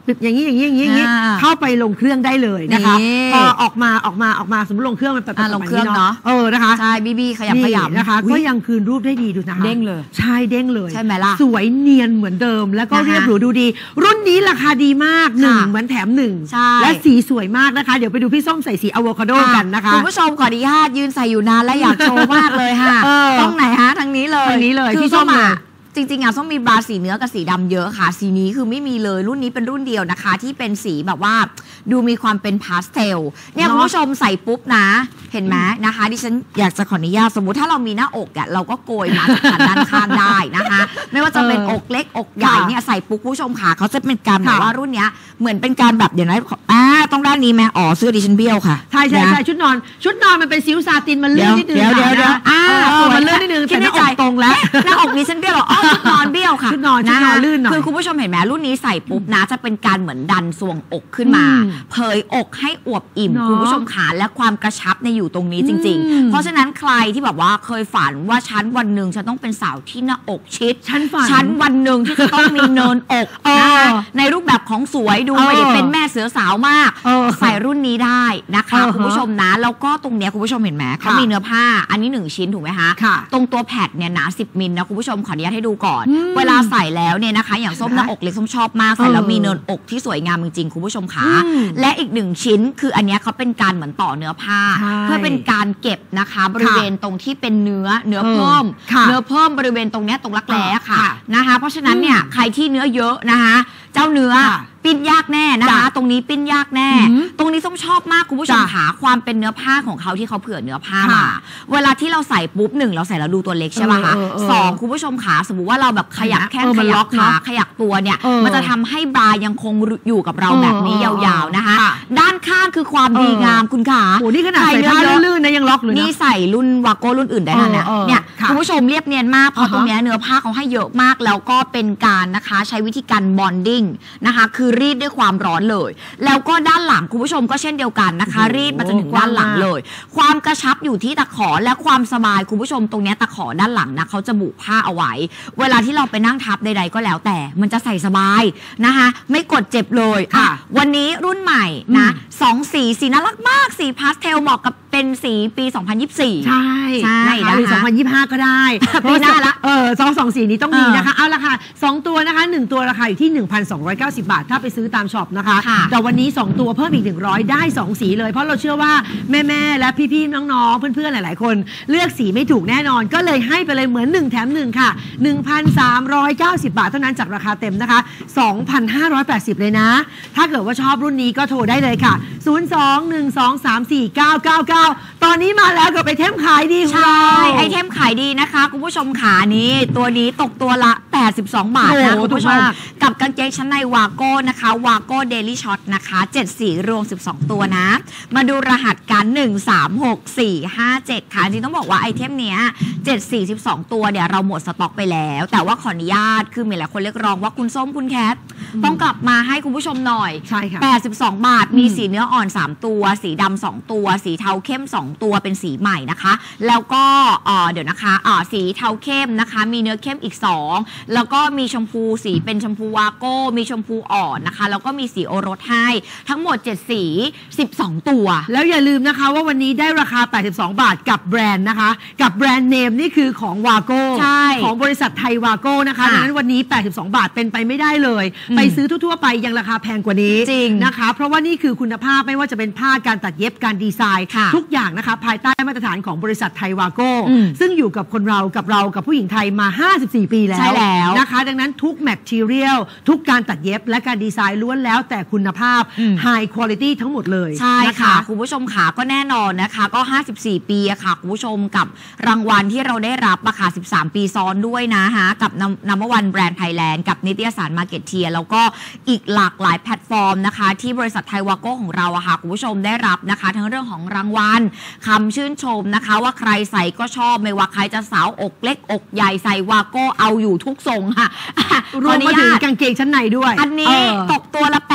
อย่างนี้อย่างนี้อย่างนี้อย่างนี้เข้าไปลงเครื่องได้เลยนะคะพอออกมาออกมาออกมาสมมติลงเครื่องมันเป็นลงเครื่องเนาะเออนะคะใช่บีบีขยับขยับนะคะก็ยังคืนรูปได้ดีดูนะคะเด้งเลยใช่เด้งเลยใช่ไหมล่ะสวยเนียนเหมือนเดิมแล้วก็เรียบหรูดูดีรุ่นนี้ราคาดีมากหนึ่งเหมือนแถมหนึ่งและสีสวยมากนะคะเดี๋ยวไปดูพี่ส้มใส่สีอะโวคาโดกันนะคะคุณผู้ชมขออนุญาตยืนใส่อยู่นานและอยากโชว์มากเลยค่ะต้องไหนฮะทางนี้เลยทางนี้เลยพี่ส้มอ่ะจริงๆอ่ะส้มมีบราสีเนื้อกับสีดำเยอะค่ะสีนี้คือไม่มีเลยรุ่นนี้เป็นรุ่นเดียวนะคะที่เป็นสีแบบว่าดูมีความเป็นพาสเทลเนี่ยคุณผู้ชมใส่ปุ๊บนะเห็นไหมนะคะดิฉันอยากจะขออนุญาตสมมุติถ้าเรามีหน้าอกอ่ะเราก็โกยมาจากด้านข้างได้นะคะไม่ว่าจะเป็นอกเล็กอกใหญ่เนี่ยใส่ปุ๊บคุณผู้ชมขาเขาจะเป็นการแบบว่ารุ่นเนี้ยเหมือนเป็นการแบบเดี๋ยวนะอ่าต้องด้านนี้ไหมอ๋อเสื้อดิฉันเบี้ยวค่ะใช่ใช่ใช่ชุดนอนชุดนอนมันเป็นซิลซาตินมันเลื่อนนิดนึงเดี๋ยวเดี๋ยวเดี๋ยวอ่ามันเลื่อนนิดนึงแต่หน้าอกตรงแล้วหน้าอกดิฉันเบี้ยวหรออ๋อชุดนอนเบี้ยวค่ะชุดนอนชุดนอนลื่นหน่อยคือคุณผู้ชมเห็นไหมรุ่นนี้ใส่ปุ๊บนะจะเป็นการเหมือนดันทรวงอกขึ้นมาเผยอกให้อวบอิ่มคุณผู้ชมขาและความกระชับในอยู่ตรงนี้จริงๆเพราะฉะนั้นใครที่แบบว่าเคยฝันว่าฉันวันหนึ่งฉันต้องเป็นสาวที่หน้าอกชิดฉันฝันฉันวันหนึ่งที่จะต้องมีเนินอกนะคะในรูปแบบของสวยดูไม่ได้เป็นแม่เสือสาวมากใส่รุ่นนี้ได้นะคะคุณผู้ชมนะแล้วก็ตรงเนี้ยคุณผู้ชมเห็นไหมเขามีเนื้อผ้าอันนี้หนึ่งชิ้นถูกไหมคะตรงตัวแพดเนี่ยหนาสิบมิลนะคุณผู้ชมขออนุญาตให้ดูก่อนเวลาใส่แล้วเนี่ยนะคะอย่างส้มหน้าอกเล็กส้มชอบมากใส่แล้วมีเนินอกที่สวยงามจริงๆคุณผู้ชมขาและอีกหนึ่งชิ้นคืออันนี้เขาเป็นการเหมือนต่อเนื้อผ้าเพื่อเป็นการเก็บนะคะบริเวณตรงที่เป็นเนื้อเนื้อเพิ่มเนื้อเพิ่มบริเวณตรงนี้ตรงรักแร้ค่ะนะคะเพราะฉะนั้นเนี่ยใครที่เนื้อเยอะนะคะเจ้าเนื้อปิ้นยากแน่นะคะตรงนี้ปิ้นยากแน่ตรงนี้ส้มชอบมากคุณผู้ชมขาความเป็นเนื้อผ้าของเขาที่เขาเผื่อเนื้อผ้ามาเวลาที่เราใส่ปุ๊บหนึ่งเราใส่แล้วดูตัวเล็กใช่ไหมคะสองคุณผู้ชมขาสมมติว่าเราแบบขยับแข้งขยับขาขยับตัวเนี่ยมันจะทำให้บรายังคงอยู่กับเราแบบนี้ยาวๆนะคะด้านข้างคือความดีงามคุณขาโอ้นี่ขนาดใส่ผ้าลื่นๆนะยังล็อกเลยนี่ใส่รุ่นวาโก้รุ่นอื่นได้นะเนี่ยเนี่ยคุณผู้ชมเรียบเนียนมากเพราะตรงนี้เนื้อผ้าเขาให้เยอะมากแล้วก็เป็นการนะคะใช้วิธีการบอนดิ้งนะคะคือรีดด้วยความร้อนเลยแล้วก็ด้านหลังคุณผู้ชมก็เช่นเดียวกันนะคะรีดมาจนถึงด้านหลังเลยความกระชับอยู่ที่ตะขอและความสบายคุณผู้ชมตรงนี้ตะขอด้านหลังนะเขาจะบุผ้าเอาไว้เวลาที่เราไปนั่งทับใดๆก็แล้วแต่มันจะใส่สบายนะคะไม่กดเจ็บเลยค่ะวันนี้รุ่นใหม่นะสองสีสีน่ารักมากสีพาสเทลเหมาะกับเป็นสีปีสองพันยี่สิบสี่ใช่ใช่หรือสองพันยี่สิบห้าก็ได้ปีหน้าละเออสองสองสีนี้ต้องมีนะคะเอาละค่ะสองตัวนะคะหนึ่งตัวราคาอยู่ที่ หนึ่งพันสองร้อยเก้าสิบ บาทถ้าไปซื้อตามช็อปนะคะแต่วันนี้สองตัวเพิ่มอีกหนึ่งร้อยได้สองสีเลยเพราะเราเชื่อว่าแม่ๆและพี่ๆน้องๆเพื่อนๆหลายๆคนเลือกสีไม่ถูกแน่นอนก็เลยให้ไปเลยเหมือนหนึ่งแถมหนึ่งค่ะ หนึ่งพันสามร้อยเก้าสิบ บาทเท่านั้นจากราคาเต็มนะคะ สองพันห้าร้อยแปดสิบ เลยนะถ้าเกิดว่าชอบรุ่นนี้ก็โทรได้เลยค่ะศูนย์ สอง หนึ่ง สอง สาม สี่ เก้า เก้า เก้าตอนนี้มาแล้วกับไอเทมขายดีใช่ไอเทมขายดีนะคะคุณผู้ชมขานี้ตัวนี้ตกตัวละแปดสิบสองบาทนะคุณผู้ชมกับกางเกงชั้นในวาโก้นะคะวาโก้เดลี่ช็อตนะคะเจ็ดสีรวมสิบสองตัวนะมาดูรหัสกันหนึ่ง สาม หก สี่ ห้า เจ็ดค่ะจริงต้องบอกว่าไอเทมเนี้ยเจ็ด สี่ สิบสองตัวเนี่ยเราหมดสต็อกไปแล้วแต่ว่าขออนุญาตคือมีหลายคนเรียกร้องว่าคุณส้มคุณแคทต้องกลับมาให้คุณผู้ชมหน่อยใช่ค่ะแปดสิบสองบาทมีสีเนื้ออ่อนสามตัวสีดำสองตัวสีเทาเข้มสองตัวเป็นสีใหม่นะคะแล้วก็เดี๋ยวนะคะสีเทาเข้มนะคะมีเนื้อเข้มอีกสองแล้วก็มีชมพูสีเป็นชมพูวาโก้มีชมพูอ่อนนะคะแล้วก็มีสีโอรสให้ทั้งหมดเจ็ดสีสิบสองตัวแล้วอย่าลืมนะคะว่าวันนี้ได้ราคาแปดสิบสองบาทกับแบรนด์นะคะกับแบรนด์เนมนี่คือของวาโก้ของบริษัทไทยวาโก้นะคะดังนั้นวันนี้แปดสิบสองบาทเป็นไปไม่ได้เลยไปซื้อทั่วๆไปยังราคาแพงกว่านี้จริงนะคะเพราะว่านี่คือคุณภาพไม่ว่าจะเป็นผ้าการตัดเย็บการดีไซน์ทุกอย่างนะคะภายใต้มาตรฐานของบริษัทไทยวาโก้ซึ่งอยู่กับคนเรากับเรากับผู้หญิงไทยมาห้าสิบสี่ปีแล้วนะคะดังนั้นทุกแมททีเรียลทุกการตัดเย็บและการดีไซน์ล้วนแล้วแต่คุณภาพ High Quality ทั้งหมดเลยใช่ค่ะคุณผู้ชมขาก็แน่นอนนะคะก็ห้าสิบสี่ปีอะค่ะคุณผู้ชมกับรางวัลที่เราได้รับอะค่ะสิบสามปีซ้อนด้วยนะฮะกับนัมเบอร์วันแบรนด์ไทยแลนด์กับนิตยสารมาร์เก็ตเทียแล้วก็อีกหลากหลายแพลตฟอร์มนะคะที่บริษัทไทยวาโก้ของเราอะค่ะคุณผู้ชมได้รับนะคะทั้งเรื่องของรางวัลคำชื่นชมนะคะว่าใครใส่ก็ชอบไม่ว่าใครจะสาวอกเล็กอกใหญ่ใส่วาโก้เอาอยู่ทุกทรงค่ะรวมมาถึงกางเกงชั้นในด้วยอันนี้ตกตัวละแป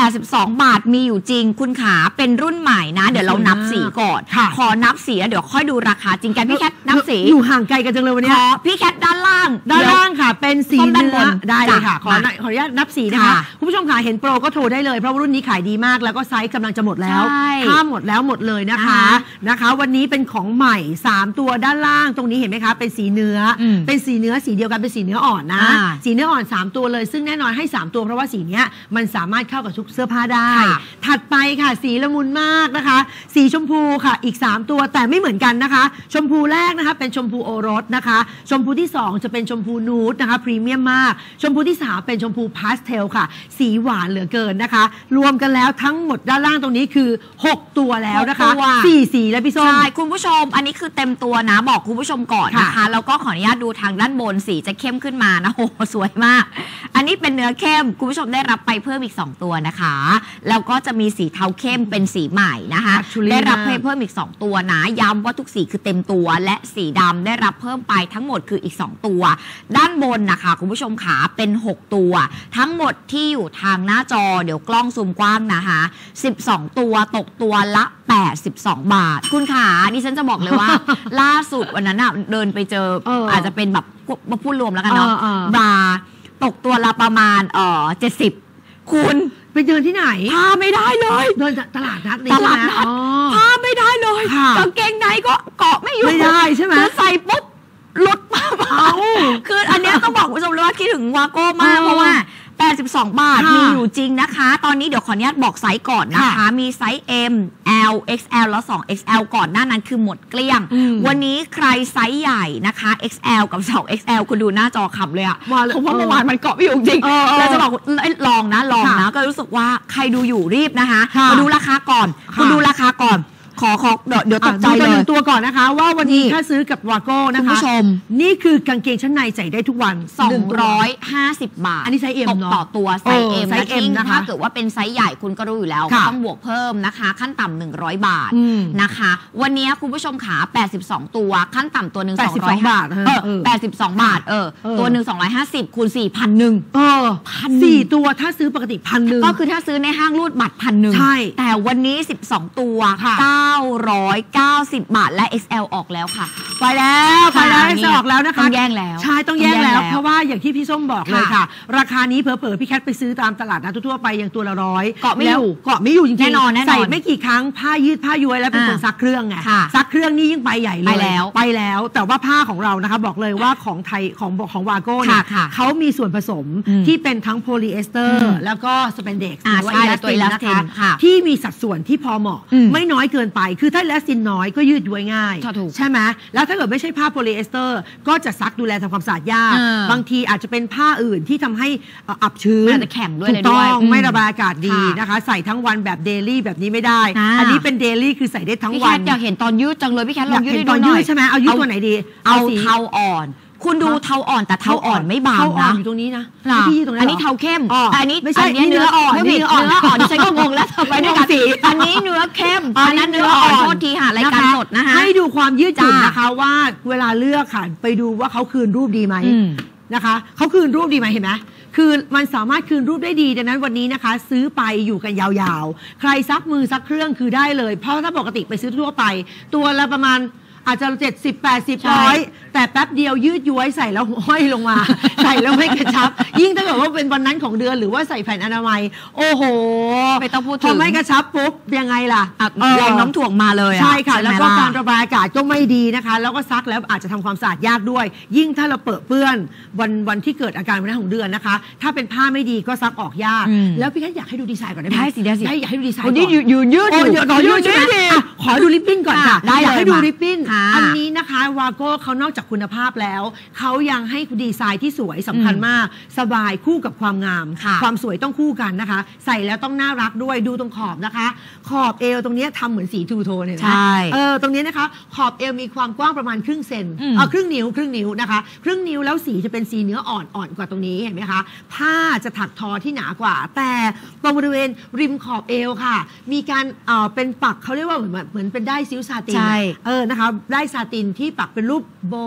ดสิบสองบาทมีอยู่จริงคุณขาเป็นรุ่นใหม่นะเดี๋ยวเรานับสีก่อนขอนับสีแล้วเดี๋ยวค่อยดูราคาจริงกันพี่แคทนับสีอยู่ห่างไกลกันจังเลยวันนี้พี่แคทด้านล่างด้านล่างค่ะเป็นสีเนื้อได้เลยค่ะขอขออนุญาตนับสีนะคะคุณผู้ชมค่ะเห็นโปรก็โทรได้เลยเพราะรุ่นนี้ขายดีมากแล้วก็ไซส์กำลังจะหมดแล้วถ้าหมดแล้วหมดเลยนะคะนะคะวันนี้เป็นของใหม่สามตัวด้านล่างตรงนี้เห็นไหมคะเป็นสีเนื้อเป็นสีเนื้อสีเดียวกันเป็นสีเนื้ออ่อนนะสีเนื้ออ่อนสามตัวเลยซึ่งแน่นอนให้สามตัวเพราะว่าสีนี้มันสามารถเข้ากับชุดเสื้อผ้าได้ถัดไปค่ะสีละมุนมากนะคะสีชมพูค่ะอีกสามตัวแต่ไม่เหมือนกันนะคะชมพูแรกนะคะเป็นชมพูโอรสนะคะชมพูที่สองจะเป็นชมพูนูดนะคะพรีเมียมมากชมพูที่สามเป็นชมพูพาสเทลค่ะสีหวานเหลือเกินนะคะรวมกันแล้วทั้งหมดด้านล่างตรงนี้คือหกตัวแล้วนะคะสี่สีแล้วพี่ส้มใช่คุณผู้ชมอันนี้คือเต็มตัวนะบอกคุณผู้ชมก่อนนะคะแล้วก็ขออนุญาตดูทางด้านบนสีจะเข้มขึ้นมานะโอ้สวยมากอันนี้เป็นเนื้อเข้มคุณผู้ชมได้รับไปเพิ่มอีกสองตัวนะคะแล้วก็จะมีสีเทาเข้มเป็นสีใหม่นะคะได้รับไปเพิ่มอีกสองตัวนะย้ำว่าทุกสีคือเต็มตัวและสีดำได้รับเพิ่มไปทั้งหมดคืออีกสองตัวด้านบนนะคะคุณผู้ชมขาเป็นหกตัวทั้งหมดที่อยู่ทางหน้าจอเดี๋ยวกล้องซูมกว้างนะคะสิบสองตัวตกตัวละแปดสิบสองบาทคุณขาดิฉันจะบอกเลยว่า ล่าสุดวันนั้นเดินไปเจอ เอออาจจะเป็นแบบมาพูดรวมแล้วกันเนาะบาร์ตกตัวละประมาณเออเจ็ดสิบคุณไปเดินที่ไหนพาไม่ได้เลยเดินตลาดนัดตลาดนัดพาไม่ได้เลยกางเกงในก็เกาะไม่อยู่ไม่ได้ใช่ไหมใส่ปุ๊บลดมาเอาคืออันนี้ต้องบอกคุณผู้ชมเลยว่าคิดถึงวาโก้มากเพราะว่าแปดสิบสองบาทมีอยู่จริงนะคะตอนนี้เดี๋ยวขออนุญาตบอกไซส์ก่อนนะคะมีไซส์ M L เอ็กซ์ แอล แล้ว สอง เอ็กซ์ แอล ก่อนหน้านั้นคือหมดเกลี้ยงวันนี้ใครไซส์ใหญ่นะคะ เอ็กซ์ แอล กับ สอง เอ็กซ์ แอล คุณดูหน้าจอขับเลยอะเพราะว่าเมื่อวานมันเกาะไม่อยู่จริงแล้วจะบอกลองนะลองนะก็รู้สึกว่าใครดูอยู่รีบนะคะมาดูราคาก่อนคุณดูราคาก่อนขอขอเดี๋ยวตกใจเลยดูตัวก่อนนะคะว่าวันนี้ถ้าซื้อกับวาโก้นะคะคุณผู้ชมนี่คือกางเกงชั้นในใส่ได้ทุกวันสองร้อยห้าสิบบาทอันนี้ไซส์ M เนาะต่อตัวไซส์ M ไซส์ M นะคะถ้าเกิดว่าเป็นไซส์ใหญ่คุณก็รู้อยู่แล้วต้องบวกเพิ่มนะคะขั้นต่ำหนึ่งร้อยบาทนะคะวันนี้คุณผู้ชมขาแปดสิบสองตัวขั้นต่ำตัวหนึ่งสองร้อยบาทเออแปดสิบสองบาทเออตัวหนึ่งสองร้อยห้าสิบคูณสี่พันหนึ่งเออสี่ตัวถ้าซื้อปกติพันหนึ่งก็คือถ้าซื้อในห้างรูดบัตรพันหนึ่งใช่แต่วันนี้สิบสองตัวเก้าร้อยเก้าสิบบาทและ เอ็กซ์ แอล ออกแล้วค่ะไปแล้วไปแล้ว เอ็กซ์ แอล ออกแล้วนะคะต้องแย่งแล้วใช่ต้องแย่งแล้วเพราะว่าอย่างที่พี่ส้มบอกเลยค่ะราคานี้เผลอๆพี่แคทไปซื้อตามตลาดนัดทั่วไปอย่างตัวละร้อยเกาะไม่อยู่เกาะไม่อยู่จริงๆแน่นอนแน่นอนใส่ไม่กี่ครั้งผ้ายืดผ้าย้วยแล้วเป็นคนซักเครื่องไงซักเครื่องนี่ยิ่งไปใหญ่เลยไปแล้วไปแล้วแต่ว่าผ้าของเรานะคะบอกเลยว่าของไทยของของวาโก้เนี่ยเขามีส่วนผสมที่เป็นทั้งโพลีเอสเตอร์แล้วก็สเปนเด็กซ์หรือว่าอีลาสตินนะคะที่มีสัดส่วนที่พอเหมาะไม่น้อยเกินไปคือถ้าอีลาสตินน้อยก็ยืดย้วยง่ายใช่ไหมแล้วถ้าเกิดไม่ใช่ผ้าโพลีเอสเตอร์ก็จะซักดูแลทำความสะอาดยากบางทีอาจจะเป็นผ้าอื่นที่ทำให้อับชื้นอาจจะแข็งด้วยถูกต้องไม่ระบายอากาศดีนะคะใส่ทั้งวันแบบเดลี่แบบนี้ไม่ได้อันนี้เป็นเดลี่คือใส่ได้ทั้งวันพี่แคทอยากเห็นตอนยืดจังเลยพี่แคทลองยืดตอนยืดใช่ไหมเอายืดตัวไหนดีเอาเทาอ่อนคุณดูเทาอ่อนแต่เทาอ่อนไม่บางนะเทาอ่อนอยู่ตรงนี้นะอันนี้เทาเข้มอันนี้ไม่ใช่เนื้ออ่อนเนื้ออ่อนเนื้ออ่อนดิฉันก็งงแล้วทำไมด้วยกันอันนี้เนื้อเข้มอันนั้นเนื้ออ่อนโทษทีค่ะรายการสดนะคะให้ดูความยืดหยุ่นนะคะว่าเวลาเลือกค่ะไปดูว่าเขาคืนรูปดีไหมนะคะเขาคืนรูปดีไหมเห็นไหมคือมันสามารถคืนรูปได้ดีดังนั้นวันนี้นะคะซื้อไปอยู่กันยาวๆใครซักมือซักเครื่องคือได้เลยเพราะถ้าปกติไปซื้อทั่วไปตัวละประมาณอาจจะเจ็ดสิบแปดสิบร้อยแต่แป๊บเดียวยืดย้วยใส่แล้วห้อยลงมา ใส่แล้วไม่กระชับยิ่งถ้าเกิดว่าเป็นวันนั้นของเดือนหรือว่าใส่แผ่นอนามัยโอ้โหไม่ต้องพูดถึงพอไม่กระชับปุ๊บยังไงล่ะลองน้ำถ่วงมาเลยใช่ค่ะแล้วก็การระบายอากาศก็ไม่ดีนะคะแล้วก็ซักแล้วอาจจะทำความสะอาดยากด้วยยิ่งถ้าเราเปิดเปื้อนวันวันที่เกิดอาการวันนั้นของเดือนนะคะถ้าเป็นผ้าไม่ดีก็ซักออกยากแล้วพี่แค่อยากให้ดูดีไซน์ก่อนได้ไหมได้สิได้สิอยากให้ดูดีไซน์ก่อนยืดยืดยืดยืดใช่ไหมขอดูริบบิ้นก่อนค่ะอยากให้ดูริบบิ้นอันนี้นะคะวาโก้เขานอกจากคุณภาพแล้วเขายังให้ดีไซน์ที่สวยสำคัญมากสบายคู่กับความงามความสวยต้องคู่กันนะคะใส่แล้วต้องน่ารักด้วยดูตรงขอบนะคะขอบเอวตรงนี้ทำเหมือนสีทูโทนเลยนะเออตรงนี้นะคะขอบเอวมีความกว้างประมาณครึ่งเซนเออครึ่งนิ้วครึ่งนิ้วนะคะครึ่งนิ้วแล้วสีจะเป็นสีเนื้ออ่อนอ่อนกว่าตรงนี้เห็นไหมคะผ้าจะถักทอที่หนากว่าแต่ตรงบริเวณริมขอบเอวค่ะมีการเอ่อเป็นปักเขาเรียกว่าเหมือนเหมือนเป็นได้ซิลซาตินเออนะคะได้ซาตินที่ปักเป็นรูปโบ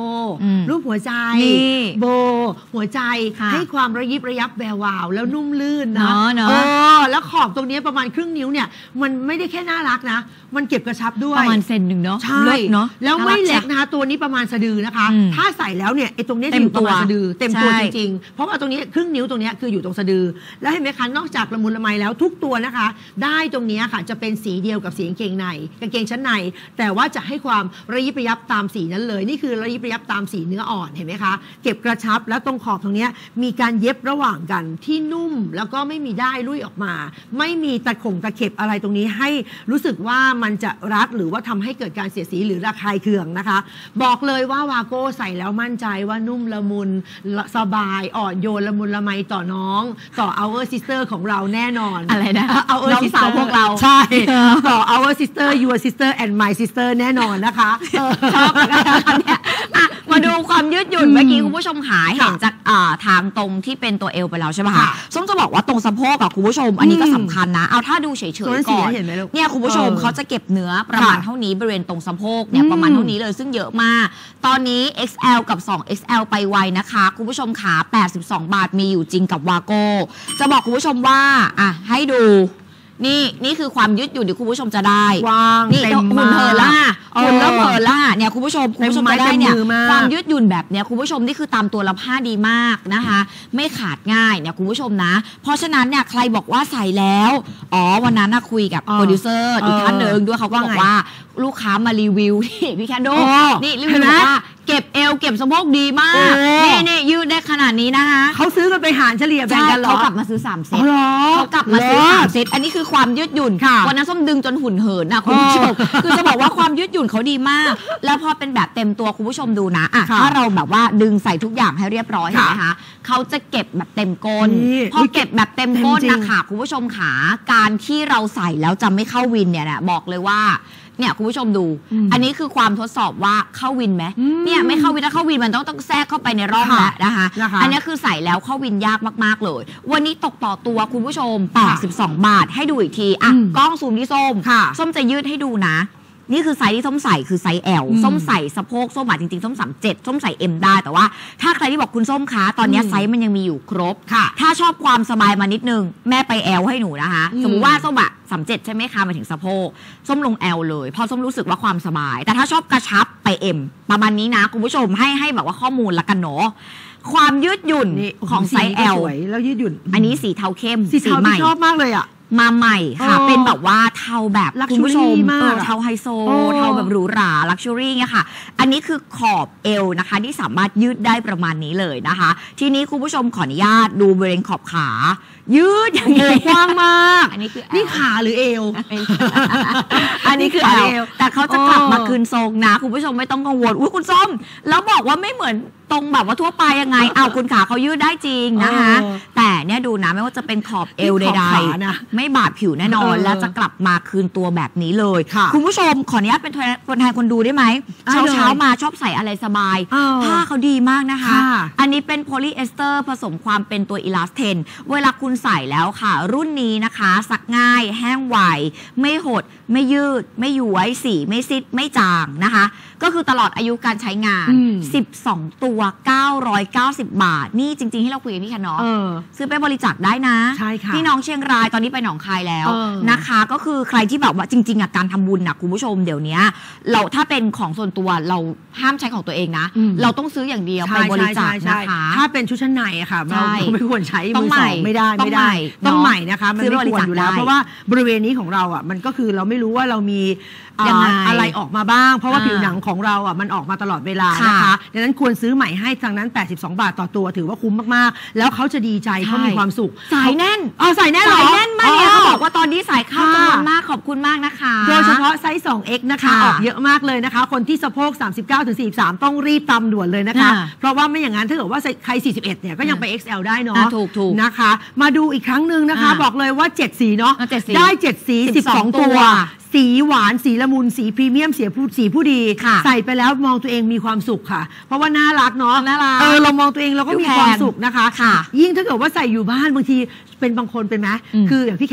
รูปหัวใจโบหัวใจให้ความระยิบระยับแวววาวแล้วนุ่มลื่นนะเออแล้วขอบตรงนี้ประมาณครึ่งนิ้วเนี่ยมันไม่ได้แค่น่ารักนะมันเก็บกระชับด้วยประมาณเซนหนึ่งเนาะใช่เนาะแล้วไม่เล็กนะคะตัวนี้ประมาณสะดือนะคะถ้าใส่แล้วเนี่ยไอ้ตรงนี้จะอยู่ประมาณสะดือเต็มตัวจริงๆเพราะว่าตรงนี้ครึ่งนิ้วตรงนี้คืออยู่ตรงสะดือแล้วเห็นไหมคะนอกจากละมุนละไมแล้วทุกตัวนะคะได้ตรงนี้ค่ะจะเป็นสีเดียวกับสีกางเกงในกางเกงชั้นในแต่ว่าจะให้ความระยิบระยับตามสีนั้นเลยนี่คือระยิบระยับตามสีเนื้ออ่อนเห็นไหมคะเก็บกระชับแล้วตรงขอบตรงนี้มีการเย็บระหว่างกันที่นุ่มแล้วก็ไม่มีด้ายลุยออกมาไม่มีตะข่งตะเข็บอะไรตรงนี้ให้รู้สึกว่ามันจะรัดหรือว่าทำให้เกิดการเสียสีหรือระคายเคืองนะคะบอกเลยว่าวาโก้ใส่แล้วมั่นใจว่านุ่มละมุนสบายอ่อนโยนละมุนละไมต่อน้องต่อ our sister ของเราแน่นอนอะไรนะ our น้องสาวพวกเราใช่ต่อ our sister your sister and my sister แน่นอนนะคะชอบกันเนี่ยมาดูความยืดหยุ่นเมื่อกี้คุณผู้ชมหาเห็นจากทางตรงที่เป็นตัวเอวไปแล้วใช่ไหมคะส้มจะบอกว่าตรงสะโพกกับคุณผู้ชมอันนี้ก็สำคัญนะเอาถ้าดูเฉยๆก่อนเนี่ยคุณผู้ชมเขาจะเก็บเนื้อประมาณเท่านี้บริเวณตรงสะโพกเนี่ยประมาณเท่านี้เลยซึ่งเยอะมากตอนนี้ เอ็กซ์ แอล กับ สอง เอ็กซ์ แอล ไปไวนะคะคุณผู้ชมขาแปดสิบสองบาทมีอยู่จริงกับวาโก้จะบอกคุณผู้ชมว่าอ่ะให้ดูนี่นี่คือความยืดหยุ่นที่คุณผู้ชมจะได้นี่หุ่นเหินละหุ่นเริ่มเหินละเนี่ยคุณผู้ชมคุณผู้ชมจะได้เนี่ยความยืดหยุ่นแบบเนี้ยคุณผู้ชมนี่คือตามตัวละผ้าดีมากนะคะไม่ขาดง่ายเนี่ยคุณผู้ชมนะเพราะฉะนั้นเนี่ยใครบอกว่าใส่แล้วอ๋อวันนั้นคุยกับโปรดิวเซอร์อีกท่านหนึ่งด้วยเขาก็บอกว่าลูกค้ามารีวิวนี่พี่แคนโดนี่รีวิวว่าเก็บเอวเก็บสะโพกดีมากนี่นี่ยืดได้ขนาดนี้นะคะเขาซื้อกันไปหารเฉลี่ยแบ่งกันหรอเขากลับมาซื้อสามเซตเขากลับมาซื้อสามเซตอันนี้คือความยืดหยุ่นวันนั้นส้มดึงจนหุ่นเหินนะคุณผู้ชมคือจะบอกว่าความยืดหยุ่นเขาดีมากแล้วพอเป็นแบบเต็มตัวคุณผู้ชมดูนะอ่ะถ้าเราแบบว่าดึงใส่ทุกอย่างให้เรียบร้อยเห็นไหมคะเขาจะเก็บแบบเต็มก้นพอเก็บแบบเต็มก้นนะคะคุณผู้ชมขาการที่เราใส่แล้วจะไม่เข้าวินเนี่ยนะบอกเลยว่าเนี่ยคุณผู้ชมดูอันนี้คือความทดสอบว่าเข้าวินไหมเนี่ยไม่เข้าวินถ้าเข้าวินมันต้องต้องแทรกเข้าไปในร่องแล้วนะคะอันนี้คือใส่แล้วเข้าวินยากมากๆเลยวันนี้ตกต่อตัวคุณผู้ชมแปดสิบสองบาทให้ดูอีกทีอ่ะกล้องซูมที่ส้มส้มจะยืดให้ดูนะนี่คือไซส์ที่ส้มใส่คือไซส์ แอล ส้มใส่สะโพกส้มอ่ะจริงๆส้มสามเจ็ดส้มใส่ เอ็ม ได้แต่ว่าถ้าใครที่บอกคุณส้มคะตอนนี้ไซส์มันยังมีอยู่ครบถ้าชอบความสบายมานิดนึงแม่ไป แอล ให้หนูนะคะสมมติว่าส้มอะสามเจ็ดใช่ไหมคะมาถึงสะโพกส้มลง แอล เลยเพราะส้มรู้สึกว่าความสบายแต่ถ้าชอบกระชับไป เอ็ม ประมาณนี้นะคุณผู้ชมให้ให้แบบว่าข้อมูลละกันเนาะความยืดหยุ่นของไซส์ แอลแล้วยืดหยุ่นอันนี้สีเทาเข้มสีเทาที่ชอบมากเลยอะมาใหม่ค่ะเป็นแบบว่าเทาแบบคุณผู้ชมเทาไฮโซเทาแบบหรูหราลักชัวรี่เนี่ยค่ะอันนี้คือขอบเอวนะคะที่สามารถยืดได้ประมาณนี้เลยนะคะทีนี้คุณผู้ชมขออนุญาตดูบริเวณขอบขายืดอย่างนี้กว้างมากอันนี้คือนี่ขาหรือเอวอันนี้คือเอวแต่เขาจะกลับมาคืนทรงนะคุณผู้ชมไม่ต้องกังวลอุ้ยคุณส้มแล้วบอกว่าไม่เหมือนตรงแบบว่าทั่วไปยังไงเอาคุณขาเขายืดได้จริงนะคะแต่เนี่ยดูนะไม่ว่าจะเป็นขอบเอวใดๆไม่บาดผิวแน่นอนแล้วจะกลับมาคืนตัวแบบนี้เลยคุณผู้ชมขออนุญาตเป็นคนไทยคนดูได้ไหมเช้าเช้ามาชอบใส่อะไรสบายผ้าเขาดีมากนะคะอันนี้เป็นโพลีเอสเตอร์ผสมความเป็นตัวอีลาสเทนเวลาคุณใส่แล้วค่ะรุ่นนี้นะคะซักง่ายแห้งไวไม่หดไม่ยืดไม่ย้วยสีไม่ซิดไม่จางนะคะก็คือตลอดอายุการใช้งานสิบสองตัวเก้าร้อยเก้าสิบบาทนี่จริงๆที่เราคุยกันพี่แคนเนาะซื้อไปบริจาคได้นะใช่ค่ะพี่น้องเชียงรายตอนนี้ไปหนองคายแล้วนะคะก็คือใครที่แบบว่าจริงๆอ่ะการทำบุญนะคุณผู้ชมเดี๋ยวนี้เราถ้าเป็นของส่วนตัวเราห้ามใช้ของตัวเองนะเราต้องซื้ออย่างเดียวไปบริจาคนะคะถ้าเป็นชุดชั้นในอะค่ะเราไม่ควรใช้มือสองไม่ได้ไม่ได้ต้องใหม่นะคะมันไม่ควรอยู่แล้วเพราะว่าบริเวณนี้ของเราอ่ะมันก็คือเราไม่รู้ว่าเรามีอะไรออกมาบ้างเพราะว่าผิวหนังของเราอ่ะมันออกมาตลอดเวลานะคะดังนั้นควรซื้อใหม่ให้ทางนั้นแปดสิบสองบาทต่อตัวถือว่าคุ้มมากๆแล้วเขาจะดีใจเขามีความสุขสายแน่นอ๋อสายแน่นหรอสายแน่นมากเนี่ยเขาบอกว่าตอนนี้สายเข้าจำนวนมากขอบคุณมากนะคะโดยเฉพาะไซส์ สองเอ็กซ์ นะคะออกเยอะมากเลยนะคะคนที่สะโพก สามสิบเก้าถึงสี่สิบสาม ต้องรีบตำด่วนเลยนะคะเพราะว่าไม่อย่างนั้นถ้าเกิดว่าใครสี่สิบเอ็ดเนี่ยก็ยังไป เอ็กซ์ แอล ได้เนาะถูกๆนะคะมาดูอีกครั้งหนึ่งนะคะบอกเลยว่าเจ็ดสีเนาะได้เจ็ดสีสิบสองตัวสีหวานสีละมุนสีพรีเมียมสีผู้สีผู้ดีใส่ไปแล้วมองตัวเองมีความสุขค่ะเพราะว่าน่ารักเนาะเออเรามองตัวเองเราก็มีความสุขนะคะยิ่งถ้าเกิดว่าใส่อยู่บ้านบางทีเป็นบางคนเป็นไหมคืออย่างพี่แคทอะถ้า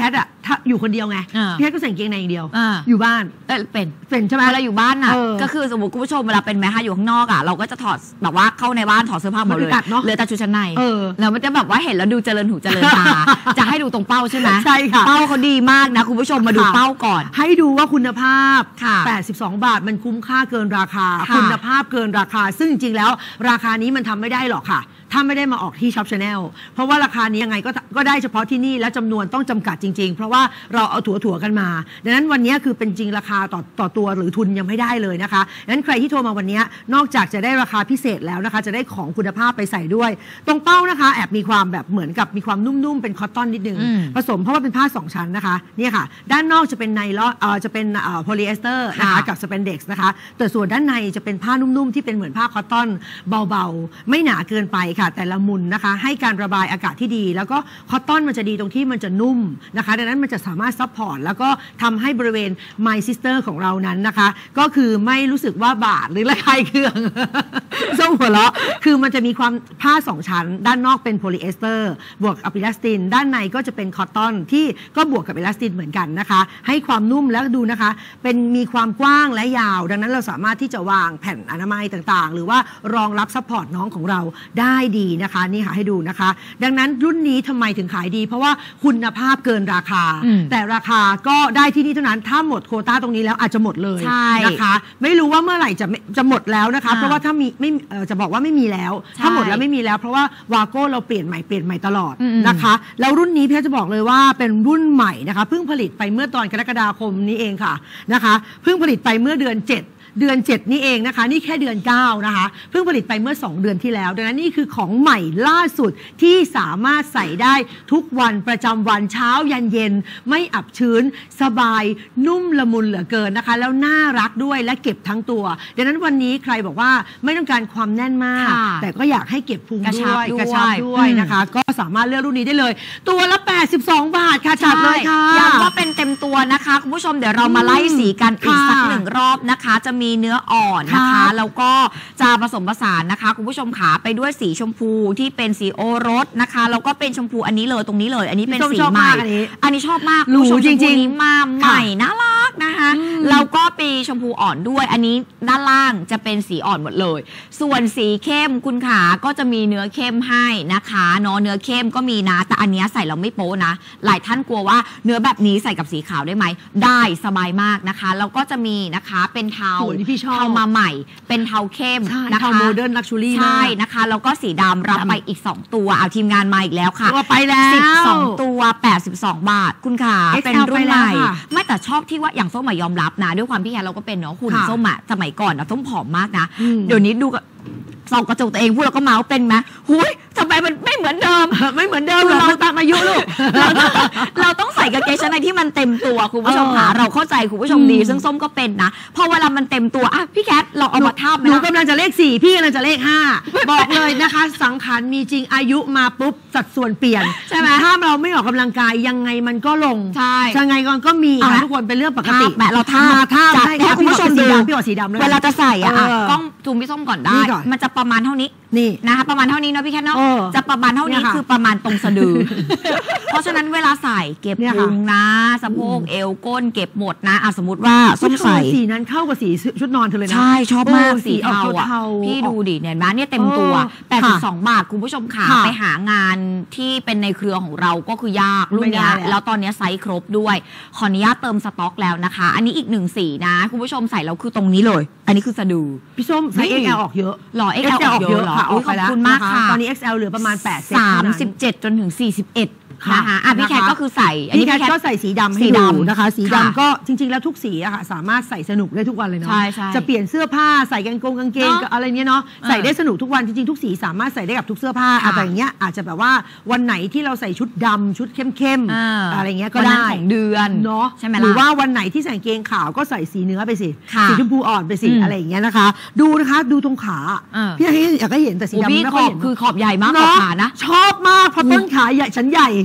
ถ้าอยู่คนเดียวไงพี่แคทก็ใส่กางเกงในอย่างเดียวอยู่บ้านเป็นเป็นใช่ไหมเวลาอยู่บ้านน่ะก็คือสมมติคุณผู้ชมเวลาเป็นแม่ฮะอยู่ข้างนอกอ่ะเราก็จะถอดแบบว่าเข้าในบ้านถอดเสื้อผ้าหมดเลยเหลือแต่ชุดชั้นในแล้วมันจะแบบว่าเห็นแล้วดูเจริญหูเจริญตาจะให้ดูตรงเป้าใช่ไหมใช่ค่ะเป้าเขาดีมากนะคุณผู้ชมมาดูเป้าก่อนให้ดูว่าคุณภาพแปดสิบสองบาทมันคุ้มค่าเกินราคาคุณภาพเกินราคาซึ่งจริงๆแล้วราคานี้มันทำไม่ได้หรอกค่ะถ้าไม่ได้มาออกที่ Shop Channel เพราะว่าราคานี้ยังไงก็ก็ได้เฉพาะที่นี่และจำนวนต้องจำกัดจริงๆเพราะว่าเราเอาถั่วๆกันมาดังนั้นวันนี้คือเป็นจริงราคาต่อต่อตัวหรือทุนยังไม่ได้เลยนะคะดังนั้นใครที่โทรมาวันนี้นอกจากจะได้ราคาพิเศษแล้วนะคะจะได้ของคุณภาพไปใส่ด้วยตรงเป้านะคะแอบมีความแบบเหมือนกับมีความนุ่มๆเป็นคอตตอนนิดนึงผสมเพราะว่าเป็นผ้าสองชั้นนะคะเนี่ยค่ะด้านนอกจะเป็นไนลอนเอ่อจะเป็นเอ่อโพลีเอสเตอร์นะคะกับสเปนเด็กซ์นะคะแต่ส่วนด้านในจะเป็นผ้านุ่มๆที่เป็นเหมือนผ้าคอตตอนเบาๆไม่หนาเกินไปค่ะแต่ละมุนนะคะให้การระบายอากาศที่ดีแล้วก็คอตตอนมันจะดีตรงที่มันจะนุ่มนะคะดังนั้นมันจะสามารถซัพพอร์ตแล้วก็ทำให้บริเวณ My Sister ของเรานั้นนะคะก็คือไม่รู้สึกว่าบาดหรือระคายเคืองส้มหัวเราะคือมันจะมีความผ้าสองชั้นด้านนอกเป็นโพลีเอสเตอร์บวกกับอิลาสตินด้านในก็จะเป็นคอตตอนที่ก็บวกกับอิลาสตินเหมือนกันนะคะให้ความนุ่มแล้วดูนะคะเป็นมีความกว้างและยาวดังนั้นเราสามารถที่จะวางแผ่นอนามัยต่างๆหรือว่ารองรับซัพพอร์ตน้องของเราได้ดีนะคะนี่ค่ะให้ดูนะคะดังนั้นรุ่นนี้ทำไมถึงขายดีเพราะว่าคุณภาพเกินราคาแต่ราคาก็ได้ที่นี่เท่านั้นถ้าหมดโควต้าตรงนี้แล้วอาจจะหมดเลยนะคะไม่รู้ว่าเมื่อไหร่จะจะหมดแล้วนะคะเพราะว่าถ้ามีไม่จะบอกว่าไม่มีแล้วถ้าหมดแล้วไม่มีแล้วเพราะว่าวาโก้เราเปลี่ยนใหม่เปลี่ยนใหม่ตลอดนะคะแล้วรุ่นนี้พี่จะบอกเลยว่าเป็นรุ่นใหม่นะคะเพิ่งผลิตไปเมื่อตอนกรกฎาคมนี้เองค่ะนะคะเพิ่งผลิตไปเมื่อเดือนเจ็ดเดือนเจ็ดนี่เองนะคะนี่แค่เดือนเก้านะคะเพิ่งผลิตไปเมื่อสองเดือนที่แล้วดังนั้นนี่คือของใหม่ล่าสุดที่สามารถใส่ได้ทุกวันประจำวันเช้ายันเย็นไม่อับชื้นสบายนุ่มละมุนเหลือเกินนะคะแล้วน่ารักด้วยและเก็บทั้งตัวดังนั้นวันนี้ใครบอกว่าไม่ต้องการความแน่นมากแต่ก็อยากให้เก็บพุงด้วยกระชับด้วยนะคะก็สามารถเลือกรุ่นนี้ได้เลยตัวละแปดสิบสองบาทค่ะจัดเลยค่ะย้ำว่าเป็นเต็มตัวนะคะคุณผู้ชมเดี๋ยวเรามาไล่สีกันอีกสักหนึ่งรอบนะคะจะมีเนื้ออ่อนนะคะแล้วก็จะผสมผสานนะคะคุณผู้ชมขาไปด้วยสีชมพูที่เป็นสีโอรสนะคะแล้วก็เป็นชมพูอันนี้เลยตรงนี้เลยอันนี้เป็นสีใหม่อันนี้ชอบมากหรูจริงๆนี้มาใหม่น่ารักนะคะแล้วก็ปีชมพูอ่อนด้วยอันนี้ด้านล่างจะเป็นสีอ่อนหมดเลยส่วนสีเข้มคุณขาก็จะมีเนื้อเข้มให้นะคะเนาะเนื้อเข้มก็มีนะแต่อันนี้ใส่เราไม่โป๊นะหลายท่านกลัวว่าเนื้อแบบนี้ใส่กับสีขาวได้ไหมได้สบายมากนะคะแล้วก็จะมีนะคะเป็นเทาเทามาใหม่เป็นเทาเข้มนะคะโมเดิร์นลักชัวรี่ใช่นะคะแล้วก็สีดำรับไปอีกสองตัวเอาทีมงานมาอีกแล้วค่ะตัวไปแล้วสิบสองตัวแปดสิบสองบาทคุณขาเป็นรุ่นใหม่ไม่แต่ชอบที่ว่าอย่างส้มยอมรับนะด้วยความที่แกเราก็เป็นเนาะคุณส้มอะสมัยก่อนอะส้มผอมมากนะเดี๋ยวนี้ดูส่องกระจกตัวเองพูดแล้วก็เมาส์เป็นไหมหุยทำไมมันไม่เหมือนเดิมไม่เหมือนเดิมเราตามอายุลูกเราต้องใส่กางเกงชั้นในที่มันเต็มตัวคุณผู้ชมค่ะเราเข้าใจคุณผู้ชมดีซึ่งส้มก็เป็นนะพอเวลามันเต็มตัวอ่ะพี่แคทเราเอามาทาบไหมหนูกำลังจะเลขสี่พี่กำลังจะเลขห้าบอกเลยนะคะสังขารมีจริงอายุมาปุ๊บสัดส่วนเปลี่ยนใช่ไหมถ้าเราไม่ออกกำลังกายยังไงมันก็ลงใช่ยังไงก็มีค่ะทุกคนเป็นเรื่องปกติแม่เราทาบทาบใช่ค่ะคุณผู้ชมดูพี่บอกสีดำเลยเวลาจะใส่อ่ะกล้องซูมพี่ส้มก่อนได้มันจะประมาณเท่านี้นี่นะคะประมาณเท่านี้เนาะพี่แคทเนาะจะประมาณเท่านี้คือประมาณตรงสะดือเพราะฉะนั้นเวลาใส่เก็บพุงนะสะโพกเอวก้นเก็บหมดนะอ่ะสมมติว่าส้มใส่สีนั้นเข้ากับสีชุดนอนเธอเลยนะใช่ชอบมากสีเทาอ่ะพี่ดูดิเนี่ยนะเนี่ยเต็มตัวแปดสิบสองบาทคุณผู้ชมค่ะไปหางานที่เป็นในเครือของเราก็คือยากรุ่นนี้แล้วตอนนี้ไซส์ครบด้วยขออนุญาตเติมสต็อกแล้วนะคะอันนี้อีกหนึ่งสีนะคุณผู้ชมใส่แล้วคือตรงนี้เลยอันนี้คือสะดือพี่ส้มไซส์ เอ็กซ์ แอล ออกเยอะหล่อ เอ็กซ์ แอล ออกเยอะค่ะขอบคุณมากค่ะตอนนี้ เอ็กซ์ แอล เหลือประมาณแปดสามสิบเจ็ดจนถึงสี่สิบเอ็ดนะคะอ่ะพี่แคทก็คือใส่อันนี้พี่แคทก็ใส่สีดำให้ดูนะคะสีดำก็จริงๆแล้วทุกสีอะค่ะสามารถใส่สนุกได้ทุกวันเลยเนาะจะเปลี่ยนเสื้อผ้าใส่กางเกงกางเกงอะไรเนี้ยเนาะใส่ได้สนุกทุกวันจริงๆทุกสีสามารถใส่ได้กับทุกเสื้อผ้าแต่อย่างเงี้ยอาจจะแบบว่าวันไหนที่เราใส่ชุดดำชุดเข้มๆอะไรเงี้ยก็ได้ของเดือนเนาะใช่ไหมหรือว่าวันไหนที่ใส่กางเกงขาวก็ใส่สีเนื้อไปสิสีชมพูอ่อนไปสิอะไรอย่างเงี้ยนะคะดูนะคะดูตรงขาพี่อยากให้เห็นแต่สีดำไม่ค่อยเห็นคือขอบใหญ่มากขอบขานะชอบมากเพราะต้นขาใหญ่ชั้นใหญ่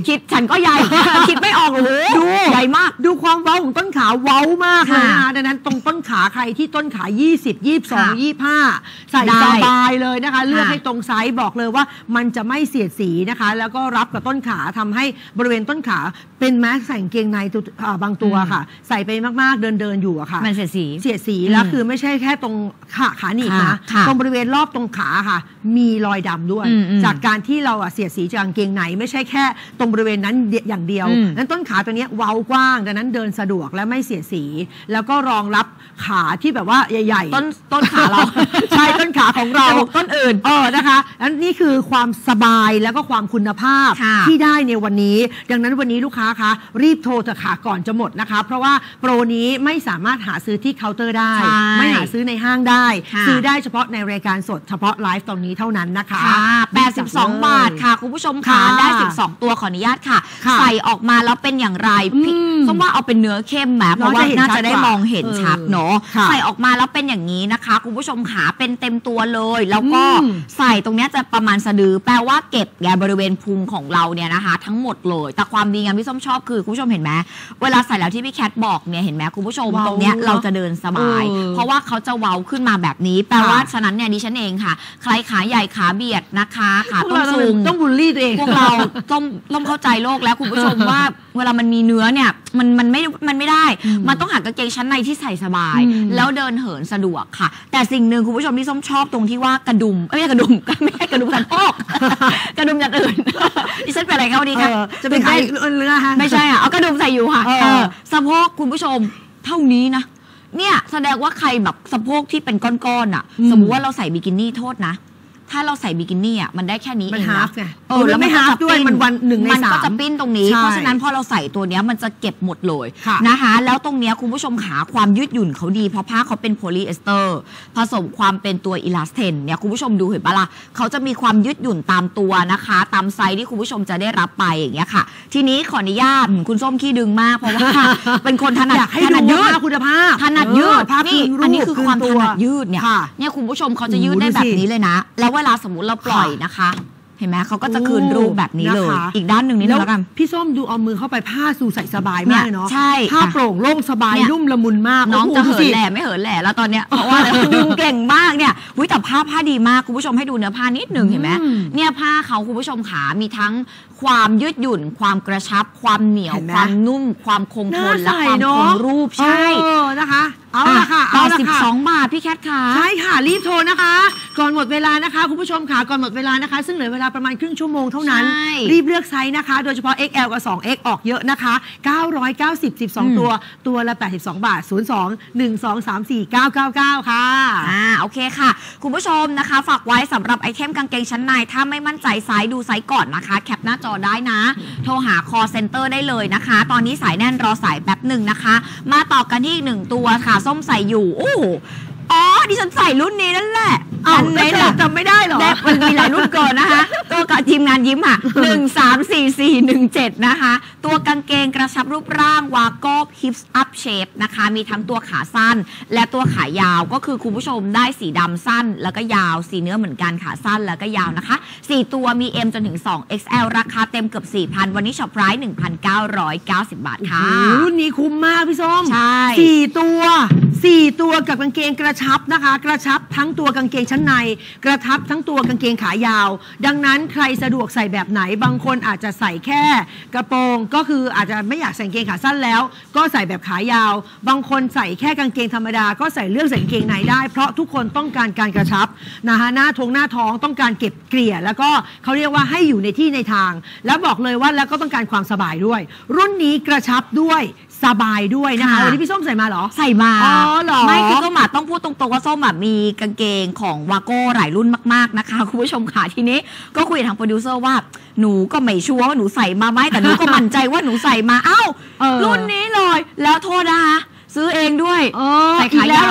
คิดฉันก็ใหญ่ คิดไม่ออกโอ้โหดูใหญ่มากดูความเว้าของต้นขาเว้ามากเลยนะคะดังนั้นตรงต้นขาใครที่ต้นขายี่สิบ ยี่สิบสอง ยี่สิบห้าใส่สบายเลยนะคะเลือกให้ตรงไซส์บอกเลยว่ามันจะไม่เสียดสีนะคะแล้วก็รับกับต้นขาทำให้บริเวณต้นขาเป็นแม้ใส่กางเกงในบางตัวค่ะใส่ไปมากๆเดินเดินอยู่อะค่ะมันเสียดสีเสียดสีแล้วคือไม่ใช่แค่ตรงขาขาหนีบนะตรงบริเวณรอบตรงขาค่ะมีรอยดำด้วยจากการที่เราเสียดสีจากกางเกงในไม่ใช่แค่ตรงบริเวณนั้นอย่างเดียวนั้นต้นขาตัวนี้เว้ากว้างดังนั้นเดินสะดวกและไม่เสียดสีแล้วก็รองรับขาที่แบบว่าใหญ่ๆต้นต้นขาเราใช่ต้นขาของเราต้นอื่นเออนะคะอันนี้คือความสบายแล้วก็ความคุณภาพที่ได้ในวันนี้ดังนั้นวันนี้ลูกค้าคะรีบโทรเถอะค่ะก่อนจะหมดนะคะเพราะว่าโปรนี้ไม่สามารถหาซื้อที่เคาน์เตอร์ได้ไม่หาซื้อในห้างได้ซื้อได้เฉพาะในรายการสดเฉพาะไลฟ์ตรงนี้เท่านั้นนะคะแปดสิบสองบาทค่ะคุณผู้ชมค่ะได้สิบสองตัวขออนุญาตค่ะใส่ออกมาแล้วเป็นอย่างไรส้มว่าเอาเป็นเนื้อเข้มแหมเพราะว่าน่าจะได้มองเห็นชัดเนาะใส่ออกมาแล้วเป็นอย่างนี้นะคะคุณผู้ชมขาเป็นเต็มตัวเลยแล้วก็ใส่ตรงนี้จะประมาณสะดือแปลว่าเก็บแกบริเวณพุงของเราเนี่ยนะคะทั้งหมดเลยแต่ความดีงามที่ส้มชอบคือคุณผู้ชมเห็นไหมเวลาใส่แล้วที่พี่แคทบอกเนี่ยเห็นไหมคุณผู้ชมตรงเนี้ยเราจะเดินสบายเพราะว่าเขาจะเว้าขึ้นมาแบบนี้แปลว่าฉะนั้นเนี่ยดิฉันเองค่ะใครขาใหญ่ขาเบียดนะคะขาต้นสูงต้องบูลลี่ตัวเองพวกเราต้องต้องเข้าใจโลกแล้วคุณผู้ชมว่าเวลามันมีเนื้อเนี่ยมันมันไม่มันไม่ได้มันต้องหากางเกงชั้นในที่ใส่สบายแล้วเดินเหินสะดวกค่ะแต่สิ่งหนึ่งคุณผู้ชมที่ส้มชอบตรงที่ว่ากระดุมไม่ใช่กระดุมไม่ใช่กระดุมสันปอกกระดุมอย่างอื่นดิฉันเป็นอะไรเขาดีค่ะจะเป็นใครเรือฮะไม่ใช่อ่ะเอากระดุมใส่อยู่ค่ะสะโพกคุณผู้ชมเท่านี้นะเนี่ยแสดงว่าใครแบบสะโพกที่เป็นก้อนๆอ่ะสมมุติว่าเราใส่บิกินี่โทษนะถ้าเราใส่บิกินี่อ่ะมันได้แค่นี้เองนะเออแล้วไม่ฮาฟด้วยมันวันหนึ่งในสามมันก็จะปิ้นตรงนี้เพราะฉะนั้นพอเราใส่ตัวเนี้ยมันจะเก็บหมดเลยนะคะแล้วตรงเนี้ยคุณผู้ชมขาความยืดหยุ่นเขาดีเพราะผ้าเขาเป็นโพลีเอสเตอร์ผสมความเป็นตัวอิลาสเทนเนี่ยคุณผู้ชมดูเห็นปะล่ะเขาจะมีความยืดหยุ่นตามตัวนะคะตามไซส์ที่คุณผู้ชมจะได้รับไปอย่างเงี้ยค่ะทีนี้ขออนุญาตคุณส้มขี้ดึงมากเพราะว่าเป็นคนถนัดถนัดยืดคุณภาพถนัดยืดนี่อันนี้คือความถนัดยืดเนี่ยเนี่ยคุณผู้ชมเขาจะยืดได้แบบนี้เลยนะแล้วเวลาสมมติเราปล่อยนะคะเห็นไหมเขาก็จะคืนรูปแบบนี้เลยอีกด้านหนึ่งนี่แล้วกันพี่ส้มดูเอามือเข้าไปผ้าสูใส่สบายมากเนาะใช่ผ้าโปร่งโล่งสบายนุ่มละมุนมากน้องจะเหินแหล่ไม่เหินแหล่แล้วตอนเนี้ยเพราะว่าดึงเก่งมากเนี่ยหุ้ยแต่ผ้าผ้าดีมากคุณผู้ชมให้ดูเนื้อผ้านิดหนึ่งเห็นไหมเนี่ยผ้าเขาคุณผู้ชมขามีทั้งความยืดหยุ่นความกระชับความเหนียวความนุ่มความคงทนและความคงรูปใช่นะคะเอาละค่ะเอาสิบสองบาทพี่แคทค่ะใช่ค่ะรีบโทรนะคะก่อนหมดเวลานะคะคุณผู้ชมค่ะก่อนหมดเวลานะคะซึ่งเหลือเวลาประมาณครึ่งชั่วโมงเท่านั้นรีบเลือกไซส์นะคะโดยเฉพาะ เอ็กซ์ แอล กับ สอง เอ็กซ์ ออกเยอะนะคะเก้าร้อยเก้าสิบ สิบสองตัวตัวละแปดสิบสองบาทศูนย์สอง หนึ่งสองสามสี่ เก้าเก้าเก้าค่ะอ่าโอเคค่ะคุณผู้ชมนะคะฝากไว้สำหรับไอเทมกางเกงชั้นในถ้าไม่มั่นใจไซส์ดูไซส์ก่อนนะคะแคปหน้าจอได้นะโทรหา call center ได้เลยนะคะตอนนี้สายแน่นรอสายแป๊บหนึ่งนะคะมาต่อกันที่อีกหนึ่งตัวค่ะส้มใส่อยู่โอ้อ๋อดิฉันใส่รุ่นนี้นั่นแหละอ้าวไม่ได้จำไม่ได้หรอมันมีหลายรุ่นเกินนะคะตัวกับทีมงานยิ้มค่ะหนึ่งสามสี่สี่หนึ่งเจ็ดนะคะตัวกางเกงกระชับรูปร่างวาโก้ฮิปส์อัพเชฟนะคะมีทั้งตัวขาสั้นและตัวขายาวก็คือคุณผู้ชมได้สีดำสั้นแล้วก็ยาวสีเนื้อเหมือนกันขาสั้นแล้วก็ยาวนะคะสี่ตัวมี M จนถึง สอง เอ็กซ์ แอล ราคาเต็มเกือบ สี่พัน วันนี้ช็อปไพรซ์ หนึ่งพันเก้าร้อยเก้าสิบบาทค่ะรุ่นนี้คุ้มมากพี่ส้มใช่สี่ตัวสี่ตัวกับกางเกงกระชับนะคะกระชับทั้งตัวกางเกงชั้นในกระชับทั้งตัวกางเกงขายาวดังนั้นใครสะดวกใส่แบบไหนบางคนอาจจะใส่แค่กระโปรงก็คืออาจจะไม่อยากใส่กางเกงขาสั้นแล้วก็ใส่แบบขายาวบางคนใส่แค่กางเกงธรรมดาก็ใส่เลือกใส่กางเกงในได้เพราะทุกคนต้องการการกระชับนะคะหน้าท้องหน้าท้องต้องการเก็บเกลี่ยแล้วก็เขาเรียกว่าให้อยู่ในที่ในทางแล้วบอกเลยว่าแล้วก็ต้องการความสบายด้วยรุ่นนี้กระชับด้วยสบายด้วยนะคะวันนี้พี่ส้มใส่มาเหรอใส่มาอ๋อเหรอไม่คือส้มหมาต้องพูดตรงๆว่าส้มแบบมีกางเกงของวาโก้หลายรุ่นมากๆนะคะคุณผู้ชมค่ะทีนี้ก็คุยกับทางโปรดิวเซอร์ว่าหนูก็ไม่ชัวร์ว่าหนูใส่มาไหมแต่หนูก็มั่นใจว่าหนูใส่มาเอ้ารุ่นนี้เลยแล้วโทษนะคะซื้อเองด้วยใส่ขายาวเหรอ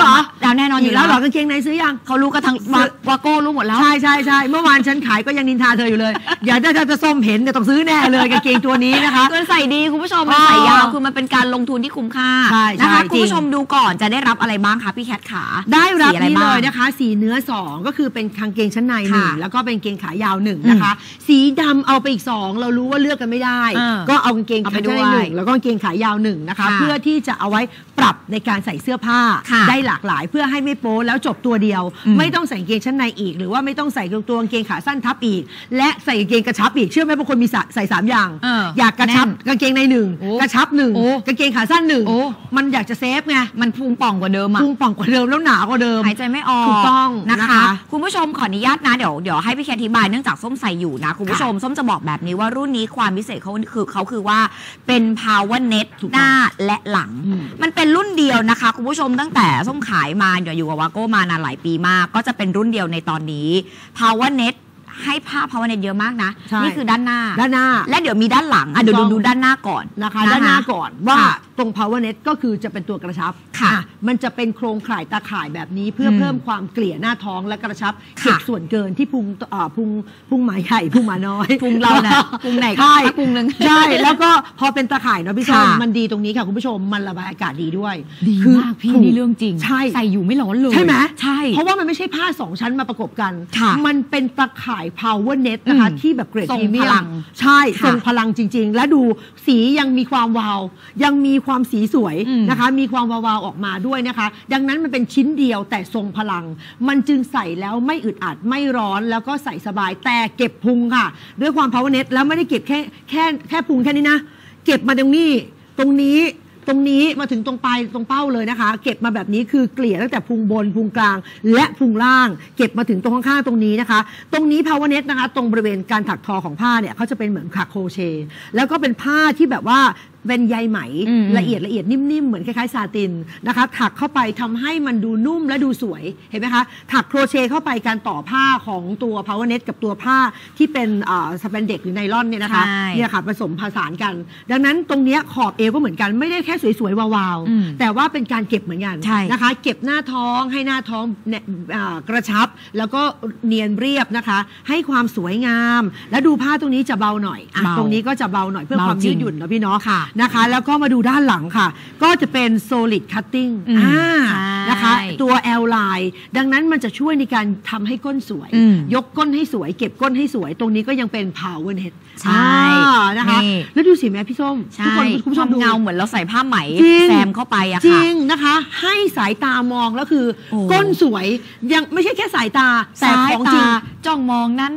แล้วแน่นอนอยู่แล้วหรอกางเกงในซื้อยังเขารู้กันทั้งวาโก้รู้หมดแล้วใช่ใช่ใช่เมื่อวานฉันขายก็ยังนินทาเธออยู่เลยอย่าถ้าจะส้มเห็นจะต้องซื้อแน่เลยกางเกงตัวนี้นะคะมันใส่ดีคุณผู้ชมมันใส่ยาวคือมันเป็นการลงทุนที่คุ้มค่านะคะคุณผู้ชมดูก่อนจะได้รับอะไรบ้างคะพี่แคทขาได้รับนี่เลยนะคะสีเนื้อสองก็คือเป็นกางเกงชั้นในหนึ่งแล้วก็เป็นเกงขายาวหนึ่งนะคะสีดำเอาไปอีกสองเรารู้ว่าเลือกกันไม่ได้ก็เอากางเกงชั้นในหนึ่งแล้วก็กางเกงขายาวหนึ่งนะคะเพื่อที่จะเอาไว้ปรับในการใส่เสื้อผ้าได้หลากหลายเพื่อให้ไม่โป๊แล้วจบตัวเดียวไม่ต้องใส่กางเกงชั้นในอีกหรือว่าไม่ต้องใส่ตัวกางเกงขาสั้นทับอีกและใส่กางเกงกระชับอีกเชื่อไหมบางคนมีใส่สามอย่างอยากกระชับกางเกงในหนึ่งกระชับหนึ่งกางเกงขาสั้นหนึ่งมันอยากจะเซฟไงมันพุงป่องกว่าเดิมอะพุงป่องกว่าเดิมแล้วหนากว่าเดิมหายใจไม่ออกถูกต้องนะคะคุณผู้ชมขออนุญาตนะเดี๋ยวเดี๋ยวให้พี่แคทอธิบายเนื่องจากส้มใส่อยู่นะคุณผู้ชมส้มจะบอกแบบนี้ว่ารุ่นนี้ความพิเศษเขาคือเขาคือว่าเป็น power net หน้าและหลังมันเป็นรุ่นเดียวนะคะคุณผู้ชมตั้งแต่ส้มขายมาเดี๋ยวอยู่กับวาโก้มานานหลายปีมากก็จะเป็นรุ่นเดียวในตอนนี้ power net ให้ผ้า power net เยอะมากนะนี่คือด้านหน้าด้านหน้าและเดี๋ยวมีด้านหลังอ่ะเดี๋ยวดูดูด้านหน้าก่อนนะคะด้านหน้าก่อนว่าตรง power net ก็คือจะเป็นตัวกระชับค่ะมันจะเป็นโครงข่ายตาข่ายแบบนี้เพื่อเพิ่มความเกลี่ยหน้าท้องและกระชับเก็บส่วนเกินที่พุงอ่าพุงพุงหมาใหญ่พุงหมาน้อยพุงเราเนี่ยพุงไหนใช่พุงนึงใช่แล้วก็พอเป็นตาข่ายเนาะพี่ส้มมันดีตรงนี้ค่ะคุณผู้ชมมันระบายอากาศดีด้วยดีมากพี่นี่เรื่องจริงใช่ใส่อยู่ไม่ร้อนเลยใช่ไหมใช่เพราะว่ามันไม่ใช่ผ้าสองชั้นมาประกบกันมันเป็นตาข่าย power net นะคะที่แบบเกรดพรีเมียมใช่ทรงพลังจริงๆและดูสียังมีความวาวยังมีความสีสวยนะคะมีความวาวๆออกมาด้วยนะคะดังนั้นมันเป็นชิ้นเดียวแต่ทรงพลังมันจึงใส่แล้วไม่อึดอัดไม่ร้อนแล้วก็ใส่สบายแต่เก็บพุงค่ะด้วยความ power net แล้วไม่ได้เก็บแค่แค่แค่พุงแค่นี้นะเก็บมาตรงนี้ตรงนี้ตรงนี้มาถึงตรงปลายตรงเป้าเลยนะคะเก็บมาแบบนี้คือเกลี่ยตั้งแต่พุงบนพุงกลางและพุงล่างเก็บมาถึงตรงข้างๆตรงนี้นะคะตรงนี้ power net นะคะตรงบริเวณการถักทอของผ้าเนี่ยเขาจะเป็นเหมือนถักโครเชต์แล้วก็เป็นผ้าที่แบบว่าเป็นใยไหมละเอียดละเอียดนิ่มๆเหมือนคล้ายๆซาตินนะคะถักเข้าไปทำให้มันดูนุ่มและดูสวยเห็นไหมคะถักโครเชต์เข้าไปการต่อผ้าของตัว power net กับตัวผ้าที่เป็นสแปนเด็กหรือไนลอนเนี่ยนะคะเนี่ยค่ะผสมผสานกันดังนั้นตรงนี้ขอบเอวก็เหมือนกันไม่ได้แค่สวยๆวาวๆแต่ว่าเป็นการเก็บเหมือนกันนะคะเก็บหน้าท้องให้หน้าท้องกระชับแล้วก็เนียนเรียบนะคะให้ความสวยงามแล้วดูผ้าตรงนี้จะเบาหน่อยตรงนี้ก็จะเบาหน่อยเพื่อความยืดหยุ่นนะพี่เนาะนะคะแล้วก็มาดูด้านหลังค่ะก็จะเป็น solid cutting นะคะตัว L line ดังนั้นมันจะช่วยในการทำให้ก้นสวยยกก้นให้สวยเก็บก้นให้สวยตรงนี้ก็ยังเป็น power net ใช่นะคะแล้วดูสิแม่พี่ส้มทุกคนคุณผู้ชมดูเงาเหมือนเราใส่ผ้าไหมแซมเข้าไปอะค่ะจริงนะคะให้สายตามองแล้วคือก้นสวยยังไม่ใช่แค่สายตาแต่ของจริงจ้องมองนั้น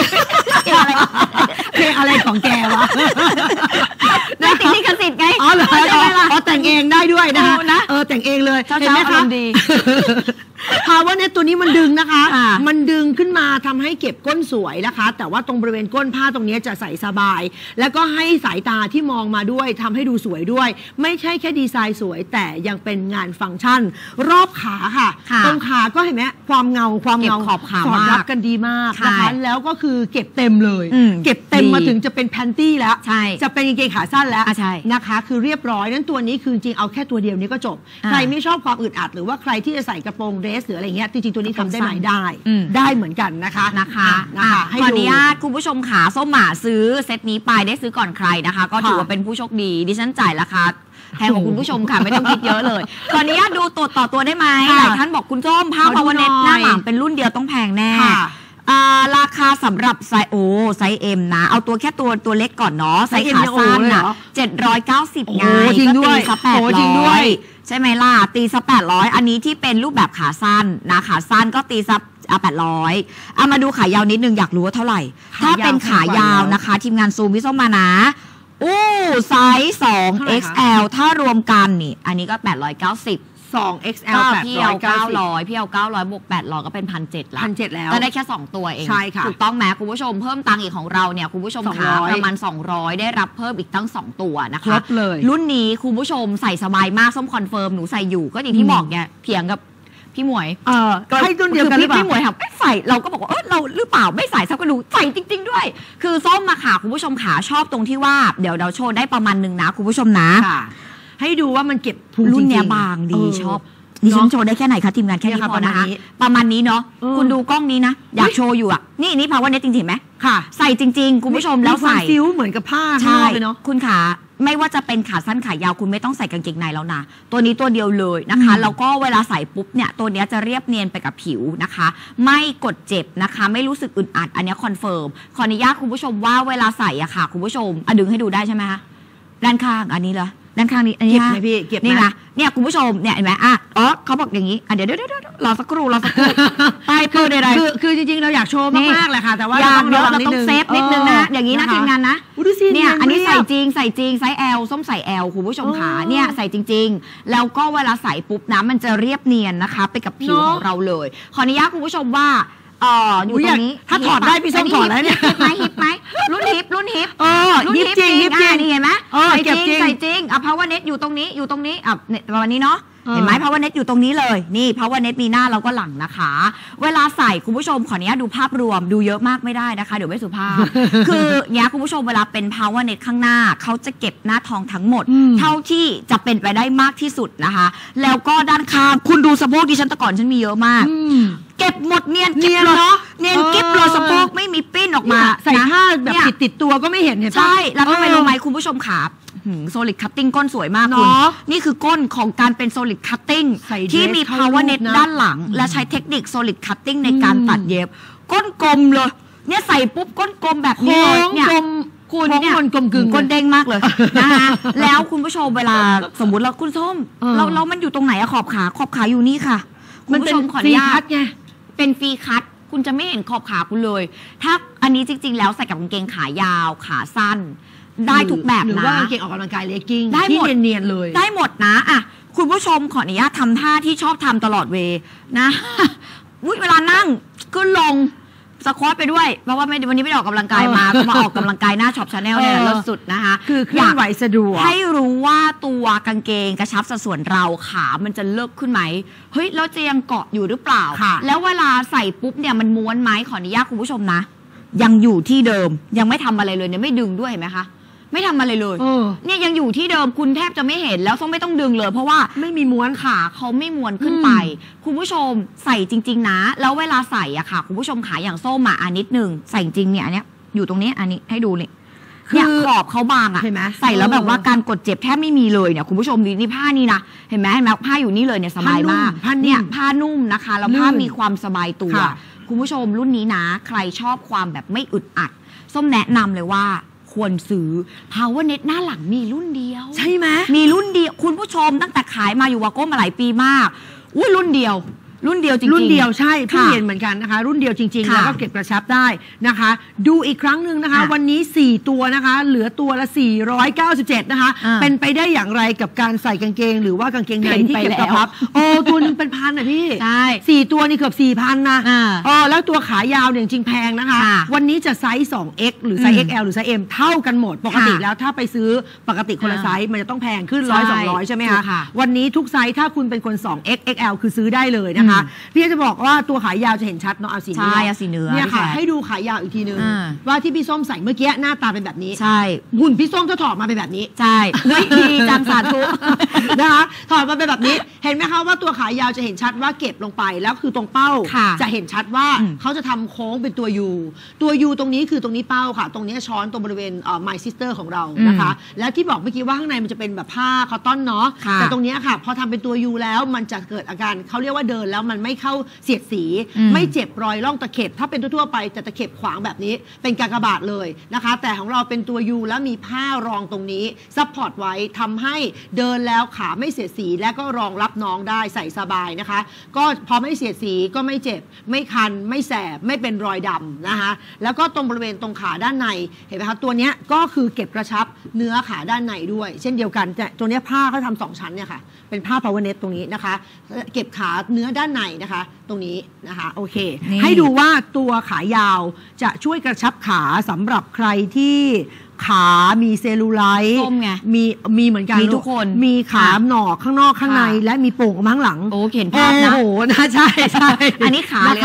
เพลงอะไรของแกวะไม่ติดลิขสิทธิ์ไงอ๋อเหรออ๋อแต่งเองได้ด้วยนะคะเออแต่งเองเลยเห็นไหมคะ power net ตัวนี้มันดึงนะคะมันดึงขึ้นมาทำให้เก็บก้นสวยนะคะแต่ว่าตรงบริเวณก้นผ้าตรงนี้จะใส่สบายแล้วก็ให้สายตาที่มองมาด้วยทำให้ดูสวยด้วยไม่ใช่แค่ดีไซน์สวยแต่ยังเป็นงานฟังก์ชันรอบขาค่ะตรงขาก็เห็นไหมความเงาความเงาขอบขาสอดรับกันดีมากนะคะแล้วก็คือเก็บเต็มเลยเก็บเต็มมาถึงจะเป็นแพนตี้แล้วจะเป็นกางเกงขาสั้นแล้วนะคะคือเรียบร้อยนั้นตัวนี้คือจริงเอาแค่ตัวเดียวนี้ก็จบใครไม่ชอบความอึดอัดหรือว่าใครที่จะใส่กระโปรงเดรสหรืออะไรเงี้ยจริงๆตัวนี้ทำได้ไหมได้ได้เหมือนกันนะคะนะคะนะคะขออนุญาตคุณผู้ชมขาส้มหมาซื้อเซตนี้ไปได้ซื้อก่อนใครนะคะก็ถือว่าเป็นผู้โชคดีดิฉันจ่ายราคาแพงของคุณผู้ชมค่ะไม่ต้องคิดเยอะเลยขออนุญาตดูตัวต่อตัวได้ไหมหลายท่านบอกคุณส้มผ้า power net หน้าหลังเป็นรุ่นเดียวต้องแพงแน่ราคาสำหรับไซโอไซส์ M นะเอาตัวแค่ตัวตัวเล็กก่อนเนาะไซส์ขาสั้นนะเจ็ดร้อยเก้าสิบไงก็ตีซะแปดร้อยใช่ไหมล่ะตีซะแปดร้อยอันนี้ที่เป็นรูปแบบขาสั้นนะขาสั้นก็ตีซะอ่ะแปดร้อยเอามาดูขายาวนิดนึงอยากรู้ว่าเท่าไหร่ถ้าเป็นขายาวนะคะทีมงานซูมพี่ส้มมานะอู้ไซส์สอง เอ็กซ์ แอล ถ้ารวมกันนี่อันนี้ก็แปดร้อยเก้าสิบสอง เอ็กซ์ แอล แปดร้อยเก้าสิบพี่เอาเก้าร้อยบวกแปดร้อยก็เป็น หนึ่งพันเจ็ดร้อยหนึ่งพันเจ็ดร้อยแล้วก็ได้แค่สองตัวเองใช่ค่ะถูกต้องไหมคุณผู้ชมเพิ่มตังค์อีกของเราเนี่ยคุณผู้ชมขาประมาณสองร้อยได้รับเพิ่มอีกตั้งสองตัวนะคะครบเลยรุ่นนี้คุณผู้ชมใส่สบายมากส้มคอนเฟิร์มหนูใส่อยู่ก็อย่างที่บอกเนี่ยเถียงกับพี่หมวยเออให้รุ่นเดียวกันหรือเปล่าพี่หมวยถามไม่ใส่เราก็บอกว่าเออเราหรือเปล่าไม่ใส่ซับกระดูใส่จริงๆด้วยคือส้มมาค่ะคุณผู้ชมขาชอบตรงที่ว่าเดี๋ยวเราโชว์ได้ประมาณนึงนะคุณผู้ชมนะให้ดูว่ามันเก็บพุงรุ่นเนี้ยบางดีชอบดิฉันโชว์ได้แค่ไหนคะทีมงานแค่นี้พอนะคะประมาณนี้เนาะคุณดูกล้องนี้นะอยากโชว์อยู่อ่ะนี่นี่ power net จริงๆไหมค่ะใส่จริงๆคุณผู้ชมแล้วใส่ซิ้วเหมือนกับผ้าใช่เลยเนาะคุณขาไม่ว่าจะเป็นขาสั้นขายาวคุณไม่ต้องใส่กางเกงในแล้วนะตัวนี้ตัวเดียวเลยนะคะแล้วก็เวลาใส่ปุ๊บเนี่ยตัวนี้จะเรียบเนียนไปกับผิวนะคะไม่กดเจ็บนะคะไม่รู้สึกอึดอัดอันนี้คอนเฟิร์มขออนุญาตคุณผู้ชมว่าเวลาใส่อะค่ะคุณผู้ชมอ่ะดึงให้ดูได้ใช่ไหมคะด้านข้างอันนี้เหรอด้านข้างนี้อันนี้เก็บไหมพี่เก็บนี่นะเนี่ยคุณผู้ชมเนี่ยเห็นไหมอ่ะอ๋อเขาบอกอย่างนี้อ่ะเดี๋ยวเดี๋ยวเดี๋ยวรอสักครู่รอสักครู่ไปเปิดอะไรคือคือจริงๆเราอยากโชว์มากๆเลยค่ะแต่ว่าเราต้องเราต้องเซฟนิดนึงนะอย่างนี้นะทีมงานนะเนี่ยอันนี้ใส่จริงใส่จริงไซส์ L ส้มใส่ L คุณผู้ชมขาเนี่ยใส่จริงๆแล้วก็เวลาใส่ปุ๊บนะมันจะเรียบเนียนนะคะไปกับผิวของเราเลยขออนุญาตคุณผู้ชมว่าเอออยู่ตรงนี้ถ้าถอดได้พี่ส้มถอดแล้วเนี่ยฮิปไหมฮิปไหมรุ่นฮิปรุ่นฮิปเออฮิปจริงฮิปจริงนี่เห็นไหมใส่จริงใส่จริงอ่ะ power net อยู่ตรงนี้อยู่ตรงนี้อ่ะประมาณนี้เนาะเห็นไหม power net อยู่ตรงนี้เลยนี่ power net มีหน้าเราก็หลังนะคะเวลาใส่คุณผู้ชมขออนุญาตดูภาพรวมดูเยอะมากไม่ได้นะคะเดี๋ยวไม่สุภาพคือเนี้ยคุณผู้ชมเวลาเป็น power net ข้างหน้าเขาจะเก็บหน้าทองทั้งหมดเท่าที่จะเป็นไปได้มากที่สุดนะคะแล้วก็ด้านข้างคุณดูสะโพกดิฉันแต่ก่อนฉันมีเยอะมากเก็บหมดเนียนกิ๊บเลยเนียนกิ๊บเลยสะโพกไม่มีปิ้นออกมาใส่ผ้าแบบติดติดตัวก็ไม่เห็นเห็นปะใช่แล้วก็ไม่รู้ไหมคุณผู้ชมขาโซลิดคัตติ้งก้นสวยมากคุณนี่คือก้นของการเป็นโซลิดคัตติ้งที่มี power net ด้านหลังและใช้เทคนิคโซลิดคัตติ้งในการตัดเย็บก้นกลมเลยเนี่ยใส่ปุ๊บก้นกลมแบบนี้เลยเนี่ยคุณเนี่ยกลมกึ่งก้นเด้งมากเลยนะคะแล้วคุณผู้ชมเวลาสมมุติเราคุณส้มเราเรามันอยู่ตรงไหนอะขอบขาขอบขาอยู่นี่ค่ะมันเป็นฟรีคัทไงเป็นฟรีคัทคุณจะไม่เห็นขอบขาคุณเลยถ้าอันนี้จริงๆแล้วใส่กับกางเกงขายาวขาสั้นได้ทุกแบบนะหรือว่ากางเกงออกกำลังกายเลกกิ้งที่เนียนๆเลยได้หมดนะอ่ะคุณผู้ชมขออนุญาตทำท่าที่ชอบทำตลอดเวนะอุ๊ยเวลานั่งขึ้นลงสควอตไปด้วยเพราะว่าไม่วันนี้ไม่ได้ออกกำลังกายมาก็มาออกกำลังกายหน้าช็อปชาแนลเนี่ยล่าสุดนะคะคือเคลื่อนไหวสะดวกให้รู้ว่าตัวกางเกงกระชับสัดส่วนเราขามันจะเลิกขึ้นไหมเฮ้ยแล้วจะยังเกาะอยู่หรือเปล่าแล้วเวลาใส่ปุ๊บเนี่ยมันม้วนไหมขออนุญาตคุณผู้ชมนะยังอยู่ที่เดิมยังไม่ทำอะไรเลยเนี่ยไม่ดึงด้วยเห็นไหมคะไม่ทำอะไรเลยเนี่ยยังอยู่ที่เดิมคุณแทบจะไม่เห็นแล้วส้มไม่ต้องดึงเลยเพราะว่าไม่มีม้วนขาเขาไม่ม้วนขึ้นไปคุณผู้ชมใส่จริงๆนะแล้วเวลาใส่อะค่ะคุณผู้ชมขาอย่างส้มมาอันนิดนึงใส่จริงเนี่ยอันเนี้ยอยู่ตรงนี้อันนี้ให้ดูเนี่ยเนี่ยขอบเขาบางอะใส่แล้วแบบว่าการกดเจ็บแทบไม่มีเลยเนี่ยคุณผู้ชมดูนี่ผ้านี่นะเห็นไหมเห็นไหมผ้าอยู่นี่เลยเนี่ยสบายมากเนี่ยผ้านุ่มนะคะแล้วผ้ามีความสบายตัวคุณผู้ชมรุ่นนี้นะใครชอบความแบบไม่อึดอัดส้มแนะนำเลยว่าควรซื้อ power net หน้าหลังมีรุ่นเดียวใช่ไหมมีรุ่นเดียวคุณผู้ชมตั้งแต่ขายมาอยู่วาโก้มาหลายปีมากอุ้ยรุ่นเดียวรุ่นเดียวจริงๆรุ่นเดียวใช่เพิ่งเห็นเหมือนกันนะคะรุ่นเดียวจริงๆแล้วก็เก็บกระชับได้นะคะดูอีกครั้งหนึ่งนะคะวันนี้สี่ตัวนะคะเหลือตัวละสี่ร้อยเก้าสิบเจ็ดนะคะเป็นไปได้อย่างไรกับการใส่กางเกงหรือว่ากางเกงในที่เก็บกระชับโอ้ตัวนึงเป็นพันอ่ะพี่ใช่สี่ตัวนี่เกือบสี่พันนะเออแล้วตัวขายาวเนี่ยจริงแพงนะคะวันนี้จะไซส์ สองเอ็กซ์ หรือไซส์ เอ็กซ์ แอล หรือไซส์ เอ็ม เท่ากันหมดปกติแล้วถ้าไปซื้อปกติคนละไซส์มันจะต้องแพงขึ้นร้อยสองร้อยใช่ไหมคะวันนี้ทุกไซส์ถ้าคุณเป็นคน สองเอ็กซ์ เอ็กซ์ แอล คือซื้อได้เลยนะคะพี่จะบอกว่าตัวขายาวจะเห็นชัดเนาะเอาสีเนื้อใช่เอาสีเนื้อเนี่ยค่ะให้ดูขายาวอีกทีนึงว่าที่พี่ส้มใส่เมื่อกี้หน้าตาเป็นแบบนี้ใช่หุ่นพี่ส้มจะถอดมาเป็นแบบนี้ใช่เฮ้ยดีจังสาธุนะคะถอดมาเป็นแบบนี้เห็นไหมคะว่าตัวขายาวจะเห็นชัดว่าเก็บลงไปแล้วคือตรงเป้าจะเห็นชัดว่าเขาจะทำโค้งเป็นตัวยูตัวยูตรงนี้คือตรงนี้เป้าค่ะตรงนี้ช้อนตรงบริเวณเอ่อ my sister ของเรานะคะแล้วที่บอกเมื่อกี้ว่าข้างในมันจะเป็นแบบผ้าคอตตอนเนาะแต่ตรงนี้ค่ะพอทำเป็นตัวยูแล้วมันจะเกิดอาการเขาเรียกว่าเดินแล้วมันไม่เข้าเสียดสีไม่เจ็บรอยร่องตะเข็บถ้าเป็นทั่วๆไปจะตะเข็บขวางแบบนี้เป็นกากบาทเลยนะคะแต่ของเราเป็นตัวยูแล้วมีผ้ารองตรงนี้ซัพพอร์ตไว้ทำให้เดินแล้วขาไม่เสียดสีและก็รองรับน้องได้ใส่สบายนะคะก็พอไม่เสียดสีก็ไม่เจ็บไม่คันไม่แสบไม่เป็นรอยดำนะคะแล้วก็ตรงบริเวณตรงขาด้านในเห็นไหมคะตัวนี้ก็คือเก็บกระชับเนื้อขาด้านในด้วยเช่นเดียวกันแต่ตัวนี้ผ้าเขาทำสองชั้นเนี่ยค่ะเป็นผ้า power net ตรงนี้นะคะเก็บขาเนื้อด้านในนะคะตรงนี้นะคะโอเคให้ดูว่าตัวขายาวจะช่วยกระชับขาสำหรับใครที่ขามีเซลลูไลท์มีมีเหมือนกันมีทุกคนมีขาหนอกข้างนอกข้างในและมีโป่งข้างหลังโอ้เห็นภาพนะโอ้โหนะใช่ใช่อันนี้ขาเลยนะคะเ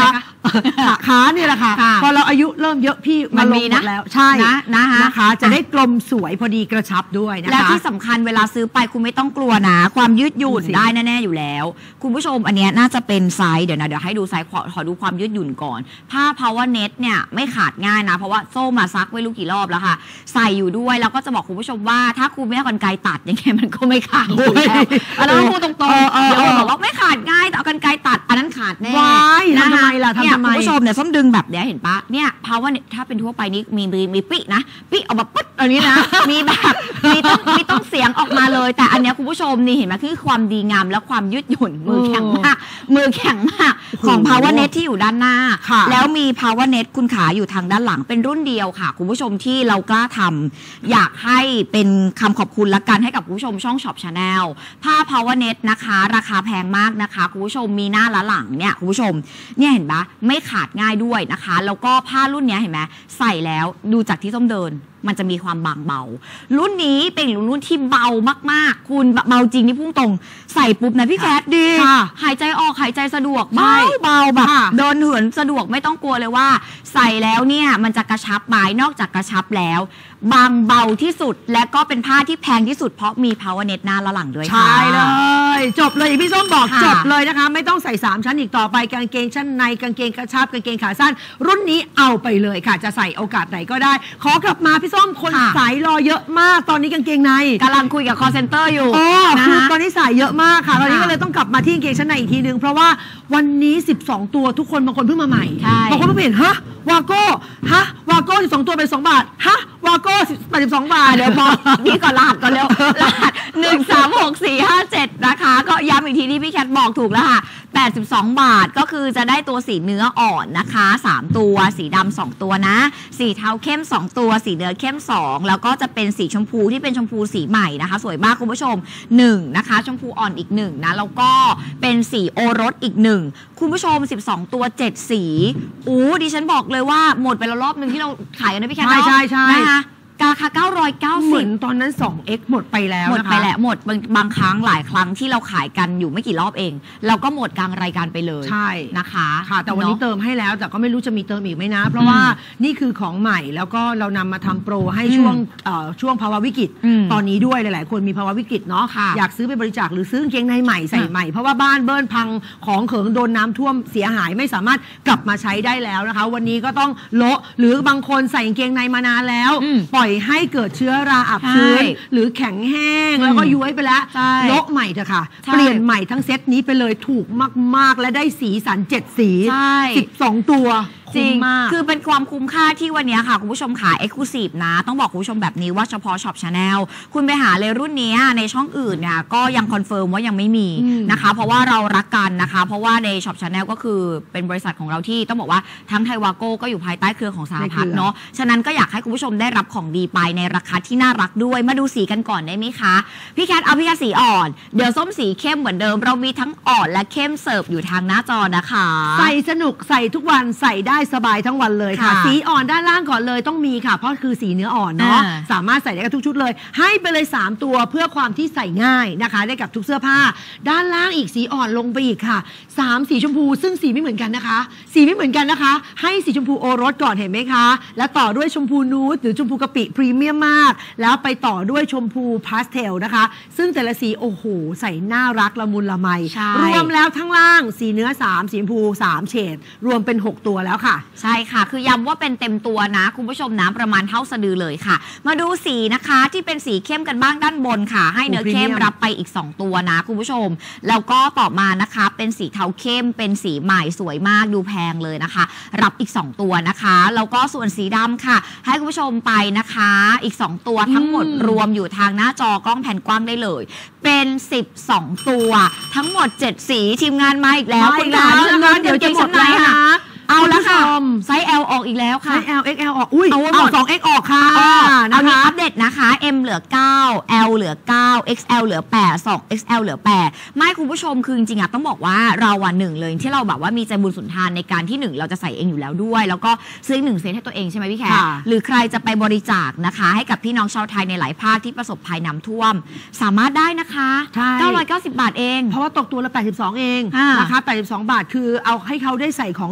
ขาเนี่ยแหละค่ะพอเราอายุเริ่มเยอะพี่มาลงหมดแล้วใช่นะนะคะจะได้กลมสวยพอดีกระชับด้วยนะคะและที่สำคัญเวลาซื้อไปคุณไม่ต้องกลัวนะความยืดหยุ่นได้แน่ๆอยู่แล้วคุณผู้ชมอันนี้น่าจะเป็นไซส์เดี๋ยวนะเดี๋ยวให้ดูไซส์ขอขอดูความยืดหยุ่นก่อนผ้า power net เนี่ยไม่ขาดง่ายนะเพราะว่าโซ่มาซักไว้รู้กี่รอบแล้วค่ะใส่อยู่ด้วยแล้วก็จะบอกคุณผู้ชมว่าถ้าคุณไม่เอากรรไกรตัดยังไงมันก็ไม่ขาดอยู่แล้วแล้วพูดตรงๆเดี๋ยวคนบอกว่าไม่ขาดง่ายแต่เอากรรไกรตัดอันนั้นขาดแน่ทำไมล่ะทำทำไมคุณผู้ชมเนี่ยส้มดึงแบบเนี้ยเห็นปะเนี่ย power net ถ้าเป็นทั่วไปนี้มีมีมีปินะปิออกมาปุ๊บอันนี้นะมีแบบมีต้องมีต้องเสียงออกมาเลยแต่อันเนี้ยคุณผู้ชมนี่เห็นไหมคือความดีงามและความยืดหยุ่นมือแข็งมากมือแข็งมากของ power net ที่อยู่ด้านหน้าแล้วมี power net คุณขาอยู่ทางด้านหลังเป็นรุ่นเดียวค่ะคุณผู้ชมที่เรากล้าทำอยากให้เป็นคำขอบคุณละกันให้กับคุณผู้ชมช่อง Shop Channel ผ้า power net นะคะราคาแพงมากนะคะคุณผู้ชมมีหน้าและหลังเนี่ยคุณผู้ชมเนี่ยเห็นปะไม่ขาดง่ายด้วยนะคะแล้วก็ผ้ารุ่นนี้เห็นไหมใส่แล้วดูจากที่ส้มเดินมันจะมีความบางเบารุ่นนี้เป็นรุ่นที่เบามากๆคุณเบาจริงนี่พุ่งตรงใส่ปุ๊บนะพี่แคทดีหายใจออกหายใจสะดวกเบาเบาแบบเดินเหินสะดวกไม่ต้องกลัวเลยว่าใส่แล้วเนี่ยมันจะกระชับไหมนอกจากกระชับแล้วบางเบาที่สุดและก็เป็นผ้าที่แพงที่สุดเพราะมี power net หน้าและหลังด้วยค่ะใช่เลยจบเลยพี่ส้มบอกจบเลยนะคะไม่ต้องใส่สามชั้นอีกต่อไปกางเกงชั้นในกางเกงกระชับกางเกงขาสั้นรุ่นนี้เอาไปเลยค่ะจะใส่โอกาสไหนก็ได้ขอกลับมาพี่ส้มคนสายรอเยอะมากตอนนี้กางเกงในกำลังคุยกับ call center อยู่อ๋อคือตอนนี้สายเยอะมากค่ะตอนนี้ก็เลยต้องกลับมาที่กางเกงชั้นในอีกทีนึงเพราะว่าวันนี้สิบสองตัวทุกคนบางคนเพิ่งมาใหม่บางคนเพิ่งเห็นฮะวาโก้ฮะวาโก้สิบสองตัวเป็นสองบาทฮะวาโก้แปดสิบสองบาทเดี๋ยวบอกนี่ก่อนรหัสก่อนเร็วรหัสหนึ่งสามหกสี่ห้าเจ็ดนะคะก็ย้ำอีกทีที่พี่แคทบอกถูกแล้วค่ะแปดสิบสองบาทก็คือจะได้ตัวสีเนื้ออ่อนนะคะสามตัวสีดำสองตัวนะสีเทาเข้มสองตัวสีเนื้อเข้มสองแล้วก็จะเป็นสีชมพูที่เป็นชมพูสีใหม่นะคะสวยมากคุณผู้ชมหนึ่งนะคะชมพูอ่อนอีกหนึ่งนะแล้วก็เป็นสีโอรสอีกหนึ่งคุณผู้ชมสิบสองตัวเจ็ดสีอู้ดิฉันบอกเลยว่าหมดไปแล้วรอบนึงที่เราขายกันนะพี่แคทเนาะใช่ใช่นะคะราคาเก้าร้อยเก้าสิบเหมือนตอนนั้น สองเอ็กซ์ หมดไปแล้วหมดไปแล้วหมดบางบางครั้งหลายครั้งที่เราขายกันอยู่ไม่กี่รอบเองเราก็หมดกลางรายการไปเลยใช่นะคะค่ะแต่วันนี้เติมให้แล้วแต่ก็ไม่รู้จะมีเติมอีกไหมนะเพราะว่านี่คือของใหม่แล้วก็เรานำมาทำโปรให้ช่วงช่วงภาวะวิกฤตตอนนี้ด้วยหลายๆคนมีภาวะวิกฤตเนาะอยากซื้อไปบริจาคหรือซื้อกางเกงในใหม่ใส่ใหม่เพราะว่าบ้านเบิ้ลพังของเขิงโดนน้ำท่วมเสียหายไม่สามารถกลับมาใช้ได้แล้วนะคะวันนี้ก็ต้องโละหรือบางคนใส่กางเกงในมานานแล้วปล่อยให้เกิดเชื้อราอับชื้นหรือแข็งแห้งแล้วก็ย้วยไปแล้วโละใหม่เถอะค่ะเปลี่ยนใหม่ทั้งเซตนี้ไปเลยถูกมากๆและได้สีสันเจ็ดสีสิบสองตัวจริงคือเป็นความคุ้มค่าที่วันนี้ค่ะคุณผู้ชมขา Exclusive นะต้องบอกคุณผู้ชมแบบนี้ว่าเฉพาะ Shop Channel คุณไปหาเลยรุ่นนี้ในช่องอื่นเนี่ยก็ยังคอนเฟิร์มว่ายังไม่มีนะคะเพราะว่าเรารักกันนะคะเพราะว่าใน Shop Channel ก็คือเป็นบริษัทของเราที่ต้องบอกว่าทั้งไทยวาโก้ก็อยู่ภายใต้เครือของสหพัฒน์เนาะฉะนั้นก็อยากให้คุณผู้ชมได้รับของดีไปในราคาที่น่ารักด้วยมาดูสีกันก่อนได้ไหมคะพี่แคทเอาพี่แคทสีอ่อนเดี๋ยวส้มสีเข้มเหมือนเดิมเรามีทั้งอ่อนและเข้มเสิร์ฟอยู่ทางหน้าจอนะคะใส่สนุกใส่ทุกวันใส่ได้สบายทั้งวันเลยค่ะสีอ่อนด้านล่างก่อนเลยต้องมีค่ะเพราะคือสีเนื้ออ่อนเนาะสามารถใส่ได้กับทุกชุดเลยให้ไปเลยสามตัวเพื่อความที่ใส่ง่ายนะคะได้กับทุกเสื้อผ้าด้านล่างอีกสีอ่อนลงไปอีกค่ะสามสีชมพูซึ่งสีไม่เหมือนกันนะคะสีไม่เหมือนกันนะคะให้สีชมพูโอรสก่อนเห็นไหมคะแล้วต่อด้วยชมพูนูดหรือชมพูกะปิพรีเมียมมากแล้วไปต่อด้วยชมพูพาสเทลนะคะซึ่งแต่ละสีโอ้โหใส่น่ารักละมุนละไมรวมแล้วทั้งล่างสีเนื้อสามสีชมพูสามเฉดรวมเป็นหกตัวแล้วค่ะใช่ค่ะคือย้ำว่าเป็นเต็มตัวนะคุณผู้ชมนะประมาณเท่าสะดือเลยค่ะมาดูสีนะคะที่เป็นสีเข้มกันบ้างด้านบนค่ะให้เนื้อเข้มรับไปอีกสองตัวนะคุณผู้ชมแล้วก็ต่อมานะคะเป็นสีเทาเข้มเป็นสีใหม่สวยมากดูแพงเลยนะคะรับอีกสองตัวนะคะแล้วก็ส่วนสีดำค่ะให้คุณผู้ชมไปนะคะอีกสองตัวทั้งหมดรวมอยู่ทางหน้าจอกล้องแผ่นกว้างได้เลยเป็นสิบสองตัวทั้งหมดเจ็ดสีทีมงานมาอีกแล้วคุณงานเดี๋ยวจะหมดแล้วนะเอาละค่ะไซส์ L ออกอีกแล้วค่ะไซส์ L เอ็กซ์ แอล ออกอุ้ยเอาสอง เอ็กซ์ ออกค่ะเอานี้อัปเดตนะคะ M เหลือเก้า L เหลือเก้า เอ็กซ์ แอล เหลือแปด สอง เอ็กซ์ แอล เหลือแปดไม่คุณผู้ชมคือจริงๆอ่ะต้องบอกว่าเราอ่ะหนึ่งเลยที่เราแบบว่ามีใจบุญสุนทานในการที่หนึ่งเราจะใส่เองอยู่แล้วด้วยแล้วก็ซื้อหนึ่งเซตให้ตัวเองใช่ไหมพี่แขกหรือใครจะไปบริจาคนะคะให้กับพี่น้องชาวไทยในหลายภาคที่ประสบภัยน้ำท่วมสามารถได้นะคะเก้าร้อยเก้าสิบบาทเองเพราะว่าตกตัวละแปดสิบสองเองนะคะแปดสิบสองบาทคือเอาให้เขาได้ใส่ของดีๆ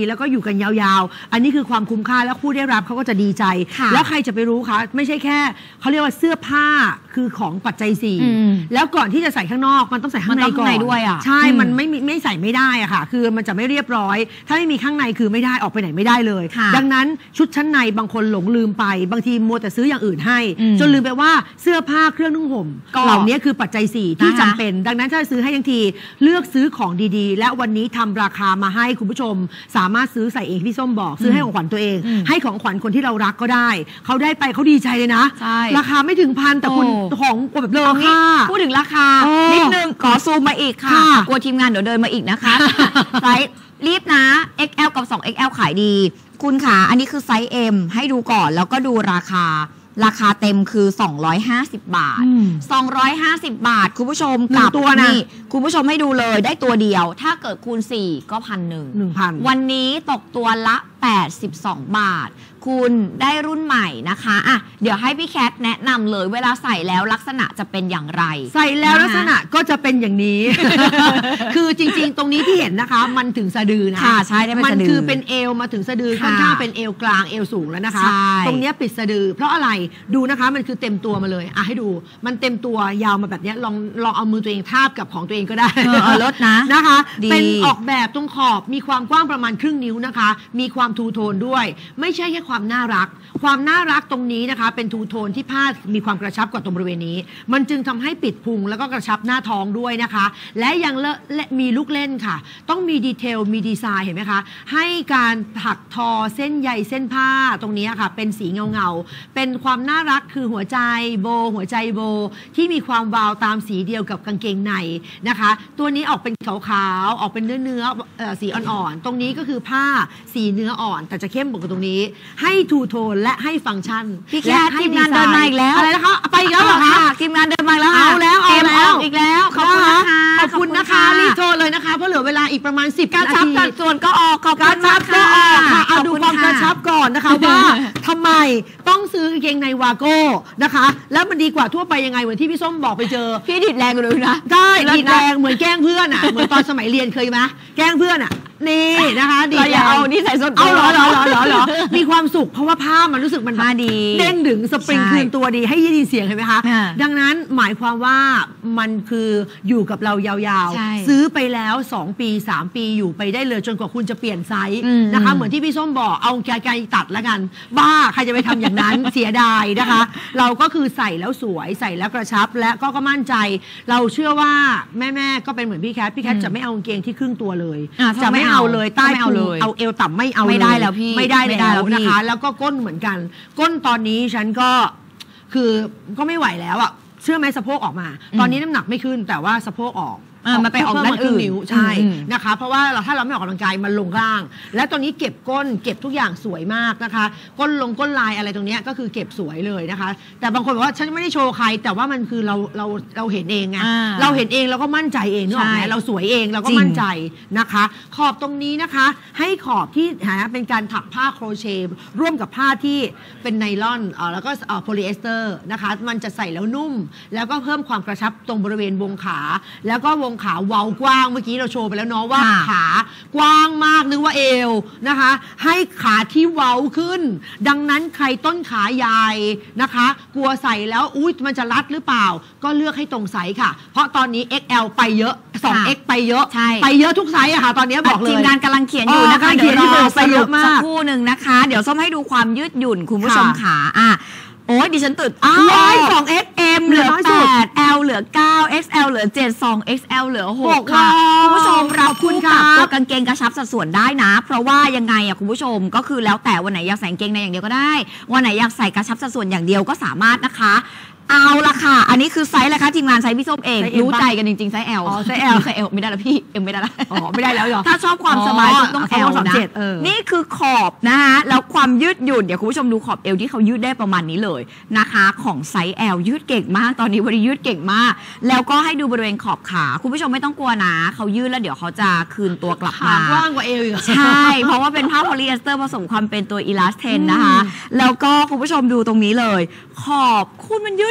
แล้วก็อยู่กันยาวๆอันนี้คือความคุ้มค่าแล้วผู้ได้รับเขาก็จะดีใจแล้วใครจะไปรู้คะไม่ใช่แค่เขาเรียกว่าเสื้อผ้าคือของปัจจัยสี่แล้วก่อนที่จะใส่ข้างนอกมันต้องใส่ข้างในก่อนด้วยอ่ะใช่มันไม่ไม่ใส่ไม่ได้อะค่ะคือมันจะไม่เรียบร้อยถ้าไม่มีข้างในคือไม่ได้ออกไปไหนไม่ได้เลยดังนั้นชุดชั้นในบางคนหลงลืมไปบางทีมัวแต่ซื้ออย่างอื่นให้จนลืมไปว่าเสื้อผ้าเครื่องนุ่งห่มเหล่านี้คือปัจจัยสี่ที่จำเป็นดังนั้นถ้าซื้อให้ทั้งทีเลือกซื้อของดีๆและวันนี้ทำราคามาให้คุณผู้ชมสามารถซื้อใส่เองพี่ส้มบอกซื้อให้ของขวัญตัวเองให้ของขวัญคนที่เรารักก็ได้เขาได้ไปเขาดีใจเลยนะราคาไม่ถึงพันแต่คุณของแบบเลอค่าพูดถึงราคานิดนึงขอซูมมาอีกค่ะกลัวทีมงานเดี๋ยวเดินมาอีกนะคะไซส์รีบนะ เอ็กซ์ แอล กับ สอง เอ็กซ์ แอล ขายดีคุณขาอันนี้คือไซส์ M ให้ดูก่อนแล้วก็ดูราคาราคาเต็มคือสองร้อยห้าสิบบาทสองร้อยห้าสิบบาทคุณผู้ชมกับตัวนี่คุณผู้ชมให้ดูเลยได้ตัวเดียวถ้าเกิดคูณสี่ก็พันหนึ่งหนึ่งพันวันนี้ตกตัวละแปดสิบสองบาทคุณได้รุ่นใหม่นะคะอ่ะเดี๋ยวให้พี่แคทแนะนำเลยเวลาใส่แล้วลักษณะจะเป็นอย่างไรใส่แล้วลักษณะก็จะเป็นอย่างนี้ คือจริงๆตรงนี้ที่เห็นนะคะมันถึงสะดือนะค่ะใช่ได้เป็นสะดือมันคือเป็นเอวมาถึงสะดือค่อนข้างเป็นเอวกลางเอวสูงแล้วนะคะตรงนี้ปิดสะดือเพราะอะไรดูนะคะมันคือเต็มตัวมาเลยอ่ะให้ดูมันเต็มตัวยาวมาแบบนี้ลองลองเอามือตัวเองทาบกับของตัวเองก็ได้เออลดนะนะคะเป็นออกแบบตรงขอบมีความกว้างประมาณครึ่งนิ้วนะคะมีความทูโทนด้วยไม่ใช่แค่ความน่ารักความน่ารักตรงนี้นะคะเป็นทูโทนที่ผ้ามีความกระชับกว่าตรงบริเวณนี้มันจึงทำให้ปิดพุงแล้วก็กระชับหน้าท้องด้วยนะคะและยังเลมีลูกเล่นค่ะต้องมีดีเทลมีดีไซน์เห็นไหมคะให้การถักทอเส้นใยเส้นผ้าตรงนี้ค่ะเป็นสีเงาเงาเป็นความน่ารักคือหัวใจโบหัวใจโบที่มีความวาวตามสีเดียวกับกางเกงในนะคะตัวนี้ออกเป็นขาวๆออกเป็นเนื้อเนื้อสีอ่อนๆตรงนี้ก็คือผ้าสีเนื้ออ่อนแต่จะเข้มกว่าตรงนี้ให้ทูโทนและให้ฟังก์ชันพี่แคททีมงานเดินมาอีกแล้วอะไรนะคะไปอีกแล้วเหรอคะทีมงานเดินมาแล้วเอาแล้วเอาแล้วอีกแล้วขอบคุณนะคะขอบคุณนะคะรีบโทรเลยนะคะเพราะเหลือเวลาอีกประมาณสิบนาทีกระชับสัดส่วนก็ออกขอบคุณมากค่ะเอาดูความกระชับก่อนนะคะว่าทำไมต้องซื้อกางเกงในวาโก้นะคะแล้วมันดีกว่าทั่วไปยังไงเหมือนที่พี่ส้มบอกไปเจอพี่ดิดแรงเลยนะได้ดิดแรงเหมือนแกล้งเพื่อนอ่ะเหมือนตอนสมัยเรียนเคยไหมแกล้งเพื่อนอ่ะนี่นะคะดีแล้วเอานี่ใส่ส้นเอาเหรอเหรอเหรอเหรอมีความสุขเพราะว่าผ้ามันรู้สึกมันมาดีเด้งดึงสปริงคืนตัวดีให้ยินเสียงเห็นไหมคะดังนั้นหมายความว่ามันคืออยู่กับเรายาวๆซื้อไปแล้วสองปีสามปีอยู่ไปได้เลยจนกว่าคุณจะเปลี่ยนไซส์นะคะเหมือนที่พี่ส้มบอกเอาแกไกตัดแล้วกันบ้าใครจะไปทำอย่างนั้น เสียดายนะคะเราก็คือใส่แล้วสวยใส่แล้วกระชับและก็ก็มั่นใจเราเชื่อว่าแม่ๆก็เป็นเหมือนพี่แคทพี่แคทจะไม่เอากางเกงที่ครึ่งตัวเลยจะไม่เอาเลยใต้พุงเอาเอวต่ำไม่เอาไม่ได้แล้วพี่ไม่ได้แล้วนะคะแล้วก็ก้นเหมือนกันก้นตอนนี้ฉันก็คือก็ไม่ไหวแล้วอ่ะเชื่อไหมสะโพกออกมาตอนนี้น้ำหนักไม่ขึ้นแต่ว่าสะโพกออกมันไปออกด้านอื่นใช่นะคะเพราะว่าเราถ้าเราไม่ออกกำลังกายมันลงล่างและตอนนี้เก็บก้นเก็บทุกอย่างสวยมากนะคะก้นลงก้นลายอะไรตรงนี้ก็คือเก็บสวยเลยนะคะแต่บางคนบอกว่าฉันไม่ได้โชว์ใครแต่ว่ามันคือเราเราเราเห็นเองไงเราเห็นเองเราก็มั่นใจเองนึกออกไหมเราสวยเองเราก็มั่นใจนะคะขอบตรงนี้นะคะให้ขอบที่นะเป็นการถักผ้าโครเชต์ร่วมกับผ้าที่เป็นไนลอนแล้วก็โพลีเอสเตอร์นะคะมันจะใส่แล้วนุ่มแล้วก็เพิ่มความกระชับตรงบริเวณวงขาแล้วก็วงขาเว้ากว้างเมื่อกี้เราโชว์ไปแล้วเนาะว่าขากว้างมากนึกว่าเอวนะคะให้ขาที่เว้าขึ้นดังนั้นใครต้นขาใหญ่นะคะกลัวใส่แล้วอุ๊ยมันจะรัดหรือเปล่าก็เลือกให้ตรงไซส์ค่ะเพราะตอนนี้ เอ็กซ์ แอล ไปเยอะ สอง เอ็กซ์ ไปเยอะไปเยอะทุกไซส์อะค่ะตอนนี้บอกเลยทีมงานกำลังเขียนอยู่นะคะเดี๋ยวรอไปเยอะมากสักครู่หนึ่งนะคะเดี๋ยวส้มให้ดูความยืดหยุ่นคุณผู้ชมขาอ่ะโอ้ยดิฉันตื่นอ้าวสอง เอ็กซ์ เอ็ม เหลือแปด แอล เหลือเก้า เอ็กซ์ แอล เหลือเจ็ด สอง เอ็กซ์ แอล เหลือหกค่ะคุณผู้ชมรับคุณกับตัวกางเกงกระชับสัดส่วนได้นะเพราะว่ายังไงอะคุณผู้ชมก็คือแล้วแต่วันไหนอยากใส่กางเกงในอย่างเดียวก็ได้วันไหนอยากใส่กระชับสัดส่วนอย่างเดียวก็สามารถนะคะเอาละค่ะอันนี้คือไซส์อะไรคะทีมงานไซส์พี่ส้มเองรู้ใจกันจริงๆไซส์ L อ๋อไซส์ L ไซส์ L ไม่ได้แล้วพี่ M ไม่ได้แล้วอ๋อไม่ได้แล้วเหรอถ้าชอบความสบายต้อง L นะนี่คือขอบนะคะแล้วความยืดหยุ่นเดี๋ยวคุณผู้ชมดูขอบ L ที่เขายืดได้ประมาณนี้เลยนะคะของไซส์ L ยืดเก่งมากตอนนี้วันนี้ยืดเก่งมากแล้วก็ให้ดูบริเวณขอบขาคุณผู้ชมไม่ต้องกลัวนะเขายืดแล้วเดี๋ยวเขาจะคืนตัวกลับมากว้างกว่า L อีกใช่เพราะว่าเป็นผ้าโพลีเอสเตอร์ผสมความเป็นตัวอีลาสเทนนะคะแล้วก็คุณผู้ชมดูตรงนี้เลยขอบคุณมันยืดได้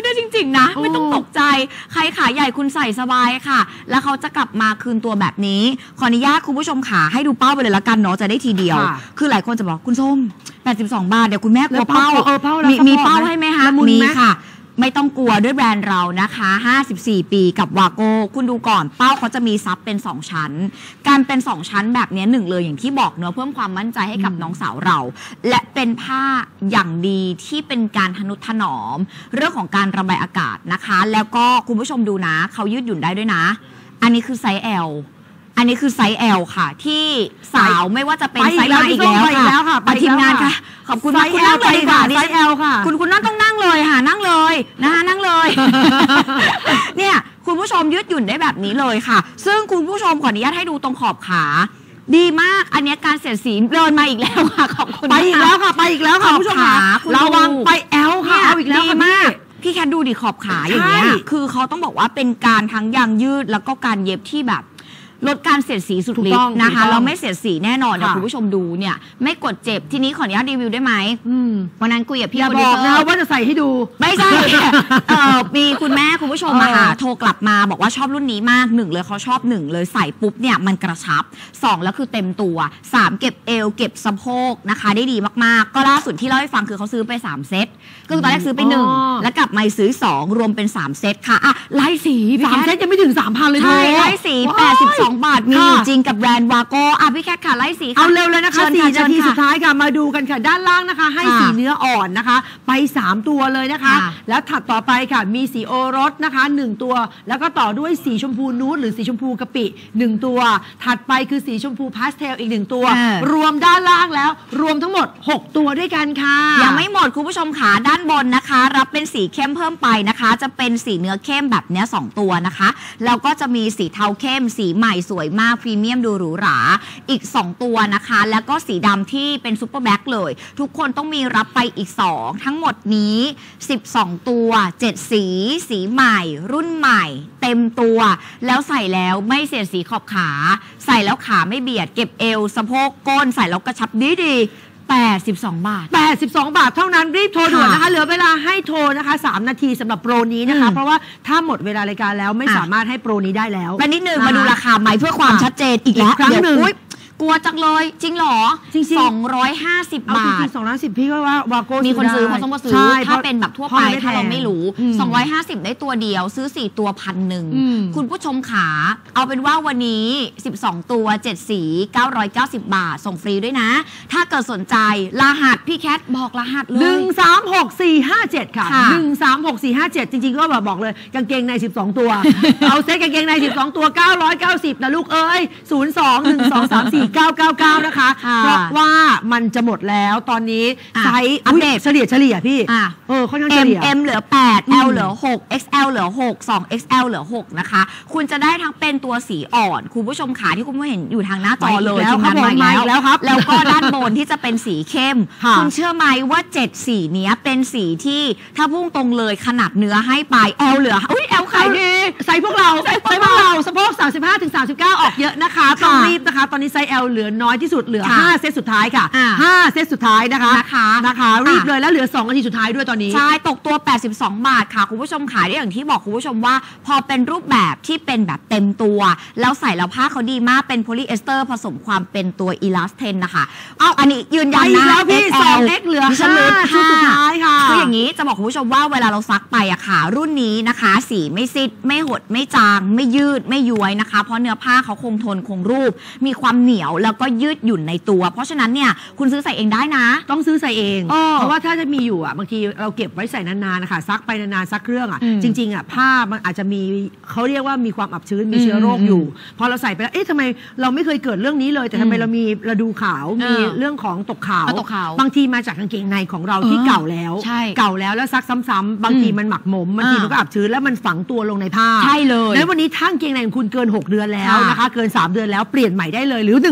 ได้จริงๆนะไม่ต้องตกใจใครขาใหญ่คุณใส่สบายค่ะแล้วเขาจะกลับมาคืนตัวแบบนี้ขออนุญาตคุณผู้ชมขาให้ดูเป้าไปเลยละกันเนาะจะได้ทีเดียวคือหลายคนจะบอกคุณส้มแปดสิบสองบาทเดี๋ยวคุณแม่กลัวเป้ามีมีเป้าให้ไหมคะมีค่ะไม่ต้องกลัวด้วยแบรนด์เรานะคะห้าสิบสี่ปีกับวาโก้คุณดูก่อนเป้าเขาจะมีซับเป็นสองชั้นการเป็นสองชั้นแบบนี้หนึ่งเลยอย่างที่บอกเนอะเพิ่มความมั่นใจให้กับน้องสาวเราและเป็นผ้าอย่างดีที่เป็นการทนุถนอมเรื่องของการระบายอากาศนะคะแล้วก็คุณผู้ชมดูนะเขายืดหยุ่นได้ด้วยนะอันนี้คือไซส์ แอล อันนี้คือไซส์ แอล ค่ะที่สาวไม่ว่าจะเป็นไซส์ มาอีกแล้วค่ะไปทีมงานค่ะขอบคุณมากคุณนั่งเลยดีกว่าไซส์ แอล ค่ะคุณคุณนั่งต้องนั่งเลยค่ะนั่งเลยนะคะนั่งเลยเนี่ยคุณผู้ชมยืดหยุ่นได้แบบนี้เลยค่ะซึ่งคุณผู้ชมขออนุญาตให้ดูตรงขอบขาดีมากอันนี้การเสียดสีเดินมาอีกแล้วค่ะขอบคุณไปอีกแล้วค่ะไปอีกแล้วค่ะคุณผู้ชมค่ะระวังไป แอล ค่ะเอาอีกแล้วค่ะมากพี่แคทดูดิขอบขาอย่างเงี้ยคือเขาต้องบอกว่าเป็นการทั้งยางยืดแล้วก็การเย็บที่แบบลดการเสียดสีสุดฤทธิ์นะคะเราไม่เสียดสีแน่นอนเดี๋ยวคุณผู้ชมดูเนี่ยไม่กดเจ็บทีนี้ขออนุญาตรีวิวได้ไหมวันนั้นคุยกับพี่โปรดิวเซอร์นะว่าจะใส่ให้ดูไม่ใช่เออมีคุณแม่คุณผู้ชมมาหาโทรกลับมาบอกว่าชอบรุ่นนี้มากหนึ่งเลยเขาชอบหนึ่งเลยใส่ปุ๊บเนี่ยมันกระชับสองแล้วคือเต็มตัวสามเก็บเอวเก็บสะโพกนะคะได้ดีมากๆก็ล่าสุดที่เล่าให้ฟังคือเขาซื้อไปสามเซตก็คือตอนแรกซื้อไปหนึ่งแล้วกลับมาซื้อสองรวมเป็นสามเซตค่ะอ่ะไล่สีสามเซตยังไม่ถึง สามพัน เลยใช่ไล่สีแปดสิบสองบาทมีอยู่จริงกับแบรนด์วาโก้อ่ะพี่แคทค่ะไล่สีเอาเร็วเลยนะคะสี่นาทีสุดท้ายค่ะมาดูกันค่ะด้านล่างนะคะให้สีเนื้ออ่อนนะคะไปสามตัวเลยนะคะแล้วถัดต่อไปค่ะมีสีโอรสนะคะหนึ่งตัวแล้วก็ต่อด้วยสีชมพูนูดหรือสีชมพูกะปิหนึ่งตัวถัดไปคือสีชมพูพาสเทลอีกหนึ่งตัวรวมด้านล่างแล้วรวมทั้งหมดหกตัวด้วยกันค่ะยังไม่หมดคุณผู้ชมขาด้านบนนะคะรับเป็นสีเข้มเพิ่มไปนะคะจะเป็นสีเนื้อเข้มแบบเนี้ยสองตัวนะคะแล้วก็จะมีสีเทาเข้มสีใหม่สวยมากพรีเมียมดูหรูหราอีกสองตัวนะคะแล้วก็สีดำที่เป็นซุปเปอร์แบ็คเลยทุกคนต้องมีรับไปอีกสองทั้งหมดนี้สิบสองตัวเจ็ดสีสีใหม่รุ่นใหม่เต็มตัวแล้วใส่แล้วไม่เสียดสีขอบขาใส่แล้วขาไม่เบียดเก็บเอวสะโพกก้นใส่แล้วกระชับดีดีแปดสิบสองบาทแปดสิบสองบาทเท่านั้นรีบโทรด่วนนะคะเหลือเวลาให้โทรนะคะสามนาทีสำหรับโปรนี้นะคะเพราะว่าถ้าหมดเวลารายการแล้วไม่สามารถให้โปรนี้ได้แล้วมานิดนึงมาดูราคาใหม่เพื่อความชัดเจนอีกแล้วครั้งหนึ่งกลัวจังเลยจริงหรอจริงๆสองร้อยห้าสิบบาทสองร้อยห้าสิบพี่ก็ว่าวาโก้มีคนซื้อคนต้องมาซื้อถ้าเป็นแบบทั่วไปถ้าเราไม่รู้สองร้อยห้าสิบได้ตัวเดียวซื้อสี่ตัวพันหนึ่งคุณผู้ชมขาเอาเป็นว่าวันนี้สิบสองตัวเจ็ดสีเก้าร้อยเก้าสิบบาทส่งฟรีด้วยนะถ้าเกิดสนใจรหัสพี่แคทบอกรหัสเลยหนึ่งสามหกสี่ห้าเจ็ดค่ะหนึ่งสามหกสี่ห้าเจ็ดจริงๆก็แบบบอกเลยกางเกงในสิบสองตัวเอาเซ็ตกางเกงในสิบสองตัวเก้าร้อยเก้าสิบนะลูกเอ้ยศูนย์ สอง หนึ่ง สอง สาม สี่เก้าเก้าเก้านะคะเพราะว่ามันจะหมดแล้วตอนนี้ไซส์อัปเดตเฉลี่ยเฉลี่ยพี่เออค่อนข้างเฉลี่ย M เหลือแปด L เหลือหก เอ็กซ์ แอล เหลือหก สอง เอ็กซ์ แอล เหลือหกนะคะคุณจะได้ทั้งเป็นตัวสีอ่อนคุณผู้ชมขาที่คุณผู้เห็นอยู่ทางหน้าจอเลยทีมงานมาแล้วครับแล้วก็ด้านบนที่จะเป็นสีเข้มคุณเชื่อไหมว่าเจ็ดสีนี้เป็นสีที่ถ้าพุ่งตรงเลยขนาดเนื้อให้ไป L เหลืออุ้ย L ขายดีไซส์พวกเราไซส์พวกเราสะโพกสามสิบห้าถึงสามสิบเก้าออกเยอะนะคะต้องรีบนะคะตอนนี้ไซส์ L เหลือน้อยที่สุดเหลือห้าเซตสุดท้ายค่ะห้าเซตสุดท้ายนะคะนะคะนะคะรีบเลยแล้วเหลือสองนาทีสุดท้ายด้วยตอนนี้ใช่ตกตัวแปดสิบสองบาทค่ะคุณผู้ชมขายได้อย่างที่บอกคุณผู้ชมว่าพอเป็นรูปแบบที่เป็นแบบเต็มตัวแล้วใส่แล้วผ้าเขาดีมากเป็นโพลีเอสเตอร์ผสมความเป็นตัวอีลาสเทนนะคะเอาอันนี้ยืนยันนะแล้วพี่สองเอ็กเหลือห้าชุดสุดท้ายค่ะคืออย่างนี้จะบอกคุณผู้ชมว่าเวลาเราซักไปอะค่ะรุ่นนี้นะคะสีไม่ซิดไม่หดไม่จางไม่ยืดไม่ย้วยนะคะเพราะเนื้อผ้าเขาคงทนคงรูปมีความเหนียวแล้วก็ยืดหยุ่นในตัวเพราะฉะนั้นเนี่ยคุณซื้อใส่เองได้นะต้องซื้อใส่เองเพราะว่าถ้าจะมีอยู่อ่ะบางทีเราเก็บไว้ใส่นานๆนะคะซักไปนานๆซักเครื่องอ่ะจริงๆอ่ะผ้ามันอาจจะมีเขาเรียกว่ามีความอับชื้นมีเชื้อโรคอยู่พอเราใส่ไปแล้วเอ๊ะทำไมเราไม่เคยเกิดเรื่องนี้เลยแต่ทำไมเรามีระดูขาวมีเรื่องของตกขาวบางทีมาจากกางเกงในของเราที่เก่าแล้วเก่าแล้วแล้วซักซ้ำๆบางทีมันหมักหมมบางทีมันก็อับชื้นแล้วมันฝังตัวลงในผ้าใช่เลยแล้ววันนี้ทั้งกางเกงในของคุณเกินหกเดือนแล้วนะคะเกินสามเดือนแล้วเปลี่ยนใหม่ได้เลยหรือหนึ่ง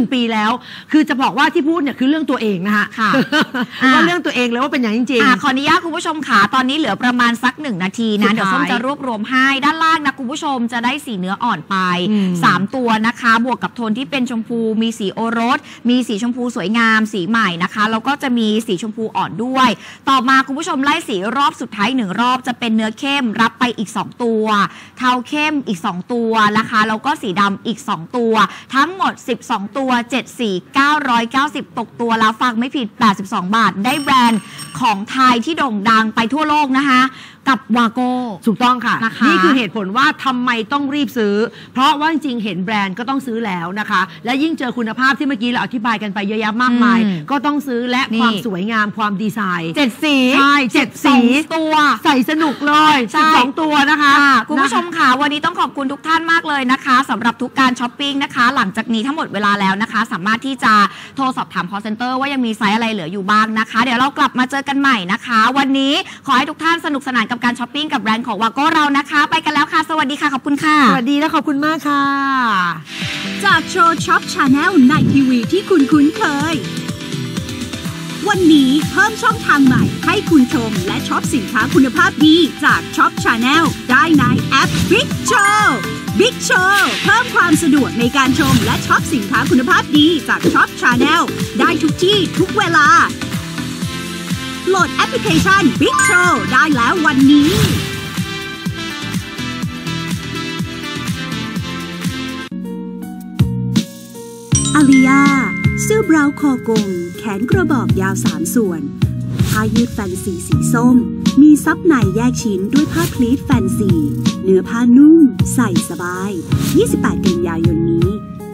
งปีแล้วคือจะบอกว่าที่พูดเนี่ยคือเรื่องตัวเองนะคะค่ะว่าเรื่องตัวเองเลยว่าเป็นอย่างจริงๆขออนุญาตคุณผู้ชมค่ะตอนนี้เหลือประมาณสักหนึ่งนาทีนะเดี๋ยวส้มจะรวบรวมให้ด้านล่างนะคุณผู้ชมจะได้สีเนื้ออ่อนไปสามตัวนะคะบวกกับโทนที่เป็นชมพูมีสีโอรสมีสีชมพูสวยงามสีใหม่นะคะแล้วก็จะมีสีชมพูอ่อนด้วยต่อมาคุณผู้ชมไล่สีรอบสุดท้ายหนึ่งรอบจะเป็นเนื้อเข้มรับไปอีกสองตัวเทาเข้มอีกสองตัวนะคะแล้วก็สีดำอีกสองตัวทั้งหมดสิบสองตัวเจ็ดสี่ เก้าร้อยเก้าสิบตกตัวแล้วฟังไม่ผิดแปดสิบสองบาทได้แบรนด์ของไทยที่โด่งดังไปทั่วโลกนะคะกับวาโก้ถูกต้องค่ะนี่คือเหตุผลว่าทำไมต้องรีบซื้อเพราะว่าจริงๆเห็นแบรนด์ก็ต้องซื้อแล้วนะคะและยิ่งเจอคุณภาพที่เมื่อกี้เราอธิบายกันไปเยอะแยะมากมายก็ต้องซื้อและความสวยงามความดีไซน์เจ็ดสีใช่เจ็ดสีตัวใส่สนุกเลยสิบสองตัวนะคะคุณผู้ชมค่ะวันนี้ต้องขอบคุณทุกท่านมากเลยนะคะสำหรับทุกการช้อปปิ้งนะคะหลังจากนี้ทั้งหมดเวลาแล้วนะคะสามารถที่จะโทรสอบถาม call center ว่ายังมีไซส์อะไรเหลืออยู่บ้างนะคะเดี๋ยวเรากลับมาเจอกันใหม่นะคะวันนี้ขอให้ทุกท่านสนุกสนานกับการช้อปปิ้งกับแบรนด์ของวาโก้เรานะคะไปกันแล้วค่ะสวัสดีค่ะขอบคุณค่ะสวัสดีและขอบคุณมากค่ะจากโชว์ช็อปชาแนลในทีวีที่คุณคุ้นเคยวันนี้เพิ่มช่องทางใหม่ให้คุณชมและช็อปสินค้าคุณภาพดีจากช็อปชาแนลได้ในแอป Big Show Big Show เพิ่มความสะดวกในการชมและช็อปสินค้าคุณภาพดีจากช็อปชาแนลได้ทุกที่ทุกเวลาโหลดแอปพลิเคชัน Big Show ได้แล้ววันนี้อาริยาเสื้อบราวคอกลมแขนกระบอกยาวสามส่วนผ้ายืดแฟนซีสีส้มมีซับในแยกชิ้นด้วยผ้าพลีทแฟนซีเนื้อผ้านุ่มใส่สบายยี่สิบแปดกันยายนนี้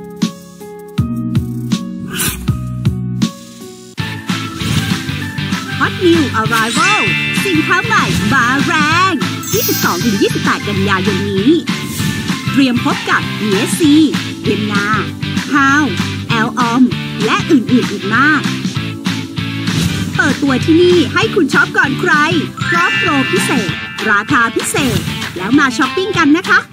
Hot New Arrival สินค้าใหม่มาแรงยี่สิบสองถึงยี่สิบแปดกันยายนนี้เตรียมพบกับ เอ เอส ซี เวียนนา ฮาว แอล ออม และอื่นๆอีกมากเปิดตัวที่นี่ให้คุณช็อปก่อนใครพร้อมโปรพิเศษราคาพิเศษแล้วมาช้อปปิ้งกันนะคะ